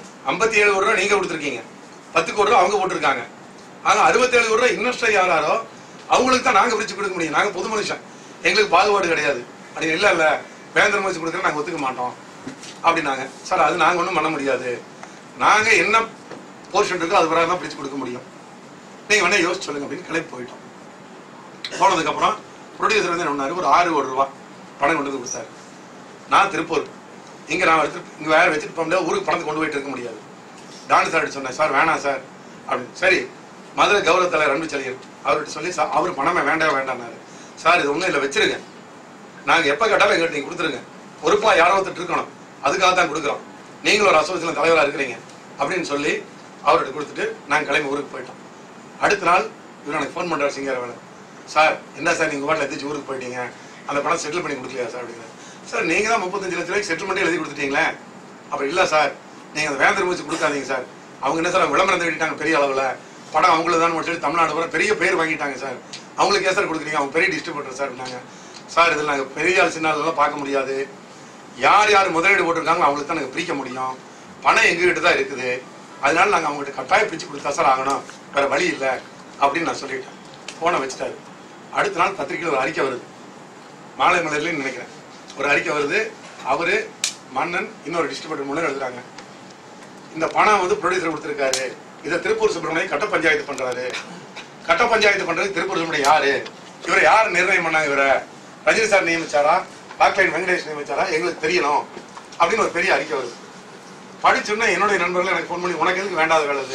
[SPEAKER 1] 57 கோடி ரூபா நீங்கள் கொடுத்துருக்கீங்க, 10 கோடி ரூபா அவங்க போட்டிருக்காங்க, ஆனால் 67 கோடி ரூபா இன்வெஸ்டர் யாரோ அவங்களுக்கு தான் நாங்கள் பிரித்து கொடுக்க முடியும், நாங்கள் புது மனுஷன் எங்களுக்கு பாகுபாடு கிடையாது அப்படின்னு. இல்லை இல்லை வேந்தர் மூவிஸ் கொடுக்குற நாங்கள் ஒத்துக்க மாட்டோம் அப்படின்னாங்க. சார் அது நாங்கள் ஒன்றும் பண்ண முடியாது, நாங்கள் என்ன போர்ஷன் இருக்கோ அது பிறகு தான் பிரித்து கொடுக்க முடியும், நீங்கள் வேணா யோசிச்சு சொல்லுங்க அப்படின்னு கிளம்பி போயிட்டோம். போனதுக்கப்புறம் ப்ரொடியூசர் வந்து என்ன பண்ணாரு, ஒரு 6 கோடி ரூபா பணம் கொண்டு வந்து கொடுத்தாரு. நான் திருப்பூர் இங்கே நான் எடுத்துட்டு இங்கே வேற வச்சுட்டு போக முடியாது, ஊருக்கு பணத்தை கொண்டு போயிட்டு இருக்க முடியாது. டானு சார் சொன்னேன், சார் வேணாம் சார் அப்படின்னு. சரி மதுரை கௌரவ தலைவர் அன்புச்செழியன் அவர்கிட்ட சொல்லி சார் அவர் பணமே வேண்டாம்னாரு. சார் இது ஒன்றும் இல்லை வச்சிருங்க, நாங்கள் எப்போ கேட்டாலும் எங்கிட்ட நீங்கள் கொடுத்துருங்க, பொறுப்பாக யாரோ ஒருத்தர் இருக்கணும், அதுக்காக தான் கொடுக்குறோம், நீங்களும் ஒரு அசோசியேஷன் தலைவராக இருக்கிறீங்க அப்படின்னு சொல்லி அவர்கிட்ட கொடுத்துட்டு நாங்கள் கிளம்பி ஊருக்கு போயிட்டோம். அடுத்த நாள் இவர் எனக்கு ஃபோன் பண்ணுறாரு சிங்காரவேலன், சார் என்ன சார் நீங்கள் வாட்டில் எத்திச்சு ஊருக்கு போயிட்டீங்க, அந்த பணம் செட்டில் பண்ணி கொடுக்கலையா சார் அப்படிங்கிறார். சார் நீங்கள் தான் 35 லட்ச ரூபாய்க்கு செட்டில்மெண்ட்டே எழுதி கொடுத்துட்டீங்களே. அப்படி இல்லை சார் நீங்கள் அந்த வேந்தர் மூவிஸ் கொடுக்காதீங்க சார், அவங்க என்ன சார் விளம்பரம் தேடிட்டாங்க பெரிய அளவில், படம் அவங்களுக்கு தான் சொல்லி தமிழ்நாடு வர பெரிய பேர் வாங்கிட்டாங்க சார், அவங்களுக்கு ஏன் சார் கொடுக்குறீங்க, அவங்க பெரிய டிஸ்ட்ரிபியூட்டர் சார் இருந்தாங்க. சார் இதில் நாங்கள் பெரிய ஆள் சின்ன ஆளெல்லாம் பார்க்க முடியாது, யார் யார் முதலீடு போட்டிருக்காங்க அவங்களுக்கு தான் நாங்கள் பிரிக்க முடியும், பணம் எங்ககிட்ட தான் இருக்குது, அதனால நாங்கள் அவங்ககிட்ட கட்டாயம் பிரித்து கொடுத்தா சார் ஆகணும், வேறு வழி இல்லை அப்படின்னு நான் சொல்லிட்டேன். ஃபோனை வச்சுட்டாரு. அடுத்த நாள் பத்திரிகையில் ஒரு அறிக்கை வருது, மாலை மலர்லேன்னு நினைக்கிறேன், ஒரு அறிக்கை வருது. அவரு மன்னன் இன்னொரு டிஸ்ட்ரிபியூட்டர் மூலம் எழுதுறாங்க, இந்த பணம் வந்து ப்ரொடியூசர் கொடுத்துருக்காரு, இதை திருப்பூர் சுப்பிரமணியம் கட்ட பஞ்சாயத்து பண்றாரு, கட்ட பஞ்சாயத்து பண்றது திருப்பூர் சுப்பிரமணியம் யாரு, இவரை யார் நிர்ணயம் பண்ணாங்க, இவரை ரஜினி சார் நியமிச்சாரா, பாக்லைன் வெங்கடேஷ் நியமிச்சாரா, எங்களுக்கு தெரியணும் அப்படின்னு ஒரு பெரிய அறிக்கை வருது. படிச்சுன்னா என்னுடைய நண்பர்கள் எனக்கு ஃபோன் பண்ணி, உனக்கு எதுக்கு வேண்டாத வேலை,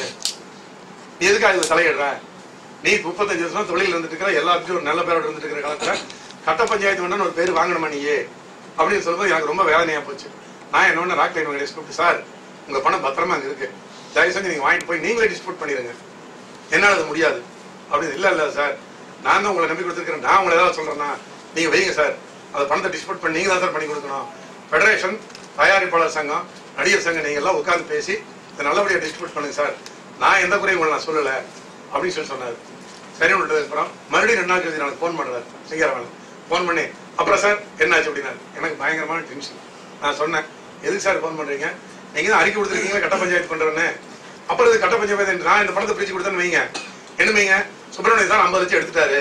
[SPEAKER 1] நீ எதுக்காக இதை தலையிடுற, நீ 35 வருஷம் தொழில் இருந்துட்டு இருக்கிற, எல்லாத்தையும் ஒரு நல்ல பேரோட இருந்துட்டு இருக்கிற காலத்துல கட்ட பஞ்சாயத்து வேண்டான்னு ஒரு பேர் வாங்கணுமா நீயே அப்படின்னு சொல்லும்போது எனக்கு ரொம்ப வேதனையா போச்சு. நான் என்ன ராக்லைன் வெங்கடேஷ் கூப்பிட்டு, சார் உங்க பணம் பத்திரமா அங்கே இருக்கு, தயவு செஞ்சு நீங்க வாங்கிட்டு போய் நீங்களே டிஸ்ட்ரிபியூட் பண்ணிடுங்க, என்னால் அது முடியாது அப்படின்னு. இல்லை இல்லை சார் நான் தான் உங்களை நம்பி கொடுத்துருக்கிறேன், நான் உங்களை ஏதாவது சொல்றேன்னா நீங்க வைங்க சார், அந்த பணத்தை டிஸ்ட்ரிபியூட் பண்ணி நீங்க தான் சார் பண்ணி கொடுக்கணும், ஃபெடரேஷன், தயாரிப்பாளர் சங்கம், நடிகர் சங்கம் நீங்க எல்லாம் உட்காந்து பேசி இதை நல்லபடியாக டிஸ்ட்ரிபியூட் பண்ணுங்க சார், நான் எந்த குறையும் உங்களை நான் சொல்லலை அப்படின்னு சொல்லி சொன்னார். சரி விட்டதுக்கு அப்புறம் மறுபடியும் 2 நாள் கழிச்சு எனக்கு ஃபோன் பண்ணுறாரு சிங்காரவேலன். ஃபோன் பண்ணி, அப்புறம் சார் என்னாச்சு அப்படின்னா எனக்கு பயங்கரமான டென்ஷன். நான் சொன்னேன், எதுக்கு சார் ஃபோன் பண்றீங்க? நீங்க தான் அறிக்கை கொடுத்துருக்கீங்களா கட்ட பஞ்சாயத்து பண்றேன்னு. அப்புறம் இது கட்ட பஞ்சாயத்து நான் இந்த பணத்தை பிரிச்சு கொடுத்தேன்னு வைங்க, என்ன வைங்க, சுப்பிரமணியம் சார் 50 லட்சம் எடுத்துட்டாரு,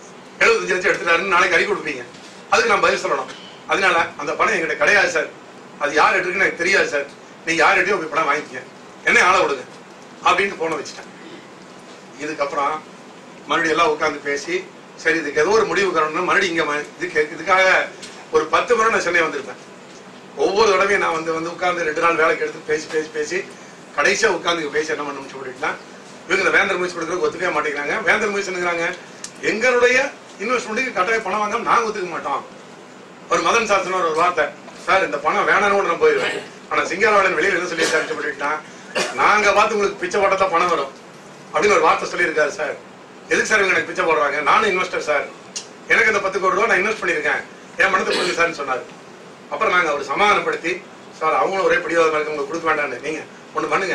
[SPEAKER 1] 75 லட்சம் எடுத்துட்டாருன்னு நாளைக்கு அறிக்கை கொடுப்பீங்க. அதுக்கு நான் பதில் சொல்லணும். அதனால அந்த பணம் எங்கிட்ட கிடையாது சார், அது யார் எடுத்துருக்குன்னு எனக்கு தெரியாது சார், நீங்க யார் எடுத்தையோ போய் பணம் வாங்கிக்க, என்ன ஆளை விடுங்க அப்படின்ட்டு போன வச்சுட்டேன். இதுக்கப்புறம் மறுபடியும் எல்லாம் உட்காந்து பேசி சரி இதுக்கு ஏதோ ஒரு முடிவு காரணம்னு மறுபடியும் இங்க இதுக்காக ஒரு 10 முறை நான் சென்னை வந்திருப்பேன். ஒவ்வொரு தடவையும் நான் வந்து உட்கார்ந்து 2 நாள் வேலைக்கு எடுத்து பேசி கடைசியா உட்காந்து பேசி என்ன பண்ண சொல்லிட்டுனா இவங்க வேந்தர் மூவிஸ் கொடுக்குறது ஒத்துக்கவே மாட்டேங்கிறாங்க. வேந்தர் மூவிஸ் என்னங்கிறாங்க, எங்களுடைய இன்வெஸ்ட்மெண்ட்டுக்கு கட்டாய பணம் வாங்க நாங்க ஒத்துக்க மாட்டோம். ஒரு மதன் சார் சொன்ன ஒரு வார்த்தை, சார் இந்த பணம் வேணான்னு நான் போயிடுவேன், ஆனா சிங்காரவாளன் வெளியில என்ன சொல்லியிருக்காரு சொல்லிட்டுனா நாங்க பார்த்து உங்களுக்கு பிச்சை போட்டா பணம் வரும் அப்படின்னு ஒரு வார்த்தை சொல்லியிருக்காரு சார். எதுக்கு சார் இவங்க எனக்கு பிச்சை போடுறாங்க, நானும் இன்வெஸ்டர் சார், எனக்கு இந்த 10 கோடி ரூபாய் நான் இன்வெஸ்ட் பண்ணியிருக்கேன், என் பணத்தை கொடுங்க சார்ன்னு சொன்னார். அப்புறம் நாங்க அவர் சமாதானப்படுத்தி சார் அவங்களும் ஒரே பிடிவாதமா இருக்கு உங்களுக்கு கொடுக்க வேண்டாம்னு, நீங்க ஒண்ணு பண்ணுங்க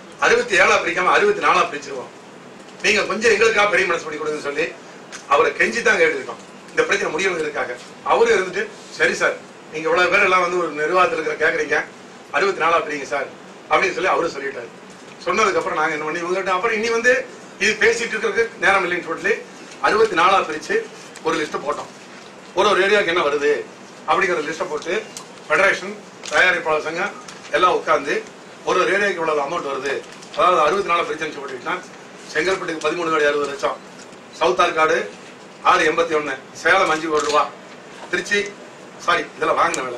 [SPEAKER 1] 67 பிரிக்காம 64 பிரிச்சிருவோம், நீங்க கொஞ்சம் எங்களுக்காக பெரிய மனசு பண்ணி கொடுங்கன்னு சொல்லி அவரை கெஞ்சி தான் கேட்டுக்கிட்டோம் இந்த பிரச்சனை முடிவுங்கிறதுக்காக. அவரு இருந்துட்டு சரி சார் நீங்க இவ்வளவு பேர் எல்லாம் வந்து ஒரு நிர்வாகத்தில் இருக்கிற கேக்குறீங்க 64 பிரிங்க சார் அப்படின்னு சொல்லி அவரு சொல்லிட்டாரு. சொன்னதுக்கு அப்புறம் நாங்க என்ன பண்ணி இவங்ககிட்ட அப்புறம் இனி வந்து இது பேசிட்டு இருக்கிறதுக்கு நேரம் இல்லைன்னு சொல்லி 64 பிரிச்சு ஒரு லிஸ்ட் போட்டோம். ஒரு ஏரியாவுக்கு என்ன வருது அப்படிங்கிற லிஸ்ட்டை போட்டு ஃபெடரேஷன் தயாரிப்பாளர் சங்கம் எல்லாம் உட்கார்ந்து ஒரு ஏரியாவுக்கு இவ்வளவு அமௌண்ட் வருது, அதாவது 64 பிரிச்சுன்னு சொல்லிட்டுனா செங்கல்பட்டுக்கு 13 கோடி 60 லட்சம், சவுத் ஆற்காடு 681, சேலம் 5 கோடி ரூபாய், திருச்சி இதெல்லாம் வாங்கின வேலை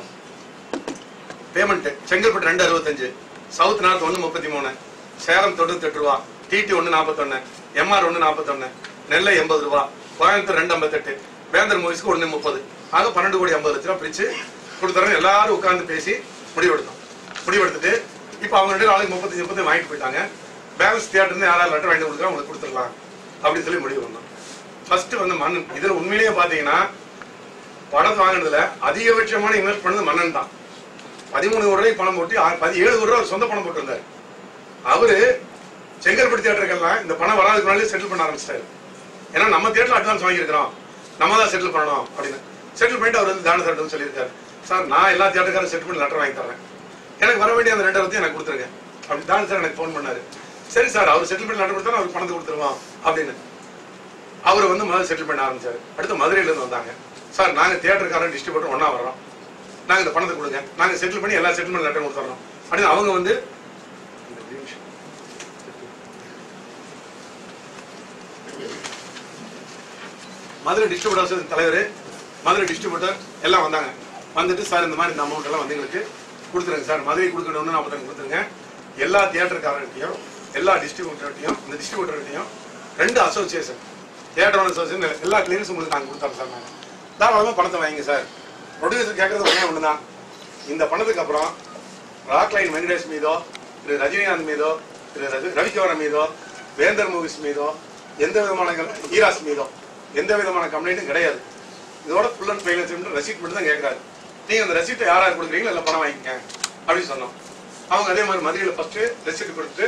[SPEAKER 1] payment Chengalpattu 265, south north 133, Salem 98 ரூபா, டிடி 141, எம்ஆர் 141, நெல்லை 80 ரூபா, கோயம்புத்தூர் 258, வேந்தர் மூவிஸ்க்கு 130, ஆக 12 கோடி 50 லட்சம் பிரிச்சு கொடுத்துறோம். எல்லாரும் உட்கார்ந்து பேசி முடிவெடுத்துட்டு இப்ப அவங்க 2 நாளைக்கு 35 வாங்கிட்டு போயிட்டாங்க. பேலன்ஸ் தியேட்டர் யாராவது லெட்டர் வாங்கி கொடுக்குறோம் உங்களுக்கு கொடுத்துடலாம் அப்படின்னு சொல்லி முடிவு பண்ணோம். ஃபர்ஸ்ட் வந்து மன்னன். இதுல உண்மையிலேயே பாத்தீங்கன்னா பணத்தை வாங்கினதுல அதிகபட்சமான இன்வெஸ்ட் பண்ணது மன்னன் தான். 13 கோடி ரூபாய்க்கு பணம் போட்டு 17 கோடி ரூபாய் சொந்த பணம் போட்டு இருந்தாரு. அவரு செங்கல்பட்டு தியேட்டருக்கெல்லாம் இந்த பணம் வராதுக்கு முன்னாலே செட்டில் பண்ண ஆரம்பிச்சிட்டாரு. ஏன்னா நம்ம தியேட்டர்ல அட்வான்ஸ் வாங்கியிருக்கிறோம், நம்ம தான் செட்டில் பண்ணணும் அப்படின்னு செட்டில் பண்ணிட்டு அவர் வந்து தான சார் சொல்லியிருக்காரு, சார் நான் எல்லா தியேட்டருக்காரும் செட்டில் பண்ணி லெட்டர் வாங்கி தரேன், எனக்கு வர வேண்டிய அந்த 2 எனக்கு கொடுத்துருங்க அப்படி தான சார் எனக்கு போன் பண்ணாரு. சரி சார் அவர் செட்டில் பண்ணி லெட்டர் கொடுத்தா அவருக்கு பணத்தை கொடுத்துருவோம் அப்படின்னு அவர் வந்து முதல்ல செட்டில் பண்ண ஆரம்பிச்சாரு. அடுத்து மதுரையில இருந்து வந்தாங்க, சார் நாங்க தியேட்டருக்காரன் டிஸ்ட்ரிபியூட்டர் ஒன்னா வர்றோம், நாங்க இந்த பணத்தை கொடுங்க, நாங்க செட்டில் பண்ணி எல்லா செட்டில்மெண்ட் லெட்டர் கொடுத்துறோம் அப்படின்னு அவங்க வந்து மதுரை டிஸ்ட்ரிபியூட்டர் தலைவர் மதுரை டிஸ்ட்ரிபியூட்டர் எல்லாம் வந்தாங்க. வந்துட்டு சார் இந்த மாதிரி இந்த அமௌண்ட் எல்லாம் வந்து எங்களுக்கு கொடுத்துருங்க சார், மதுரை கொடுக்கணும்னு 40 கொடுத்துருங்க, எல்லா தியேட்டருக்காரர்கிட்டையும் எல்லா டிஸ்ட்ரிபியூட்டர்கிட்டையும் இந்த டிஸ்ட்ரிபியூட்டர்கிட்டையும் 2 அசோசியேஷன் தியேட்டர் அசோசியேஷன் எல்லா கிளியரன்ஸும் உங்களுக்கு நாங்கள் கொடுத்தோம் சார், நாங்கள் தாராளமாக பணத்தை வாங்கிங்க சார். ப்ரொடியூசர் கேட்கறது ஒன்று தான், இந்த பணத்துக்கு அப்புறம் ராக்லைன் வெங்கடேஷ் மீதோ திரு ரஜினிகாந்த் மீதோ திரு ரவிக்குமார் மீதோ வேந்தர் மூவிஸ் மீதோ எந்த விதமான ஈராஸ் மீதோ எந்த விதமான கம்ப்ளைண்ட்டும் கிடையாது. இதோட ஃபுல் அண்ட் ஃபைனல் ரெசிப்ட் மட்டும் தான் கேட்கறாரு. நீங்க அந்த ரெசிப்டை யாராரு கொடுக்குறீங்களோ இல்லை பணம் வாங்கிக்க அப்படின்னு சொன்னோம். அவங்க அதே மாதிரி மதுரையில் ஃபர்ஸ்ட் ரெசிப்ட் கொடுத்துட்டு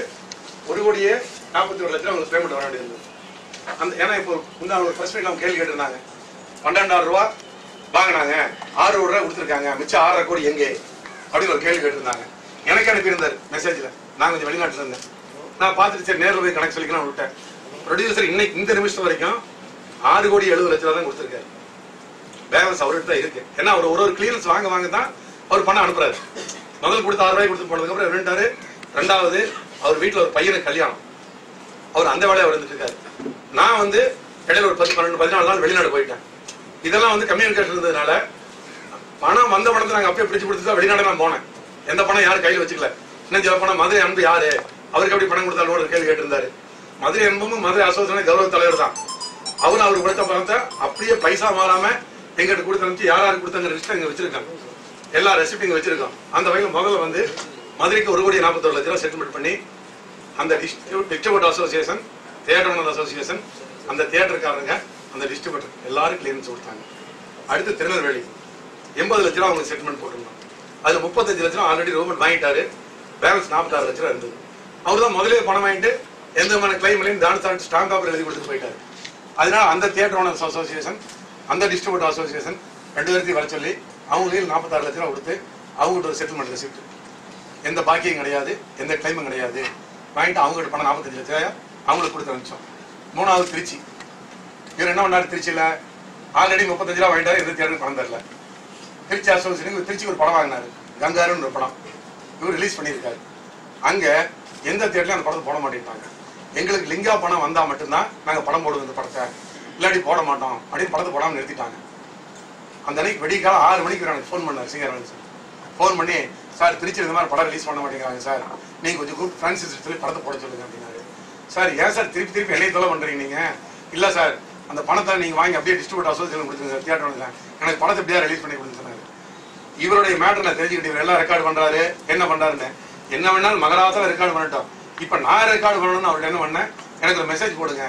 [SPEAKER 1] 1,41,00,000 அவங்களுக்கு பேமெண்ட் வர வேண்டியது. அந்த ஏன்னா இப்போ ஒரு ஃபர்ஸ்ட் அவங்க கேள்வி கேட்டிருந்தாங்க, 12,000 ரூபா வாங்கினாங்க, 6 கோடி ரூபா கொடுத்துருக்காங்க, மிச்சம் 6.5 கோடி எங்கே அப்படின்னு ஒரு கேள்வி கேட்டிருந்தாங்க. எனக்கு அனுப்பியிருந்தாரு மெசேஜ்ல, நான் கொஞ்சம் வெளிநாட்டுல இருந்தேன், நான் பார்த்துட்டு சரி நேரில் போய் கணக்கு சொல்லிக்கலாம் விட்டேன். ப்ரொடியூசர் இன்னைக்கு இந்த நிமிஷம் வரைக்கும் 6,70,00,000 தான் கொடுத்துருக்காரு. பேலன்ஸ் அவர்கிட்ட தான் இருக்கு. ஏன்னா அவர் ஒரு கிளியரன்ஸ் வாங்க தான் அவர் பணம் அனுப்புறாரு. முதல் கொடுத்து 6 ரூபாய் கொடுத்து போனதுக்கு அப்புறம் ரெண்டாரு. ரெண்டாவது அவர் வீட்டுல ஒரு பையனுக்கு கல்யாணம், அவர் அந்த வேலையை அவர் இருந்துட்டு இருக்காரு. நான் வந்து இடையில ஒரு 10, 12, 14 நாள் வெளிநாடு போயிட்டேன். இதெல்லாம் வந்து கம்யூனிகேஷன் இருந்ததுனால பணம் வந்த பணத்தை நாங்க அப்பயே பிடிச்சு கொடுத்து வெளிநாடு நான் போனேன். எந்த பணம் யாரும் கையில் வச்சுக்கல. இன்னும் சில பணம் மதுரை அன்பு யாரு, அவருக்கு எப்படி பணம் கொடுத்தாலும் ஒரு கேள்வி கேட்டிருந்தாரு. மதுரை அன்பும் மதுரை அசோசியேஷன் கௌரவ தலைவர் தான். அவருக்கு கொடுத்த பணத்தை அப்படியே பைசா மாறாம எங்கிட்ட கொடுத்து யாராருக்கு கொடுத்தாங்க லிஸ்ட் இங்க வச்சிருக்காங்க, எல்லா ரெசிப்டிங் வச்சிருக்கோம். அந்த வகையில் முதல்ல வந்து மதுரைக்கு 1,41,00,000 செட்டில்மெண்ட் பண்ணி அந்த distributor association, theatre owner association, அந்த தியேட்டருக்காரங்க, அந்த டிஸ்ட்ரிபியூட்டர் எல்லாரும் கிளியரன்ஸ் கொடுத்தாங்க. அடுத்து திருநெல்வேலி 80 லட்சம் அவங்க செட்டில்மெண்ட் போட்டிருந்தோம். அதுல 35 லட்சம் ஆல்ரெடி கவர்மெண்ட் வாங்கிட்டாரு. பேலன்ஸ் 46 லட்சம் இருந்தது. அவர் தான் முதலே பணம் வாங்கிட்டு எந்த விதமான கிளைம் இல்லைன்னு தான ஸ்டாம்ப் பேப்பர் எழுதி கொடுத்துட்டு போயிட்டாரு. அதனால அந்த தியேட்டர் ஓனர்ஸ் அசோசியேஷன், அந்த டிஸ்ட்ரிபியூட்டர் அசோசியேஷன் 2 பேர்த்தையும் வர சொல்லி அவங்களுக்கு 46 லட்ச ரூபா கொடுத்து அவங்ககிட்ட ஒரு செட்டில்மெண்ட் ரெசிப்ட், எந்த பாக்கியம் கிடையாது, எந்த கிளைமும் கிடையாது, வாங்கிட்டு அவங்ககிட்ட பணம் 45 லட்ச ரூபாய் அவங்களுக்கு கொடுத்து அனுப்பிச்சோம். 3வது திருச்சி. இவர் என்ன பண்ணாரு, திருச்சியில ஆல்ரெடி 35 ரூபா வாங்கிட்டாரு, 27 பணம் தரல. திருச்சி அசோசியேஷன் திருச்சி ஒரு படம் வாங்கினாரு, கங்காருன்னு ஒரு படம், இவர் ரிலீஸ் பண்ணியிருக்காரு. அங்க எந்த தியேட்டர்லயும் அந்த படத்தை போட மாட்டேங்கிறாங்க. எங்களுக்கு லிங்கா பணம் வந்தா மட்டும்தான் நாங்க படம் போடுவோம் இந்த படத்தை, இல்லாட்டி போட மாட்டோம் அப்படின்னு படத்தை போடாமல் நிறுத்திட்டாங்க. அந்த அன்னைக்கு வெடிக்காலம் 6 மணிக்கு எனக்கு ஃபோன் பண்ணார் சிங்கர் சார். ஃபோன் பண்ணி, சார் திருச்சி இந்த மாதிரி படம் ரிலீஸ் பண்ண மாட்டேங்கிறாங்க சார், நீங்க கொஞ்சம் குரூப் பிரான்சிஸ் சொல்லி படத்தை போட சொல்லுங்க அப்படின்னாரு. சார் ஏன் சார் திருப்பி திருப்பி என்னைய தொலை பண்றீங்க நீங்க? இல்ல சார் அந்த பணத்தை நீங்க வாங்கி அப்படியே டிஸ்ட்ரிபியூட் அசோசியேஷன் கொடுத்துருங்க சார், தியேட்டர் எனக்கு படத்தை எப்படியா ரிலீஸ் பண்ணி கொடுங்க சொன்னாரு. இவருடைய மேட்டர் நான் தெரிஞ்சுக்கிட்டு இவர் எல்லாம் ரெக்கார்டு பண்றாரு, என்ன பண்றாருன்னு. என்ன வேணாலும் மகராத்துல ரெக்கார்டு பண்ணட்டும், இப்ப நான் ரெக்கார்டு பண்ணணும்னு அவர்கிட்ட என்ன பண்ணேன், எனக்கு ஒரு மெசேஜ் போடுங்க,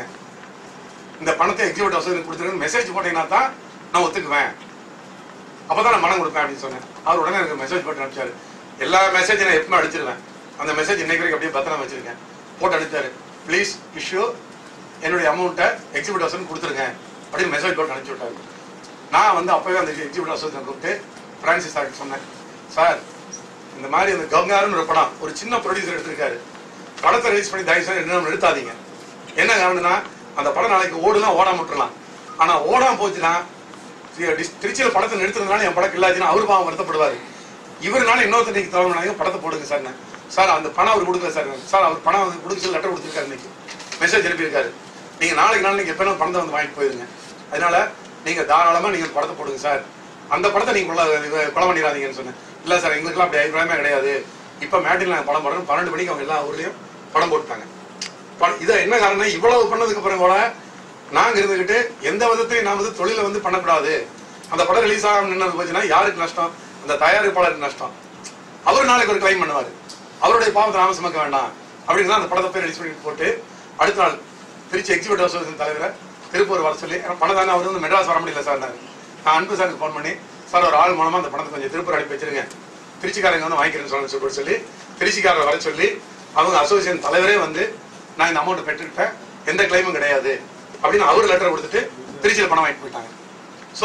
[SPEAKER 1] இந்த பணத்தை எக்ஸிக்யூட்டிவ் அசோசியேஷன் கொடுத்துருங்க மெசேஜ் போட்டீங்கன்னா தான் நான் ஒத்துக்குவேன், அப்பதான் நான் மனம் கொடுப்பேன் அப்படின்னு சொன்னேன். அவர் உடனே எனக்கு மெசேஜ் போட்டு அனுப்பிச்சாரு. எல்லா மெசேஜ் நான் எப்பவுமே அடிச்சிருவேன், அந்த மெசேஜ் இன்னைக்கு வரைக்கும் அப்படியே பத்திரம் வச்சிருக்கேன். போட்டு அனுப்பிச்சாரு, ப்ளீஸ் இஷ்யூ என்னுடைய அமௌண்ட்டை எக்ஸிக்யூட்டிவ் அசோசியேஷன் கொடுத்துருங்க அப்படின்னு மெசேஜ் போட்டு அனுப்பிச்சு விட்டாரு. நான் வந்து அப்பவே அந்த எக்ஸிக்யூட்டிவ் அசோசியேஷன் கூப்பிட்டு பிரான்சிஸ் சார் சொன்னேன், சார் இந்த மாதிரி அந்த கங்காருன்னு ஒரு படம் ஒரு சின்ன ப்ரொடியூசர் எடுத்திருக்காரு, படத்தை ரிலீஸ் பண்ணி தயவு செய்து என்ன நிறுத்தாதீங்க. என்ன காரணம்னா அந்த படம் நாளைக்கு ஓடுலாம் ஓடாம விட்டுறலாம், ஆனா ஓடாம போச்சுன்னா திருச்சியில படத்தை நிறுத்துறதுனால என் படம் இல்லாச்சுன்னா அவரு பாவம் வருத்தப்படுவாரு, இவருனால இன்னொருத்தர் நீங்க தவறு படத்தை போடுங்க சார். சார் அந்த பணம் அவர் கொடுக்கல சார். சார் அவர் பணம் கொடுக்க சொல்லி லெட்டர் கொடுத்துருக்காரு, இன்னைக்கு மெசேஜ் அனுப்பியிருக்காரு, நீங்க நாளைக்கு நீங்க எப்ப பணத்தை வந்து வாங்கிட்டு போயிருங்க, அதனால நீங்க தாராளமா நீங்க படத்தை போடுங்க சார், அந்த படத்தை நீங்க கொலை பண்ணிடாதீங்கன்னு சொன்னேன். இல்ல சார் எங்களுக்குலாம் அப்படி அபிப்பிராயமே கிடையாது, இப்ப மேட்டில் நாங்கள் படம் போடுறோம், 12 மணிக்கு அவங்க எல்லா ஊர்லயும் படம் போட்டுட்டாங்க. இதை என்ன காரணம், இவ்வளவு பண்ணதுக்கு அப்புறம் கூட நாங்க இருந்துகிட்டு எந்த விதத்தையும் நான் வந்து தொழில வந்து பண்ணக்கூடாது, அந்த படம் ரிலீஸ் ஆகாம நின்று போச்சுன்னா யாருக்கு நஷ்டம், அந்த தயாரிப்பாளருக்கு நஷ்டம், அவரு நாளைக்கு ஒரு கிளைம் பண்ணுவாரு, அவருடைய பாவத்தை நாம சுமக்க வேண்டாம் அப்படின்னு அந்த படத்தை போய் ரிலீஸ் பண்ணி போட்டு அடுத்த நாள் திருச்சி எக்ஸிக்யூட்டிவ் அசோசியேஷன் தலைவரை திருப்பூர் வர சொல்லி பணம் தானே அவர் வந்து மெட்ராஸ் வர முடியல சார். நான் அன்பு சாருக்கு ஃபோன் பண்ணி, சார் ஒரு ஆள் மூலமா அந்த பணத்தை கொஞ்சம் திருப்பூர் அனுப்பி வச்சிருங்க, திருச்சிக்காரங்க வந்து வாங்கிக்கிறேன்னு சொல்லி திருச்சிக்காரரை வர சொல்லி அவங்க அசோசியேஷன் தலைவரே வந்து நான் இந்த அமௌண்ட் பெற்றுக்கிட்டேன், எந்த கிளைமும் கிடையாது அப்படின்னு அவரு லெட்டர் கொடுத்துட்டு திருச்சியில பணம் வாங்கிட்டு போயிட்டாங்க. So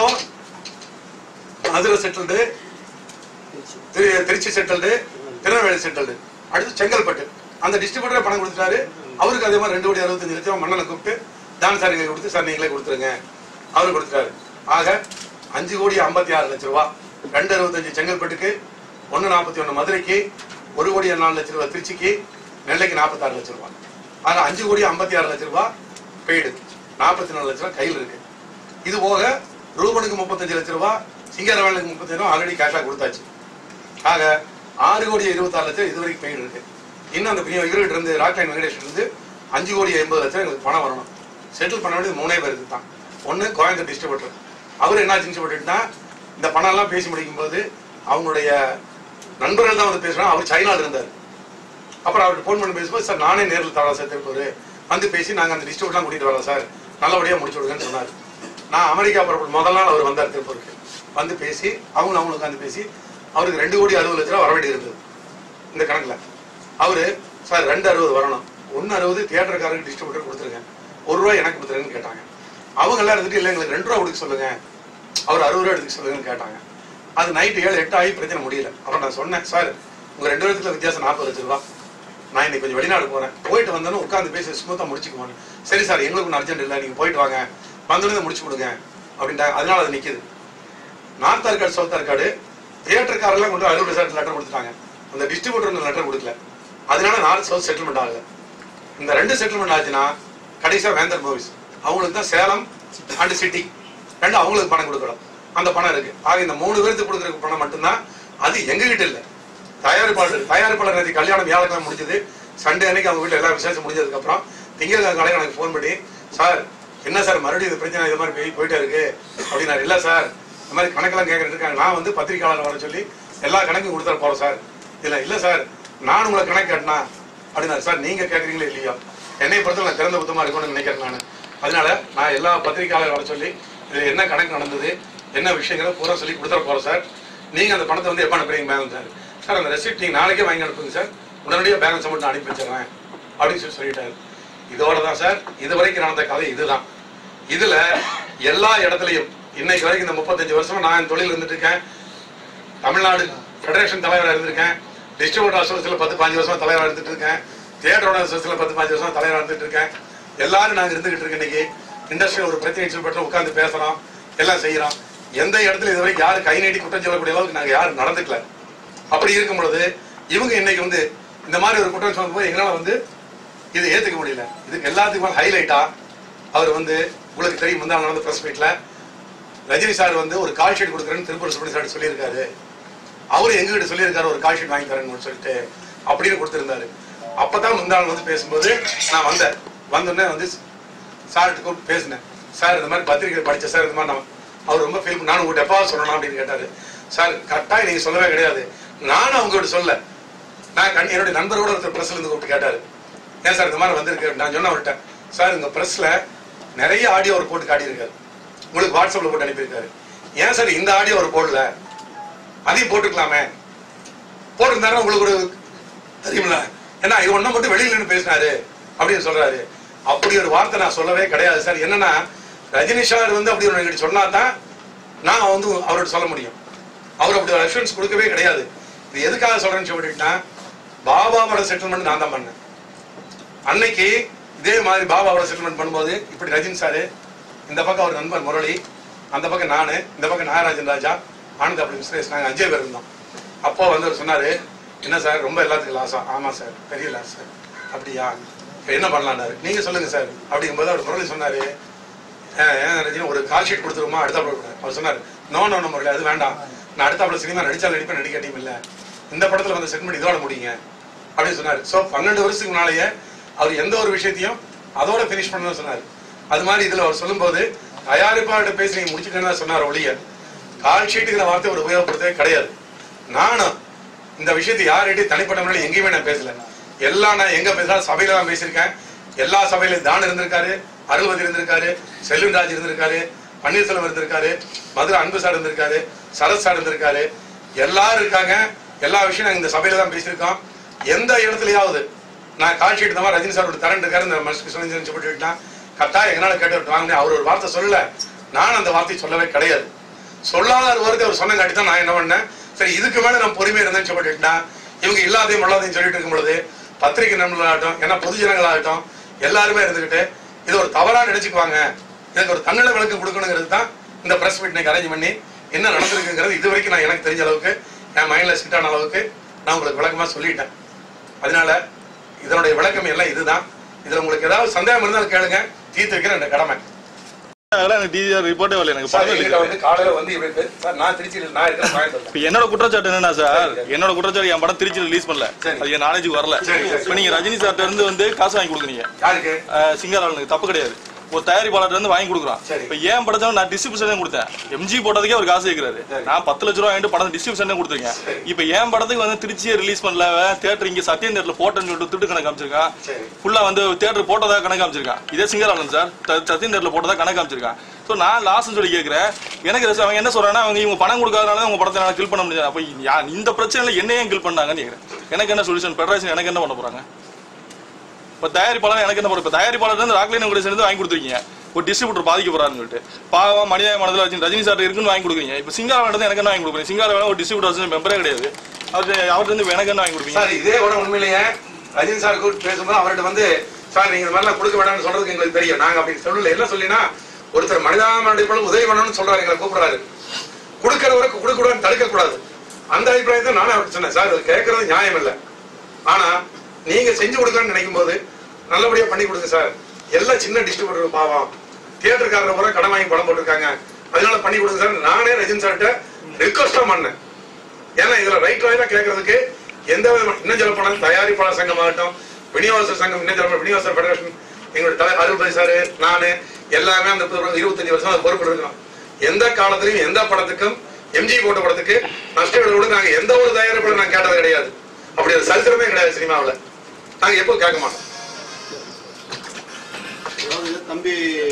[SPEAKER 1] Madurai settled, Trichy settled, Tirunelveli settled, அடுத்து செங்கல்பட்டு அந்த டிஸ்ட்ரிபியூட்டரே பணம் கொடுத்துட்டாரு. அவருக்கு அதே மாதிரி 2,65,00,000 மன்னனை கூப்பிட்டு ஜான் சார் கொடுத்து சார் நீங்களே கொடுத்துருங்க அவரு கொடுத்துட்டாரு. ஆக 5,56,00,000 ரூபாய், 2,65 செங்கல்பட்டுக்கு, 1,41 மதுரைக்கு, 1,04,00,000 ரூபாய் திருச்சிக்கு, நெல்லைக்கு 46 லட்சம் ரூபாய். ஆக 5,56,00,000 ரூபாய் பெய்டு, 44 லட்சம் ரூபாய் கையில் இருக்கு. இது போக ரூபனுக்கு 35 லட்சம் ரூபாய், சிங்கரவேலுக்கு 35 ரூபாய் ஆல்ரெடி கேஷா கொடுத்தாச்சு. ஆக 6,26,00,000 இதுவரைக்கும் பெய்டு இருக்கு. இன்னும் அந்த இவர்கிட்ட இருந்து ராக்லைன் வெங்கடேஷ் இருந்து 5,80,00,000 எங்களுக்கு பணம் வரணும். செட்டில் பண்ண வேண்டியது 3 பேருக்கு தான். ஒன்னு கோயம்புத்தூர் டிஸ்ட்ரிபியூட்டர், அவர் என்ன சொல்லிட்டுனா இந்த பணம் எல்லாம் பேசி முடிக்கும் போது அவங்களுடைய நண்பர்கள் தான் வந்து பேசுறாங்க. அவர் சைனால இருந்தார். அப்புறம் அவர்கிட்ட போன் பண்ணி பேசும்போது சார் நானே நேரில் தரலாம் சார் திருப்பூர் வந்து பேசி நாங்கள் அந்த டிஸ்ட்ரிபியூட்லாம் கூட்டிட்டு வரலாம் சார், நல்லபடியாக முடிச்சு விடுங்கன்னு சொன்னார். நான் அமெரிக்கா புறப்பட்டு முதல் நாள் அவர் வந்தார் திருப்பூருக்கு, வந்து பேசி அவங்களுக்கு உட்காந்து பேசி அவருக்கு 2,60,00,000 வர வேண்டியது இருந்தது இந்த கணக்கில். அவரு சார் 2,60 வரணும், 1,60 தியேட்டருக்காரருக்கு டிஸ்ட்ரிபியூட்டர் கொடுத்துருங்க, ₹1 எனக்கு கொடுத்துருங்கன்னு கேட்டாங்க. அவங்க எல்லாம் இருந்துட்டு இல்லை எங்களுக்கு ₹2 கொடுக்க சொல்லுங்க, அவர் ₹60 எடுத்துக்க சொல்லுங்கன்னு கேட்டாங்க. அது நைட்டு 7, 8 ஆகி பிரச்சனை முடியல. அப்புறம் நான் சொன்னேன் சார் உங்க 2 பேருக்குள்ள வித்தியாசம் 40 லட்சம் ரூபாய், நான் இன்னைக்கு கொஞ்சம் வெளிநாடு போறேன், போயிட்டு வந்தோன்னு உட்காந்து பேசி ஸ்மூத்தா முடிச்சுக்குவாங்க. சரி சார் எங்களுக்கு ஒன்றும் அர்ஜென்ட் இல்லை, நீங்க போயிட்டு வாங்க, வந்தோடனே முடிச்சு கொடுங்க அப்படின்ட்டாங்க. அதனால அது நிக்குது. நார்த் ஆர்காடு சவுத் ஆர்காடு தியேட்டருக்காரெல்லாம் கொண்டு 60% லெட்டர் கொடுத்துட்டாங்க, அந்த டிஸ்ட்ரிபியூட்டர் லெட்டர் கொடுக்கல. அதனால நார்த் சவுத் செட்டில்மெண்ட் ஆகல. இந்த 2 செட்டில்மெண்ட் ஆச்சுன்னா கடைசியா வேந்தர் மூவிஸ் அவங்களுக்கு தான் சேலம் அண்ட் சிட்டி 2 அவங்களுக்கு பணம் கொடுக்கணும், அந்த பணம் இருக்கு. ஆக இந்த 3 பேருக்கு கொடுக்குற பணம் மட்டும்தான், அது எங்க கிட்ட இல்ல. தயாரிப்பாளர் நேற்று கல்யாணம் வியாழக்கிழமை முடிஞ்சது, சண்டே அன்னைக்கு அவங்க வீட்டுல எல்லா விசேஷம் முடிஞ்சதுக்கு அப்புறம் திங்கட்கிழமை எனக்கு போன் பண்ணி சார் என்ன சார் மறுபடியும் இந்த பிரச்சனை இது மாதிரி போயிட்டே இருக்கு அப்படின்னா, இல்ல சார் இந்த மாதிரி கணக்கெல்லாம் கேட்கறது இருக்காங்க, நான் வந்து பத்திரிகையாளர் வர சொல்லி எல்லா கணக்கும் கொடுத்துட போறோம் சார். இல்ல சார் நான் உங்களை கணக்கு கேட்டனா அப்படின்னா, சார் நீங்க கேட்கறீங்களா இல்லையா, என்னை பொறுத்தவரை நான் திறந்த புத்தமா இருக்கும்னு நினைக்கிறேன் நான். அதனால நான் எல்லா பத்திரிகையாளர் வர சொல்லி இதுல என்ன கணக்கு நடந்தது என்ன விஷயங்களை பூரா சொல்லி கொடுத்துட போறோம் சார். நீங்க அந்த பணத்தை வந்து எப்ப அனுப்புறீங்க பேலன்ஸ் சார்? சார் அந்த ரெசிப்ட் நீங்க நாளைக்கே வாங்கி அனுப்புங்க சார், உடனடியாக பேலன்ஸ் மட்டும் அனுப்பி வச்சிடறேன் அப்படின்னு சொல்லிட்டாரு. இதோட தான் சார் இது வரைக்கும் நடந்த கதை இதுதான். இதுல எல்லா இடத்துலையும் இன்னைக்கு வரைக்கும் இந்த 35 வருஷம் நான் என் தொழில் இருந்துட்டு இருக்கேன். தமிழ்நாடு ஃபெடரேஷன் தலைவராக இருந்திருக்கேன். டிஸ்ட்ரிபியூட்டர் அசோசியேஷன்ல 10-15 வருஷம் தலைவராக இருந்துட்டு இருக்கேன். தியேட்டரோட அசோசியேஷன்ல 10-15 வருஷம் தலைவராக இருந்துட்டு இருக்கேன். எல்லாரும் நாங்கள் இருந்துகிட்டு இருக்கேன். இன்னைக்கு இண்டஸ்ட்ரியில் ஒரு பிரச்சனை சொல்லப்பட்டு உட்காந்து பேசுறோம், எல்லாம் செய்யறோம். எந்த இடத்துல இதுவரை யாரும் கை நீட்டி குற்றம் சொல்லக்கூடிய அளவுக்கு நாங்கள் யாரும் நடந்துக்கல. அப்படி இருக்கும் பொழுது இவங்க இன்னைக்கு வந்து இந்த மாதிரி ஒரு குற்றம் சொல்லும் போது எங்களால் வந்து இதை ஏற்றுக்க முடியல. இதுக்கு எல்லாத்துக்கும் ஹைலைட்டா அவர் வந்து உங்களுக்கு தெரியும், முந்தாள் நடந்த பிரஸ் மீட்ல ரஜினி சார் வந்து ஒரு கால் ஷீட் கொடுக்குறேன்னு திருப்பூர் சுப்ரீம் சார் சொல்லியிருக்காரு. அவரு எங்ககிட்ட சொல்லியிருக்காரு ஒரு கால் ஷீட் வாங்கி தரேன்னு சொல்லிட்டு அப்படின்னு கொடுத்திருந்தாரு. அப்பதான் முந்தாள் வந்து பேசும்போது நான் வந்தோடனே வந்து சார்கிட்ட கூப்பிட்டு பேசினேன். சார் இந்த மாதிரி பத்திரிகை படிச்ச சார், இந்த மாதிரி நான் அவர் ரொம்ப ஃபீல் நானும் உங்கள்கிட்ட எப்பாவது சொல்லணும் அப்படின்னு கேட்டாரு. சார் கரெக்டாக நீங்க சொல்லவே கிடையாது, நானும் அவங்ககிட்ட சொல்ல. நான் என்னுடைய நண்பரோட ஒருத்தர் பிரஸ்ல இருந்து கூப்பிட்டு கேட்டாரு, ஏன் சார் இந்த மாதிரி வந்திருக்கு. நான் சொன்ன அவர்கிட்ட, சார் இந்த பிரஸ்ல நிறைய ஆடியோ அவர் போட்டு காட்டியிருக்காரு, உங்களுக்கு வாட்ஸ்அப்ல போட்டு அனுப்பியிருக்காரு. ஏன் சார் இந்த ஆடியோ அவர் போடல, அதையும் போட்டுக்கலாமே, போட்டிருந்தாரு உங்களுக்கு ஒரு தெரியுமில்ல, ஏன்னா இது ஒன்னும் மட்டும் வெளியில நின்று பேசினாரு அப்படின்னு சொல்றாரு. அப்படி ஒரு வார்த்தை நான் சொல்லவே கிடையாது சார். என்னன்னா ரஜினி சார் வந்து அப்படி ஒரு சொன்னா தான் நான் வந்து அவரோட சொல்ல முடியும். அவர் அப்படி ஒரு அஷூரன்ஸ் கொடுக்கவே கிடையாது. இது எதுக்காக சொல்றேன்னு சொல்லிட்டுனா, பாபாவோட செட்டில்மெண்ட் நான் தான் பண்ணேன். அன்னைக்கு இதே மாதிரி பாபாவோட செட்டில்மெண்ட் பண்ணும்போது இப்படி ரஜினி சாரு, இந்த பக்கம் அவர் நண்பர் முரளி, அந்த பக்கம் நானு, இந்த பக்கம் நாகராஜன் ராஜா, ஆனந்த் அப்படி மிஸ்ரேஸ், நாங்கள் 5 பேர் இருந்தோம். அப்போ வந்து அவர் சொன்னாரு, என்ன சார் ரொம்ப எல்லாத்துக்கும் லாஸா? ஆமா சார், பெரிய லாஸ் சார். அப்படியா, என்ன பண்ணலான்னாரு. நீங்க சொல்லுங்க சார் அப்படிங்கும்போது அவர் முரளி சொன்னாரு, ஒரு கால் ஷீட் கொடுத்துருமா அடுத்தாப்புல. அவர் சொன்னார், நோ முரளி அது வேண்டாம், நான் அடுத்தாப்புல சினிமா நடிச்சாலும் நடிப்பேன், நடிக்க டீம் இல்ல, இந்த படத்துல வந்து செட் பண்ணி இதோட முடியுங்க அப்படின்னு சொன்னாரு. ஸோ 12 வருஷத்துக்கு முன்னாலேயே அவர் எந்த ஒரு விஷயத்தையும் அதோட பினிஷ் பண்ணணும்னு சொன்னார். அது மாதிரி இதுல அவர் சொல்லும்போது தயாரிப்பாளர்கிட்ட பேசி நீங்க முடிச்சுட்டேன்னு சொன்னார் ஒழிய கால் ஷீட்டுங்கிற வார்த்தை ஒரு உபயோகப்படுத்தவே கிடையாது. நானும் இந்த விஷயத்தை யார்கிட்டையும் தனிப்பட்ட முறையில் எங்கேயுமே நான் பேசல. எல்லாம் நான் எங்க பேசுறேன், சபையில தான் பேசியிருக்கேன். எல்லா சபையிலும் தான் இருந்திருக்காரு, அருள்வதி இருந்திருக்காரு, செல்வன்ராஜ் இருந்திருக்காரு, பன்னீர்செல்வம் இருந்திருக்காரு, மதுரை அன்பு சார் இருந்திருக்காரு, சரத் சார் இருந்திருக்காரு, எல்லாரும் இருக்காங்க. எல்லா விஷயம் நாங்க இந்த சபையில தான் பேசியிருக்கோம். எந்த இடத்துலயாவது நான் கால் ஷீட் தான் ரஜினி சார் கரண்ட் இருக்காரு, இந்த மஸ்கிருஷ்ணன் சொல்லிட்டு கரெக்டாக எங்களால் கேட்டு வாங்கினே. அவர் ஒரு வார்த்தை சொல்லல, நான் அந்த வார்த்தை சொல்லவே கிடையாது. சொல்லாத ஒரு வார்த்தை அவர் சொன்ன காட்டி தான் நான் என்ன பண்ணேன், சரி இதுக்கு மேல நான் பொறுமையா இருந்தேன்னு சொல்லிட்டுனா இவங்க இல்லாதையும் உள்ளாதையும் சொல்லிட்டு இருக்கும் பொழுது பத்திரிகை நண்பர்களாகட்டும், ஏன்னா பொதுஜனங்களாகட்டும் எல்லாருமே இருந்துகிட்டு இது ஒரு தவறா நினைச்சுக்குவாங்க, இதுக்கு ஒரு தன்னல விளக்கு கொடுக்கணுங்கிறது தான் இந்த பிரஸ் மீட் இன்னைக்கு அரேஞ்ச் பண்ணி என்ன நடந்திருக்குங்கிறது இது வரைக்கும் நான் எனக்கு தெரிஞ்ச அளவுக்கு என் மைண்ட்ல செட் ஆன அளவுக்கு நான் உங்களுக்கு விளக்கமா சொல்லிட்டேன். அதனால இதனுடைய விளக்கம் எல்லாம் இதுதான். இதுல உங்களுக்கு ஏதாவது சந்தேகம் இருந்தாலும் கேளுங்க, தீர்த்து வைக்கிற என் கடமை.
[SPEAKER 2] என்னோட குற்றச்சாட்டு என்னன்னா சார், என்னோட குற்றச்சாட்டு என் படம் திருச்சி ரிலீஸ் பண்ணல, அது என் நாலேஜுக்கு வரல. இப்ப நீங்க ரஜினி சார்ட்ட இருந்து வந்து காசு வாங்கி கொடுக்குறீங்க, சிங்காரனுக்கு தப்பு கிடையாது, ஒரு தயாரிப்பாளர் இருந்து வாங்கி கொடுக்குறான். இப்ப ஏன் படத்தை நான் டிஸ்ட்ரிபியூஷன் கொடுத்தேன், எம்ஜி போட்டதுக்கே ஒரு காசு கேட்கிறாரு, நான் 10 லட்ச ரூபா வாங்கிட்டு படம் டிஸ்ட்ரிபியூஷன் கொடுத்துருக்கேன். இப்ப ஏன் படத்துக்கு வந்து திருச்சியை ரிலீஸ் பண்ணல, தேட்டர் இங்க சத்தியம் தேட்டர்ல போட்டோன்னு சொல்லிட்டு திட்டு கணக்கு காமிச்சிருக்கான், ஃபுல்லா வந்து தேட்டர் போட்டதா கணக்கு காமிச்சிருக்கான். இதே சிங்கரானன் சார் சத்தியம் தேட்டர்ல போட்டதா கணக்கு காமிச்சிருக்கான். ஸோ நான் லாஸ்ன்னு சொல்லி கேட்கிறேன். எனக்கு அவங்க என்ன சொல்றாங்கன்னா, அவங்க இவங்க பணம் கொடுக்காதனால உங்க படத்தை நான் கில் பண்ண முடியாது. அப்ப இந்த பிரச்சனையில என்னையும் கில் பண்ணாங்கன்னு கேட்கிறேன். எனக்கு என்ன சொல்யூஷன், பெடரேஷன் எனக்கு என்ன பண்ண போறாங்க? இப்ப தயாரிப்பாளர் எனக்கு என்ன பண்ண, இப்ப தயாரிப்பாளர் இருந்து ராக்லைன் உங்களை சேர்ந்து வாங்கி கொடுத்துருக்கீங்க, ஒரு டிஸ்ட்ரிபியூட்டர் பாதிக்க போறாருன்னு சொல்லிட்டு பாவம் மனித மனதில் வச்சு ரஜினி சார் இருக்குன்னு வாங்கி கொடுக்குறீங்க. இப்ப சிங்காரவேண்டது எனக்கு என்ன வாங்கி கொடுக்குறீங்க? சிங்காரவேண்டா ஒரு டிஸ்ட்ரிபியூட்டர் மெம்பரே கிடையாது, அவர்கிட்ட இருந்து எனக்கு என்ன வாங்கி கொடுப்பீங்க?
[SPEAKER 1] சார் இதே கூட உண்மையிலேயே ரஜினி சார் கூப்பிட்டு பேசும்போது அவர்கிட்ட வந்து சார் நீங்க இந்த மாதிரிலாம் கொடுக்க வேண்டாம்னு சொல்றதுக்கு எங்களுக்கு தெரியும், நாங்க அப்படி சொல்லல. என்ன சொல்லினா ஒருத்தர் மனிதாபிமானம் உதவி பண்ணணும்னு சொல்றாரு, எங்களை கூப்பிடுறாரு, கொடுக்கறவருக்கு கொடுக்கூடாதுன்னு தடுக்க கூடாது. அந்த அபிப்பிராயத்தை நானே அவருக்கு சொன்னேன். சார் கேட்கறது நியாயம் இல்லை, ஆனா நீங்க செஞ்சு கொடுக்கணும்னு நினைக்கும் போது நல்லபடியா பண்ணி கொடுங்க சார். எல்லாம் சின்ன டிஸ்ட்ரிபியூட்டர் பாவம், தியேட்டருக்காரர் பூரா கடன் வாங்கி படம் போட்டிருக்காங்க, அதனால பண்ணி கொடுங்க சார். நானே ரஜினி சார்கிட்ட ரிக்வஸ்டா பண்ணேன். ஏன்னா இதுல ரைட் வாயிலா கேட்கறதுக்கு எந்த விதமான இன்னும் சொல்ல போனாலும் தயாரிப்பாளர் சங்கம் ஆகட்டும், விநியோகஸ்தர் சங்கம், இன்னும் சொல்ல விநியோகஸ்தர் ஃபெடரேஷன், எங்களுடைய அருள்பதி சாரு, நானு எல்லாமே அந்த 25 வருஷம் அது பொறுப்பு இருக்கோம். எந்த காலத்திலையும் எந்த படத்துக்கும் எம்ஜி போட்ட படத்துக்கு நஷ்டம் கூட நாங்க எந்த ஒரு தயாரிப்பாளர் நாங்க கேட்டது கிடையாது. அப்படி ஒரு சரித்திரமே கிடையாது சினிமாவில், நாங்க எப்போ கேட்க மாட்டோம்.
[SPEAKER 3] தம்பி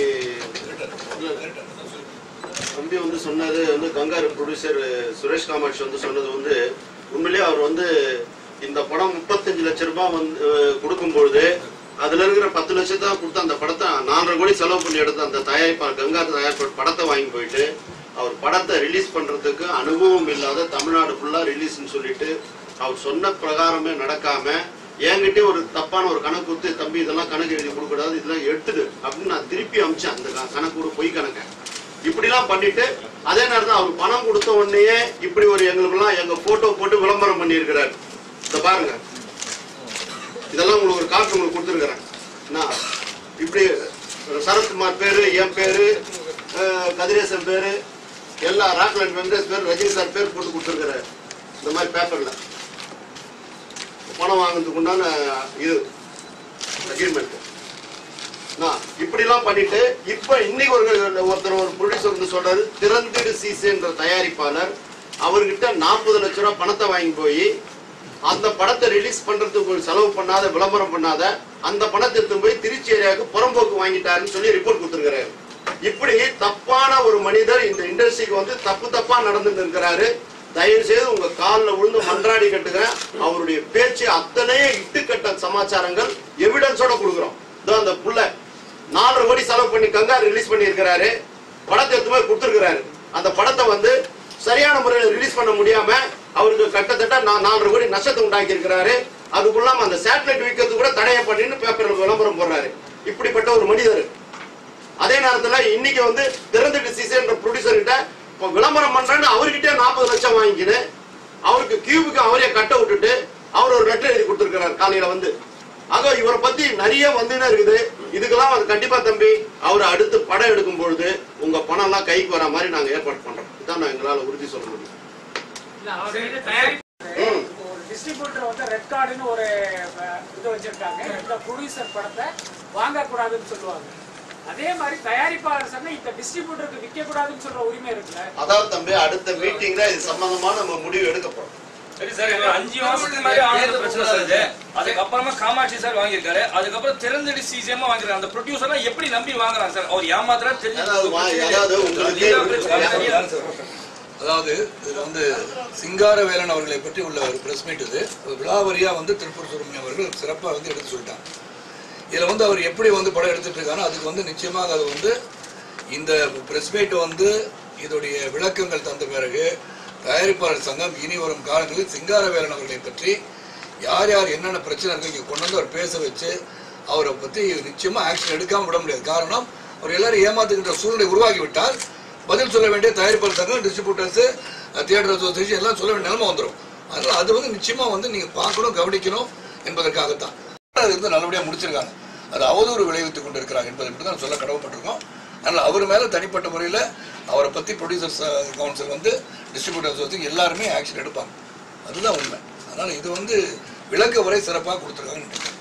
[SPEAKER 3] வந்து சொன்னது வந்து கங்காரு ப்ரொடியூசர் சுரேஷ் காமாட்சி வந்து சொன்னது வந்து உண்மையிலேயே அவர் வந்து இந்த படம் 35 லட்சம் ரூபாய் வந்து கொடுக்கும்பொழுது அதுல இருக்கிற 10 லட்சத்தை கொடுத்து அந்த படத்தை 4.5 கோடி செலவு பண்ணி எடுத்து அந்த தயாரிப்பாளர் கங்கா தயாரிப்பாளர் படத்தை வாங்கி போயிட்டு அவர் படத்தை ரிலீஸ் பண்றதுக்கு அனுபவம் இல்லாத தமிழ்நாடு ஃபுல்லா ரிலீஸ்ன்னு சொல்லிட்டு அவர் சொன்ன பிரகாரமே நடக்காம என்கிட்ட ஒரு தப்பான ஒரு கணக்கு கொடுத்து, தம்பி இதெல்லாம் கணக்கு எழுதி கொடுக்கூடாது, இதெல்லாம் எடுத்துடு அப்படின்னு நான் திருப்பி அமிச்சேன். அந்த கணக்கு ஒரு பொய் கணக்கு இப்படிலாம் பண்ணிட்டு அதே நேரத்தில் அவர் பணம் கொடுத்த உடனேயே இப்படி ஒரு எங்களுக்கெல்லாம் எங்க போட்டோ போட்டு விளம்பரம் பண்ணி இருக்கிறார். இத பாருங்க, இதெல்லாம் உங்களுக்கு ஒரு காப்பி உங்களுக்கு கொடுத்துருக்கிறேன். இப்படி சரத்குமார் பேரு, என் பேரு, கதிரேசன் பேரு, எல்லா ராக்லண்ட் வெங்கடேஷ் பேர், ரஜினி சார் பேர் போட்டு கொடுத்துருக்கிறார். இந்த மாதிரி பேப்பர்ல பணம் வாங்குறதுக்கு உண்டான இது அக்ரிமெண்ட். இப்படிலாம் பண்ணிட்டு இப்ப இன்னைக்கு ஒருத்தர் ஒரு ப்ரொடியூசர் வந்து சொல்றாரு, திறந்திடு சிசி என்ற தயாரிப்பாளர் அவர்கிட்ட 40 லட்சம் ரூபாய் பணத்தை வாங்கி போய் அந்த படத்தை ரிலீஸ் பண்றதுக்கு செலவு பண்ணாத, விளம்பரம் பண்ணாத அந்த பணத்தை எடுத்து போய் திருச்சி ஏரியாவுக்கு புறம்போக்கு வாங்கிட்டாருன்னு சொல்லி ரிப்போர்ட் கொடுத்துருக்காரு. இப்படி தப்பான ஒரு மனிதர் இந்த இண்டஸ்ட்ரிக்கு வந்து தப்பா நடந்துட்டு இருக்கிறாரு. தயவு செய்து உங்க காலில் விழுந்து மன்றாடி கட்டுகிறேன். அவருடைய பேச்சு அத்தனையே இட்டுக்கட்ட சமாச்சாரங்கள் எவிடன்ஸோட கொடுக்குறோம். அந்த புள்ள 4 கோடி செலவு பண்ணி கங்காரு ரிலீஸ் பண்ணி இருக்கிறாரு, படத்தை எடுத்து போய் கொடுத்துருக்கிறாரு. அந்த படத்தை வந்து சரியான முறையில் ரிலீஸ் பண்ண முடியாம அவருக்கு கிட்டத்தட்ட 4 கோடி நஷ்டத்தை உண்டாக்கி இருக்கிறாரு. அதுக்குள்ளாம அந்த சேட்டலைட் விற்கிறது கூட தடைய பண்ணின்னு பேப்பர்ல விளம்பரம் போடுறாரு. இப்படிப்பட்ட ஒரு மனிதர். அதே நேரத்தில் இன்னைக்கு வந்து திறந்துட்டு சிசி என்ற ப்ரொடியூசர் கிட்ட விளம்பரம் பண்றேன்னு அவர்கிட்ட 40 லட்சம் வாங்கிக்கின்னு அவருக்கு கியூபுக்கு அவரே கட்ட விட்டுட்டு அவர் ஒரு லெட்டர் எழுதி கொடுத்திருக்கிறார் காலையில வந்து. ஆக இவரை பத்தி நிறைய வந்துன்னு இருக்குது. இதுக்கெல்லாம் அது கண்டிப்பா தம்பி அவர் அடுத்து படம் எடுக்கும் பொழுது உங்க பணம் எல்லாம் கைக்கு வர மாதிரி நாங்க ஏற்பாடு பண்றோம். இதான் நான் எங்களால உறுதி சொல்ல முடியும்.
[SPEAKER 4] டிஸ்ட்ரிபியூட்டர் வந்து ரெட் கார்டுன்னு ஒரு இது வச்சிருக்காங்க. இந்த ப்ரொடியூசர் படத்தை வாங்கக்கூடாதுன்னு சொல்லுவாங்க. அதே மாதிரி தயாரிப்பாளர் சொன்னா இந்த டிஸ்ட்ரிபியூட்டருக்கு விற்க கூடாதுன்னு சொல்ற உரிமை இருக்குல்ல.
[SPEAKER 3] அதாவது தம்பி அடுத்த மீட்டிங்ல இது சம்பந்தமா நம்ம முடிவு எடுக்க போறோம்.
[SPEAKER 5] சரி சார், 5 வருஷத்துக்கு முன்னாடி ஆனது பிரச்சனை சார் இது. அதுக்கப்புறமா காமாட்சி சார் வாங்கியிருக்காரு, அதுக்கப்புறம் திறந்தடி சிஜிஎம் வாங்கிருக்காரு. அந்த ப்ரொடியூசர்லாம் எப்படி நம்பி வாங்குறாங்க சார்? அவர் ஏமாத்துறா தெரிஞ்சு.
[SPEAKER 6] அதாவது இதுல வந்து சிங்காரவேலன் அவர்களை பற்றி உள்ள ஒரு பிரஸ் மீட். இது விழாவரியா வந்து திருப்பூர் சுப்பிரமணியம் அவர்கள் சிறப்பா வந்து எடுத்து சொல்லிட்டாங்க. இதுல வந்து அவர் எப்படி வந்து படம் எடுத்துட்டு இருக்காரு, அதுக்கு வந்து நிச்சயமாக அது வந்து இந்த பிரஸ் மீட் வந்து இதோடைய விளக்கங்கள் தந்த பிறகு தயாரிப்பாளர் சங்கம் இனி வரும் காலங்களில் சிங்காரவேலன் அவர்களை பற்றி யார் யார் என்னென்ன பிரச்சனை இருக்கு இங்கே கொண்டு வந்து அவர் பேச வச்சு அவரை பற்றி நிச்சயமா ஆக்ஷன் எடுக்காம விட முடியாது. காரணம் அவர் எல்லாரும் ஏமாத்துக்கின்ற சூழ்நிலை உருவாகிவிட்டால் பதில் சொல்ல வேண்டிய தயாரிப்பாளர் சங்கம், டிஸ்ட்ரிபியூட்டர்ஸ், தியேட்டர் அசோசியேஷன் எல்லாம் சொல்ல வேண்டிய நிலைமை வந்துடும். அதனால அது வந்து நிச்சயமா வந்து நீங்க பார்க்கணும், கவனிக்கணும் என்பதற்காகத்தான் அது வந்து நல்லபடியாக முடிச்சிருக்காங்க. அது அவதூறு விளைவித்துக் கொண்டிருக்கிறாங்க என்பதை மட்டும் தான் சொல்ல கடமைப்பட்டிருக்கோம். அதனால் அவர் மேலே தனிப்பட்ட முறையில் அவரை பற்றி ப்ரொடியூசர்ஸ் கவுன்சில் வந்து டிஸ்ட்ரிபியூட்டர்ஸ் வந்து எல்லாருமே ஆக்ஷன் எடுப்பாங்க. அதுதான் உண்மை. அதனால் இது வந்து விளக்க உரை சிறப்பாக கொடுத்துருக்காங்கன்னு